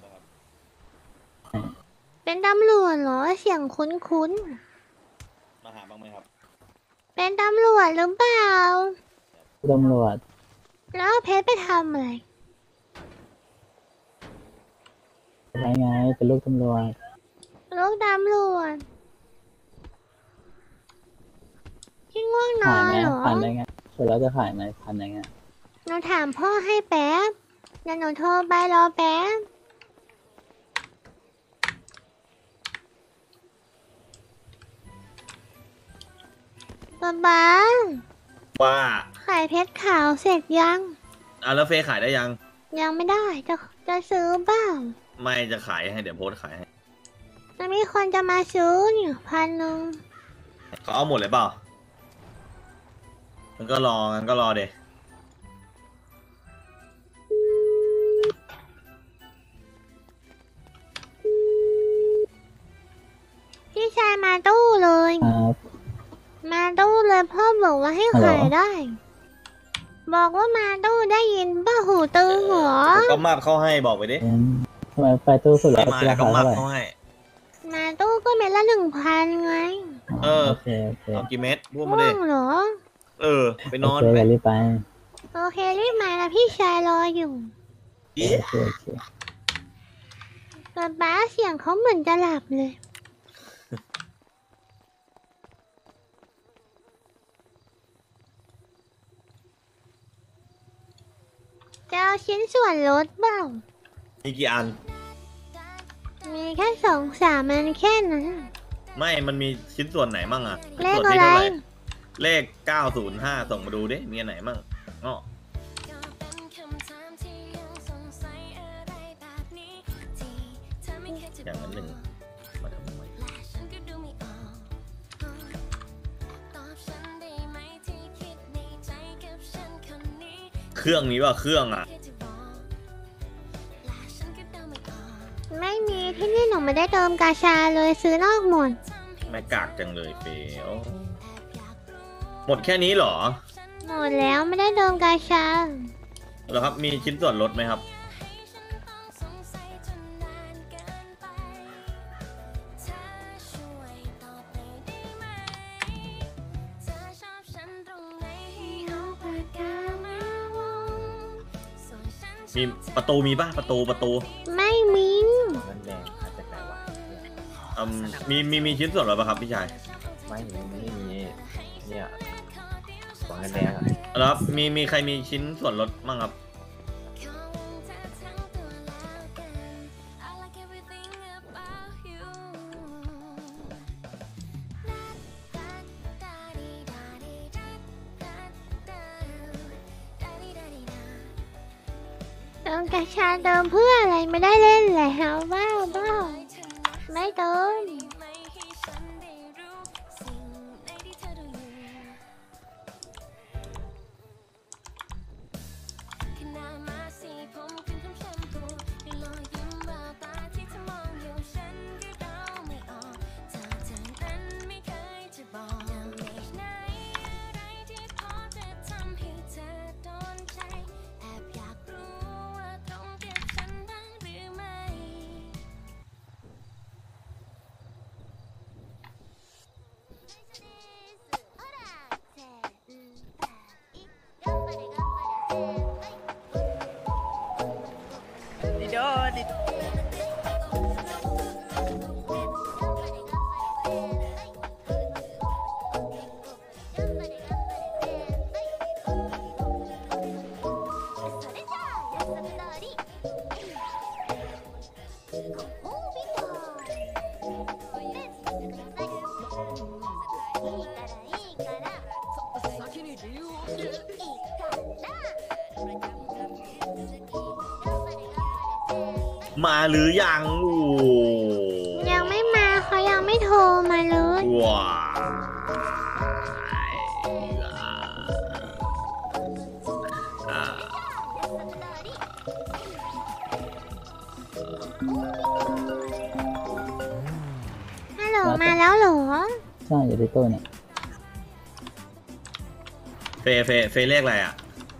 เป็นตำรวจเหรอ เสียงคุ้นมาหาบ้างไหมครับๆ เป็นตำรวจหรือเปล่าตำรวจแล้วเพชรไปทำอะไรอะไรไง เป็นลูกตำรวจลูกตำรวจพี่ง่วงนขาอย นไหมเหรอพันได้ไงสุดแล้วจะขายไหมพันได้ไงหนูถามพ่อให้แป๊บเดี๋ยวหนูโทรไปรอแป๊บ ป๊าป๊าว่าขายเพชรขาวเสร็จยังแล้วเฟย์ขายได้ยังยังไม่ได้จะซื้อเปล่าไม่จะขายให้เดี๋ยวโพสต์ขายให้จะมีคนจะมาซื้อเนี่ย1,000 เขาเอาหมดเลยเปล่างั้นก็รอเดยพี่ชายมาตู้เลยครับมาตู้เลยพ่อบอกว่าให้ฮัลโหลขายได้ บอกว่ามาตู้ได้ยินป้าหูตึงเหรอก็มาบเข้าให้บอกไปดิทำไมไปตู้สุดแล้วไม่มาราก็คามาเท่าบไหร่เข้าให้มาตู้ก็เม็ดละ1,000ไงเออโอเคเอากี่เม็ดพูดมาง่ดิวงเหรอไปนอนโอเคไปอย่ารีบไปโอเครีบมานะพี่ชายรออยู่โอเคโอเคแต่ป้าเสียงเขาเหมือนจะหลับเลย จะเอาชิ้นส่วนลดเปล่ามีกี่อันมีแค่2-3อันแค่นั้นไม่มันมีชิ้นส่วนไหนมั่งอะเลขส่วนอะที่ไรเท่าไหร่เลข 905 ส่งมาดูดิมีอันไหนมั่งอ้ออย่างนั้นหนึ่งมาทำไมเครื่องนี้ป่ะเครื่องอะไม่มีที่นี่หนูไม่ได้เติมกาชาเลยซื้อนอกหมดไม่กากจังเลยเฟลหมดแค่นี้เหรอหมดแล้วไม่ได้เติมกาชาแล้วครับมีชิ้นส่วนลดไหมครับมีประตูมีป่ะประตูไม่มีมันแดงอาจจะไกลวะมีชิ้นส่วนลดป่ะครับพี่ชายไม่มีเนี่ยสองเงินแดงอ่ะแล้วครับมีใครมีชิ้นส่วนลดมั่งครับเติมกาชาเติมเพื่ออะไรไม่ได้เล่นแล้วบ้าไม่เติมมาหรือยังโอ้ยังไม่มาเขายังไม่โทรมาเลยว้าอ่าฮัลโหลมาแล้วเหรอใช่อยู่ที่ตู้เนี่ยเฟเลขอะไรอ่ะ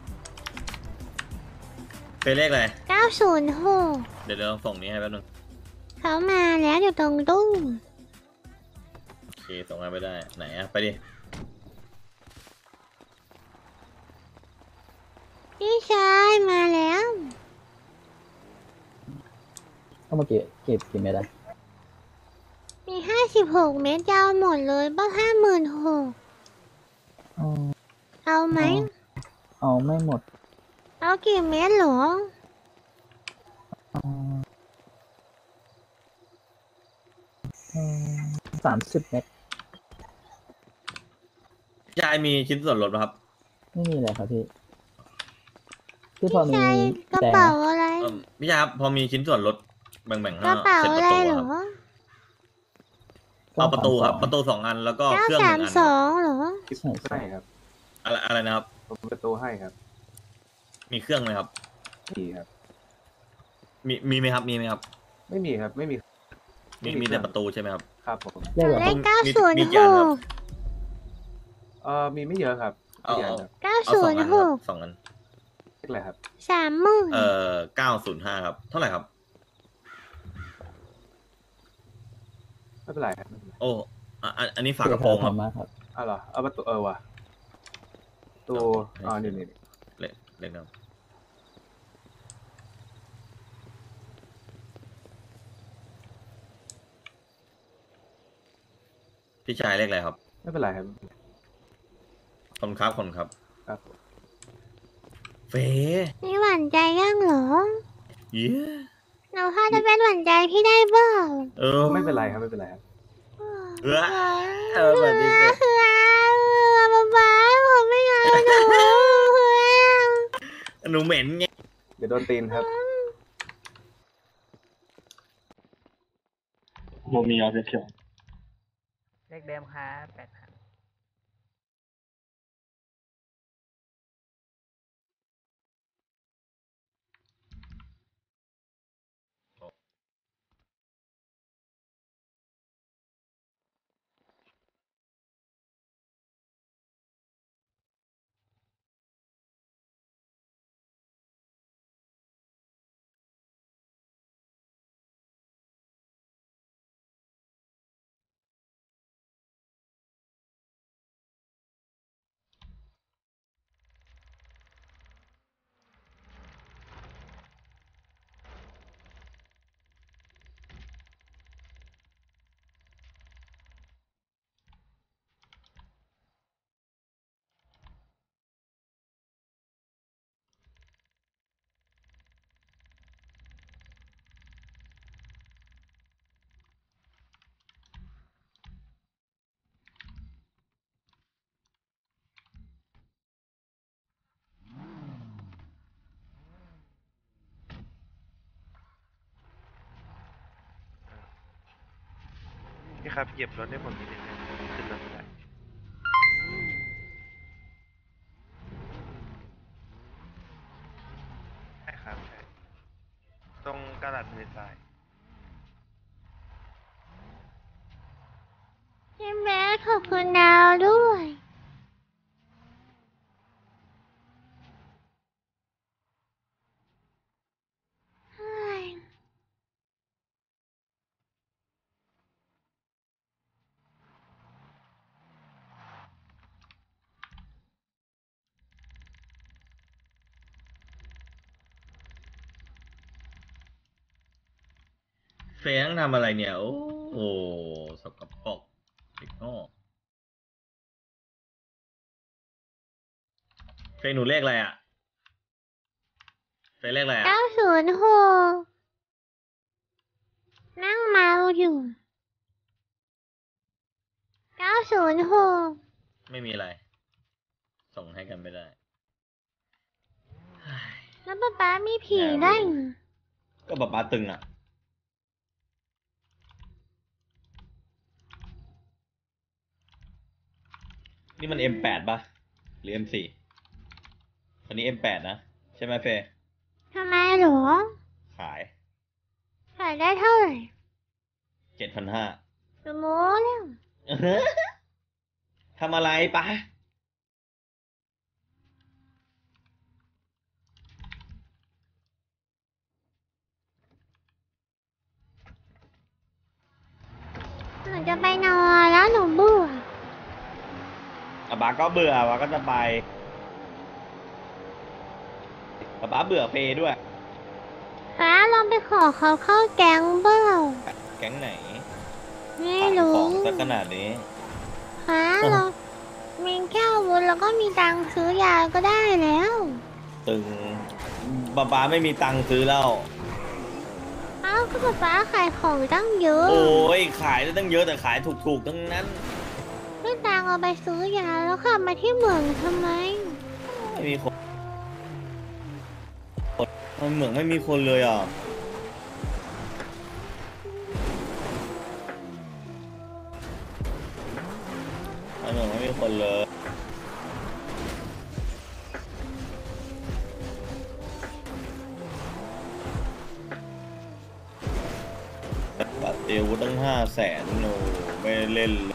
เฟเลขอะไร 906 เดี๋ยวเราส่งนี้ให้แป๊บนึงเขามาแล้วอยู่ตรงตู้โอเคส่งงานไปได้ไหนอ่ะไปดิพี่ชายมาแล้วก็เมื่อกี้เก็บกี่เม็ดอะมี56 เม็ดยาวหมดเลยบ้าง56,000 อ๋อเอาไหมเอาไม่หมดเอากี่เม็ดเหรอ 30 เม็ดยายมีชิ้นส่วนลดไหมครับไม่มีเลยครับพี่ที่พอมีใช่กระแดงเป๋าอะอะไรพี่ชายครับพอมีชิ้นส่วนลดแบ่งกระเป๋าเสร็จอะประไรตูเหรคอรับเอาประตูครับประตู2 อันแล้วก็เครื่อง1 อัน 932เหรอใช่ครับอะไรนะครับผมประตูให้ครับมีเครื่องไหมครับมีครับมีไหมครับมีไหมครับไม่มีครับไม่มีมีแต่ประตูใช่ไหมครับครับผมเลขแบบเลขมีกี่อันครับ 906 มีไม่เยอะครับเอาไม่เยอะครับเอา2 อันครับ2 อันเลขอะไรครับ 30,000 905ครับเท่าไหร่ครับไม่เป็นไรครับไม่เป็นไรโอ้อันนี้ฝากระโปรงครับมากครับเอาเหรอเอาประตูว่ะตัวอ๋อนี่เล่นเล่นครับพี่ชายเลขอะไรครับไม่เป็นไรครับคนครับคนครับครับเฟมีหวานใจยังเหรอเย้หนูพอจะเป็นหวานใจพี่ได้เปล่าไม่เป็นไรครับไม่เป็นไรครับสวัสดีเฟบ้าผมไม่เอาหนูหนูเหม็นไงเดี๋ยวโดนตีนครับโมมีออฟฟิเชียลเลขเดิมครับ8,000พี่ครับเหยียบรถได้ผมนิดนึงขึ้นรถไม่ได้ใช่ครับใช่ตรงกระดาษมือซ้ายพี่แม่ขอบคุณดาวด้วยเฮ้ยเฟต้องทำอะไรเนี่ยโอ้โหสกปรกเด็กโง่เฟหนูเลขอะไรอ่ะเฟเลขอะไรอ่ะ 906นั่งเมาอยู่906 ไม่มีอะไร ส่งให้กันไม่ได้แล้วป๊ามีผีได้เหรอก็แบบป้าตึงอ่ะ นี่มัน M8 ป่ะ หรือ M4 อันนี้ M8 นะ ใช่ไหมเฟทำไมเหรอขายขายได้เท่าไหร่ 7,500 จะโม้แล้วทำอะไรปะหนูจะไปนอนแล้วหนูเบื่อบาก็เบื่อบาก็จะไปบาเบื่อเฟด้วยฟ้าลองไปขอเขาเข้าแก๊งเปล่าแก๊งไหนไม่ขายรู้ของซะขนาดนี้ฟ้าเรามีแก้ววุ้นแล้วก็มีตังค์ซื้อยาก็ได้แล้วตึงบาไม่มีตังค์ซื้อแล้วเอ้าก็ป๊าขายของตั้งเยอะโอ้ยขายได้ตั้งเยอะแต่ขายถูกๆทั้งนั้นไม่ตังค์เอาไปซื้อยาแล้วขับมาที่เหมืองทำไมไม่มีคนมันเหมือนไม่มีคนเลยอ่ะมันเหมือนไม่มีคนเลยบัตรเตียวตั้ง500,000โนไม่เล่นเลย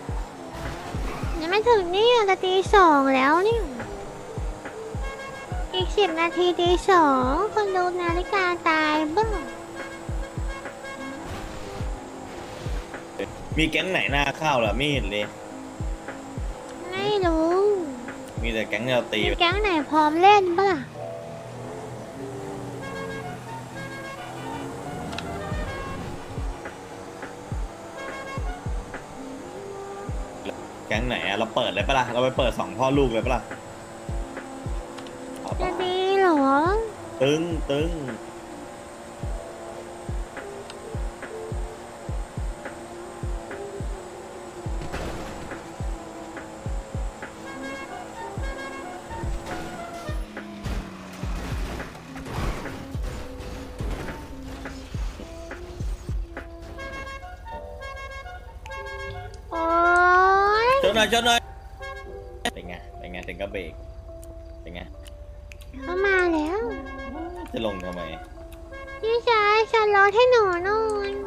ยังไม่ถึงนี่จะตี2แล้วนี่อีอีก10 นาทีตี 2คนดูนาฬิกาตายบ้างมีแก๊งไหนหน้าข้าวล่ะไม่เห็นเลยไม่รู้มีแต่แก๊งที่เราตีมีแก๊งไหนพร้อมเล่นบ้างแก๊งไหนอะเราเปิดเลยปะล่ะเราไปเปิด2 พ่อลูกเลยปะล่ะจะดีเหรอตึงโอ๊ยชนหน่อยเป็นไงถึงก็เบรกเป็นไงเขามาแล้วจะลงทำไมพี่ชายฉันรอให้หนูหน่อย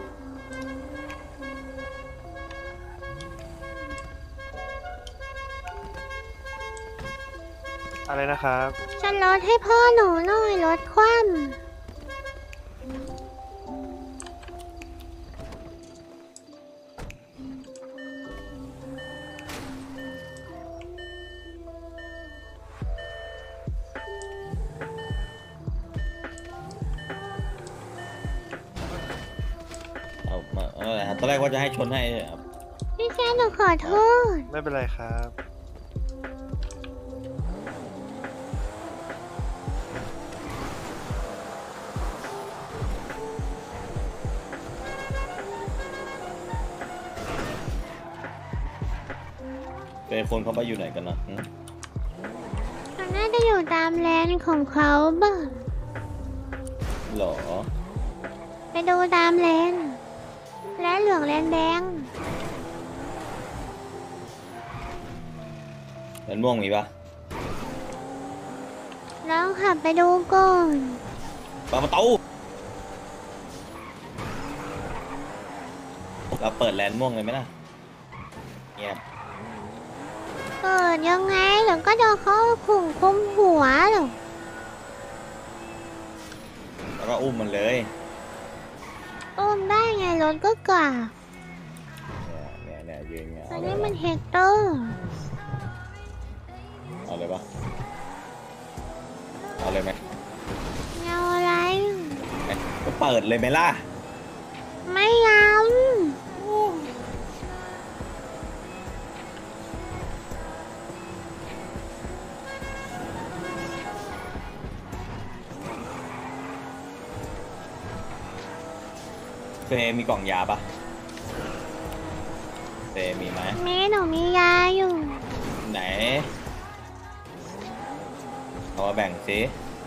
อะไรนะครับฉันรถให้พ่อหนูหน่อยรถคว่ำตอนแรกว่าจะให้ชนให้ครับพี่ชายหนูขอโทษไม่เป็นไรครับเป็นคนเขาไปอยู่ไหนกันนะเขาน่าจะอยู่ตามแลนด์ของเขาบ้างหรอไปดูตามแลนด์แลนด์เหลืองแลนด์แดงแล้วม่วงมีปะลองขับไปดูก่อนเปิดประตูเราเปิดแลนด์ม่วงเลยไหมล่ะเงียบเปิดยังไงเดี๋ยวก็โดนเขาข่มคุมหัวหรอกแล้วก็อุ้มมันเลยอุ้มได้ไงรถก็กว่าเนี่ยยืนเงี้ยอันนี้มันเฮกเตอร์เอาเลยปะเอาเลยไหมเงาอะไรก็เปิดเลยไหมล่ะไม่ยอมเฟมีกล่องยาปะเฟมีไหมมีหนูมียาอยู่ไหนเอามาแบ่งสิ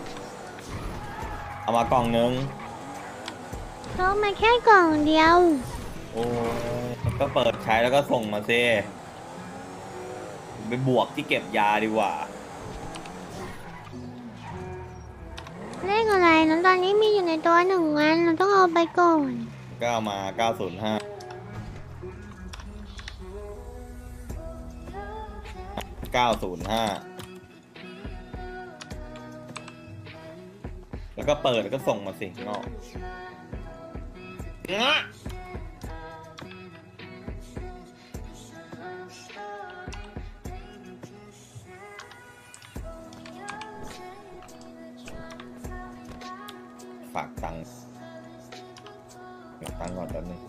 เอามากล่องนึงเขามาแค่กล่องเดียวโอ้ยก็เปิดใช้แล้วก็ส่งมาสิไปบวกที่เก็บยาดีกว่าเลขอะไรนั้นตอนนี้มีอยู่ในตัว1 อันเราต้องเอาไปก่อนก็เอามา905 แล้วก็เปิดแล้วก็ส่งมาสิงอกฝากตังค์ก่อนแป๊บนึง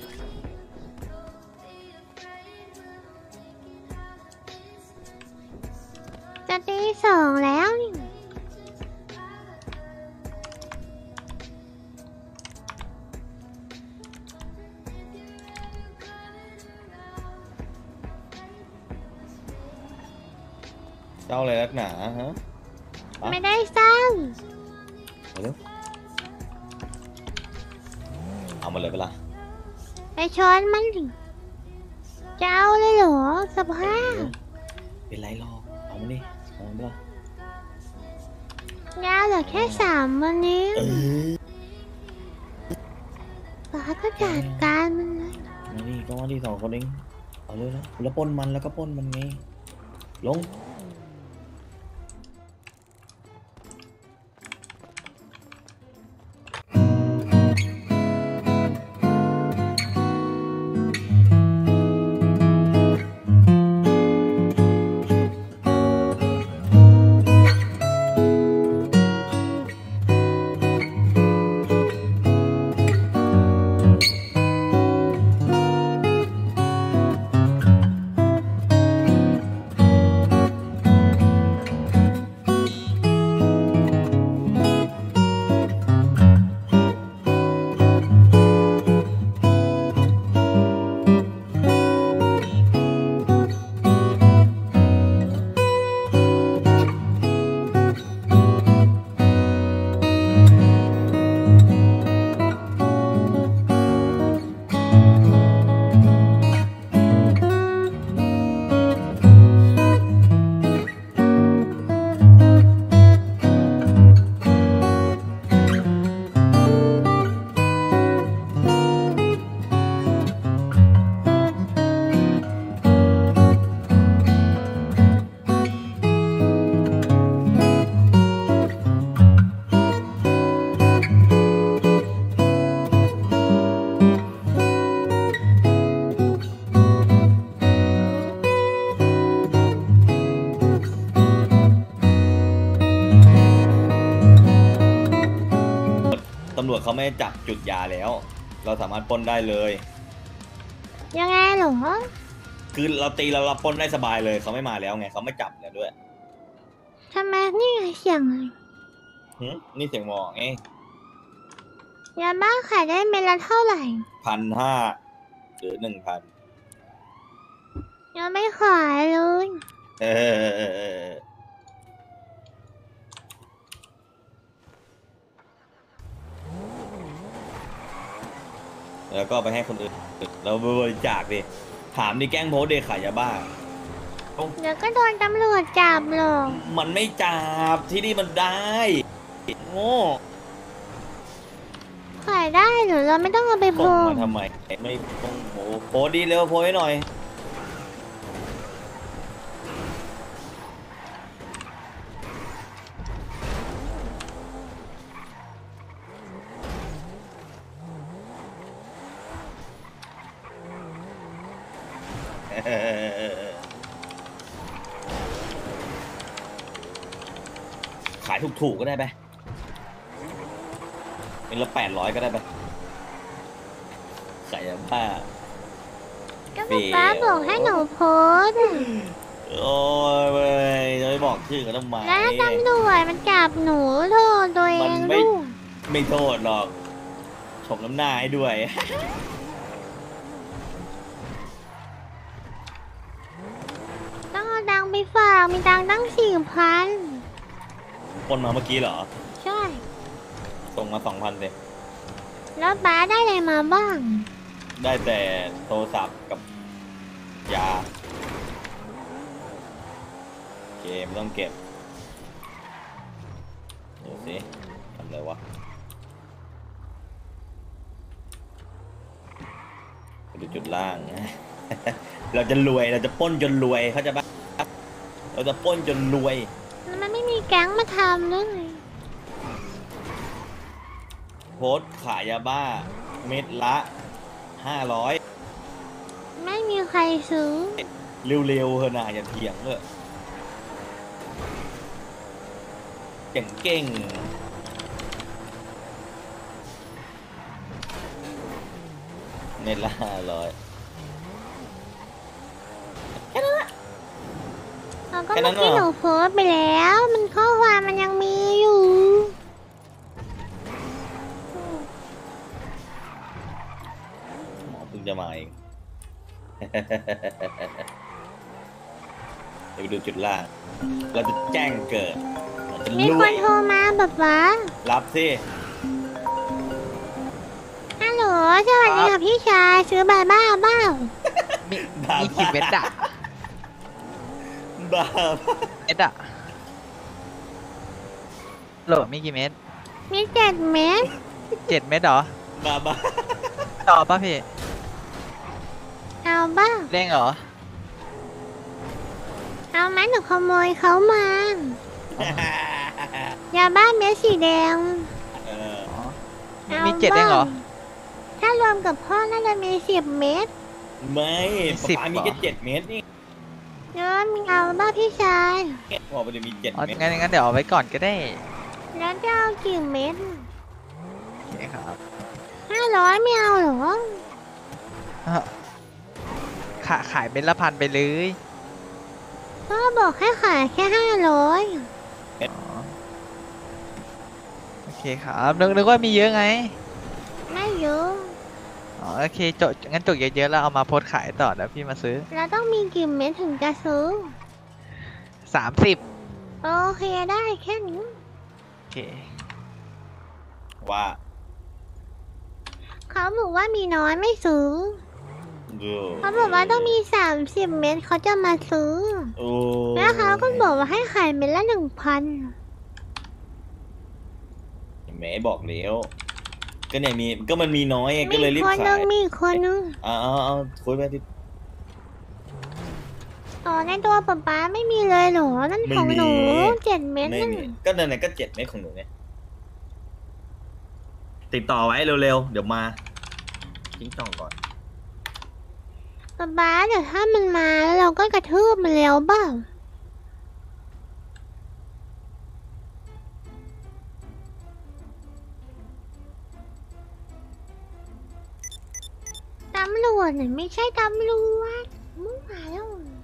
จะตี 2แล้วนี่เจ้าอะไรนักหนาฮะไม่ได้สร้างเอาเร็วเอามาเลยเปล่าไปช้อนมันดิจะเอาเลยเหรอสภาพเป็นไรหรอกเอามาดิเอามาเปล่ายาเหลือแค่3 วันนี้ป้าก็จัดการมันเลยมาดิก็มาดิ2 คนเองเอาเลยนะแล้วปล้นมันแล้วก็ปล้นมันไงลงไม่จับจุดยาแล้ว เราสามารถปล้นได้เลยยังไงเหรอคือเราตีเราปล้นได้สบายเลยเขาไม่มาแล้วไงเขาไม่จับแล้วด้วยทำไมนี่ไงเสียงอะไรนี่เสียงหมอไงยาบ้าขายได้เม็ดละเท่าไหร่ 1,500 หรือ 1,000 ยังไม่ขายเลยแล้วก็ไปให้คนอื่นเราบริจาคดิถามดิแกล้งโพสเดขายยาบ้าเดี๋ยวก็โดนตำรวจจับหรอกมันไม่จับที่นี่มันได้โง่ขายได้หรือเราไม่ต้องเอาไปโพส่งสมาทำไมไม่ต้องโพสดีเร็วโพสให้หน่อยขายถูกๆก็ได้ไปเป็นละ800ก็ได้ไปขายยาบ้าก็ป๊าบอกให้หนูโพสต์โอ้ยเว้ยจะไปบอกชื่อกันทำไมแล้วตำรวจมันจับหนูโทษตัวเอมันงไม่ลูกไม่โทษหรอกชมน้ำหน้าให้ด้วยต้องเอาตังค์ไปฝากมีตังค์ตั้ง4,000 คนมาเมื่อกี้เหรอใช่ส่งมา 2,000เลยแล้วป๊าได้อะไรมาบ้างได้แต่โทรศัพท์กับยาเกมต้องเก็บดูสิทำอะไรวะไปดูจุดล่าง เราจะรวยเราจะปล้นจนรวยเขาใจะบ้าเราจะปล้นจนรวยแล้วมันไม่มีแก๊งมาทำเลยโพสต์ขายยาบ้าเม็ดละ 500 ไม่มีใครซื้อเร็วๆเถอะนะอย่าเถียงเลยเก่งเม็ดละ 500 เราก็เมื่อกี้หนูโพสต์ไปแล้ว มันข้อความมันยังมีอยู่หมอเพิ่งจะมาเอง เดี๋ยวไปดูจุดล่าง เราจะแจ้งเกิดเราจะมีรควยนโทรมาแบบว่ารับสิฮัลโหลสวัสดีค่ะพี่ชายซื้อใบบ้าเปล่ามีกี่เม็ดอะบ้าเม็ดอะโหลมีกี่เม็ดมี7 เม็ด 7 เม็ดเหรอบ้าต่อป่ะพี่เอาบ้าเร่งเหรอเอาไหมหนูขโมยเขามา ยาบ้าเม็ดสีแดงมี7เองเหรอถ้ารวมกับพ่อน่าจะมี10 เม็ดไม่ 10 ป๊ามีแค่7 เม็ดนี่เดี๋ยวมีเอาบ้าพี่ชายบอกไปจะมี7 อ๋อเม็ดงั้นเดี๋ยวเอาไว้ก่อนก็ได้แล้วจะเอากี่เม็ดโอเคครับ 500ไม่เอาเหรอขายเป็นละพันไปเลยพ่อบอกให้ขายแค่500 โอเคครับนึกว่ามีเยอะไงไม่เยอะอ๋อโอเคงั้นจกเยอะๆแล้วเอามาโพสต์ขายต่อแล้วพี่มาซื้อเราต้องมีกี่เม็ดถึงจะซื้อ 30 โอเคได้แค่นี้โอเคว่าเขาบอกว่ามีน้อยไม่ซื้อ เขาบอกว่าต้องมี30 เม็ดเขาจะมาซื้อโอ้แล้วเขาก็บอกว่าให้ขายเม็ดละ 1,000 แม่บอกแล้วก็เนี่ยก็มันมีน้อยไงก็เลยรีบมีคนขานึยงมีคนนึงเอาคุยไปที่อ๋อในตัวป๊าไม่มีเลยเหรอ นั่นของหนู7 เม็ดไม่นั่นมีก็นั่นแหละก็7 เม็ดของหนูไงติดต่อไว้เร็วๆเดี๋ยวมาทิ้งต่อก่อนป๊าเดี๋ยวถ้ามันมาแล้วเราก็กระทืบมันแล้วเปล่าวจน่ะไม่ใช่ตำรวจมั่วแล้ว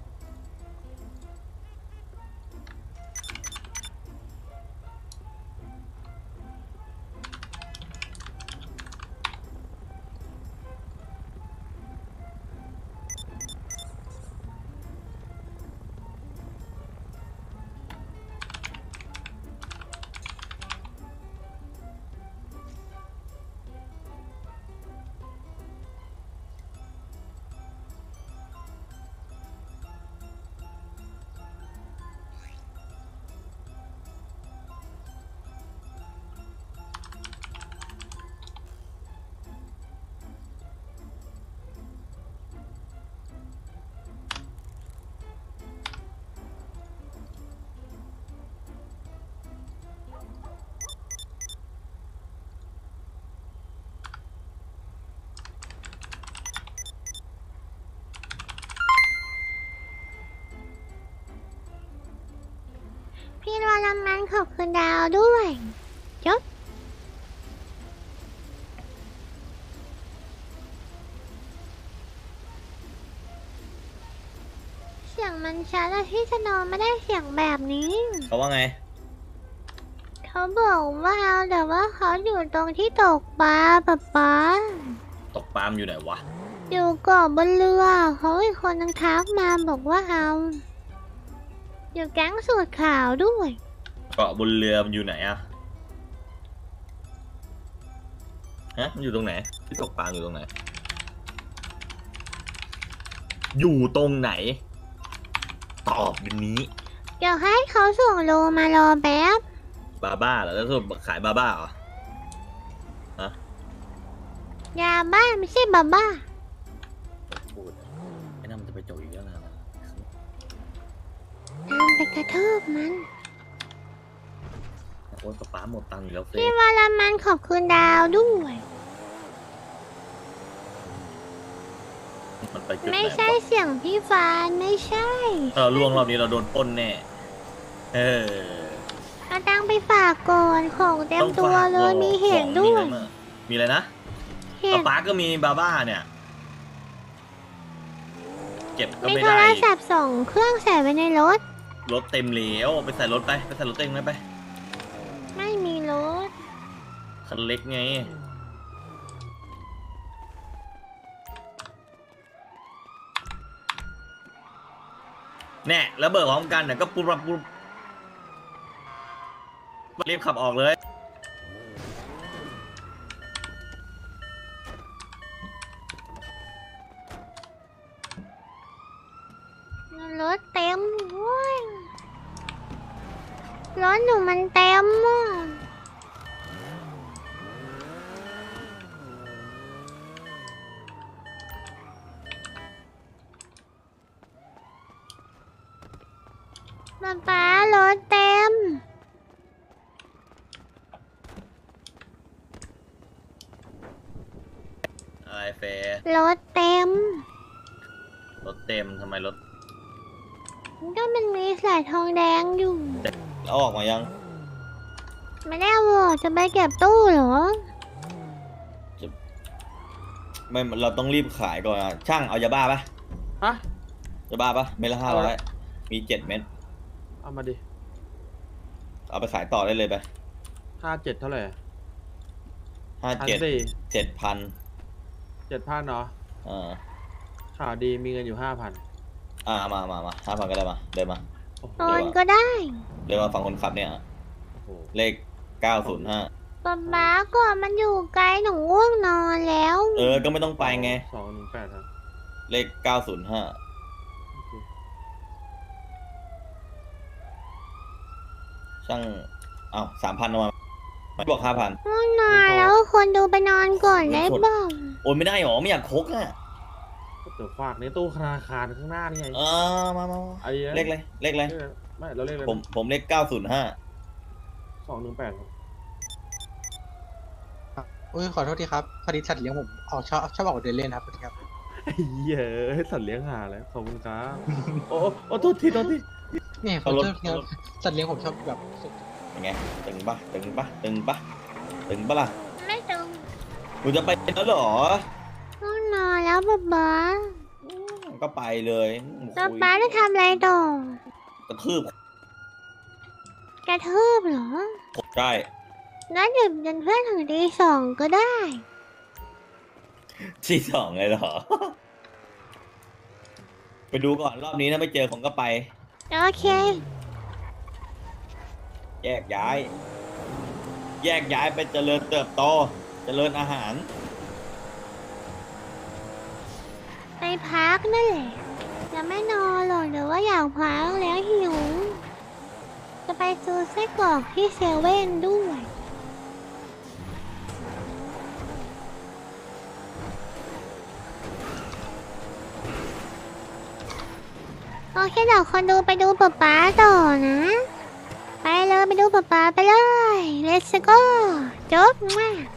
พี่วรมันขอบคุณดาวด้วยจบเสียงมันชัดแล้วที่จะนอนไม่ได้เสียงแบบนี้เขาว่าไงเขาบอกว่าแต่ว่าเขาอยู่ตรงที่ตกปลาป๊าตกปลามอยู่ไหนวะอยู่เกาะบนเรือเขาอีกคนนึงทักมาบอกว่าเอาอยู่แก๊งสูตรขาวด้วยเกาะบนเรือมันอยู่ไหนอะฮะมันอยู่ตรงไหนที่ตกปลาอยู่ตรงไหน อยู่ตรงไหนตอบเดี๋ยวนี้เดี๋ยวให้เขาส่งโลมารอแป๊บบาบ้าเหรอแล้วสรุปขายบาบ้าเหรอฮะยาบ้าไม่ใช่บ้าบ้าพูดไอ้นั่นมันจะไปโจยอีกแล้วนะตามไปกระทืบมันโอ้ยกระป๋าหมดตังค์อีกแล้วเฟ้พี่วรมันขอบคุณดาวด้วยมันไปจุดไหนไม่ใช่เสียงพี่ฟานไม่ใช่ถ้าเราล่วงรอบนี้เราโดนปล้นแน่เอาตังไปฝากก่อนของเต็มตัวเลยมีเห็ดด้วยมีอะไรนะเห็ดป้าก็มีบาบ้าเนี่ยเก็บก็มีไม่โทได้รศัพท์2 เครื่องใส่ไว้ในรถรถเต็มแล้วไปใส่รถไปใส่รถเต็มเลยไปไม่มีรถคันเล็กไงแน่แล้วเบิกพร้อมกันเนี่ยก็ปุ๊บปั๊บปุ๊บรีบขับออกเลยรถเต็มเว้ยรถหนูมันเต็มอ่ะป๊ารถเต็มอะไรเฟย์รถเต็มรถเต็มทำไมรถก็มันมีสายทองแดงอยู่เอาออกมายังไม่ได้เอาออกจะไปเก็บตู้เหรอไม่เราต้องรีบขายก่อนอะช่างเอายาบ้าปะฮะยาบ้าปะเม็ดละ500มี7 เม็ดเอามาดิเอาไปขายต่อได้เลยไป 57เท่าไหร่ 57 7,000 7,000เนาะ ข่าวดีมีเงินอยู่5,000 มา5,000ก็ได้มาเดินมาโอนก็ได้เดินมาฝั่งคนขับเนี่ยเลข905 ป๊าก่อนมันอยู่ไกลหนูง่วงนอนแล้วก็ไม่ต้องไปไง 218ครับเลข905ช่าง3,000เอามาไม่บอก5,000 ง่วงนอนแล้วคนดูไปนอนก่อนได้บ้างโอนไม่ได้หรอไม่อยากคกอ่ะเดี๋ยวฝากในตู้ธนาคารข้างหน้านี่ไงมาเลขอะไรไม่เราเลขอะไรผมเลข905 218ครับอุ้ยขอโทษทีครับพอดีสัตว์เลี้ยงผมชอบออกเดินเล่นครับครับเย้สัตว์เลี้ยงหาแล้วขอบคุณครับโอ้โทษทีเนี่ยขอโทษครับสัตว์เลี้ยงผมชอบแบบยังไงตึงปะล่ะไม่ตึงคุณจะไปแล้วเหรอง่วงนนอนแล้วบ๊าก็ไปเลยบ๊าจะทำอะไรต่อกระทืบกระทืบเหรอใช่งั้นดื่มจนเพื่อนถึงตีสองก็ได้ที่สองเลยเหรอ ไปดูก่อนรอบนี้ถ้าไม่เจอผมก็ไปโอเคแยกย้าย แยกย้ายไปเจริญเติบโต เจริญอาหารไปพักนั่นแหละจะไม่นอนหรอกเดี๋ยวว่าอยากพักแล้วหิว จะไปซื้อไส้กรอกที่เซเว่นด้วยโอเคเดี๋ยวคนดูไปดูป๊าต่อนะ ไปเลยไปดูป๊าไปเลย let's go จบมาก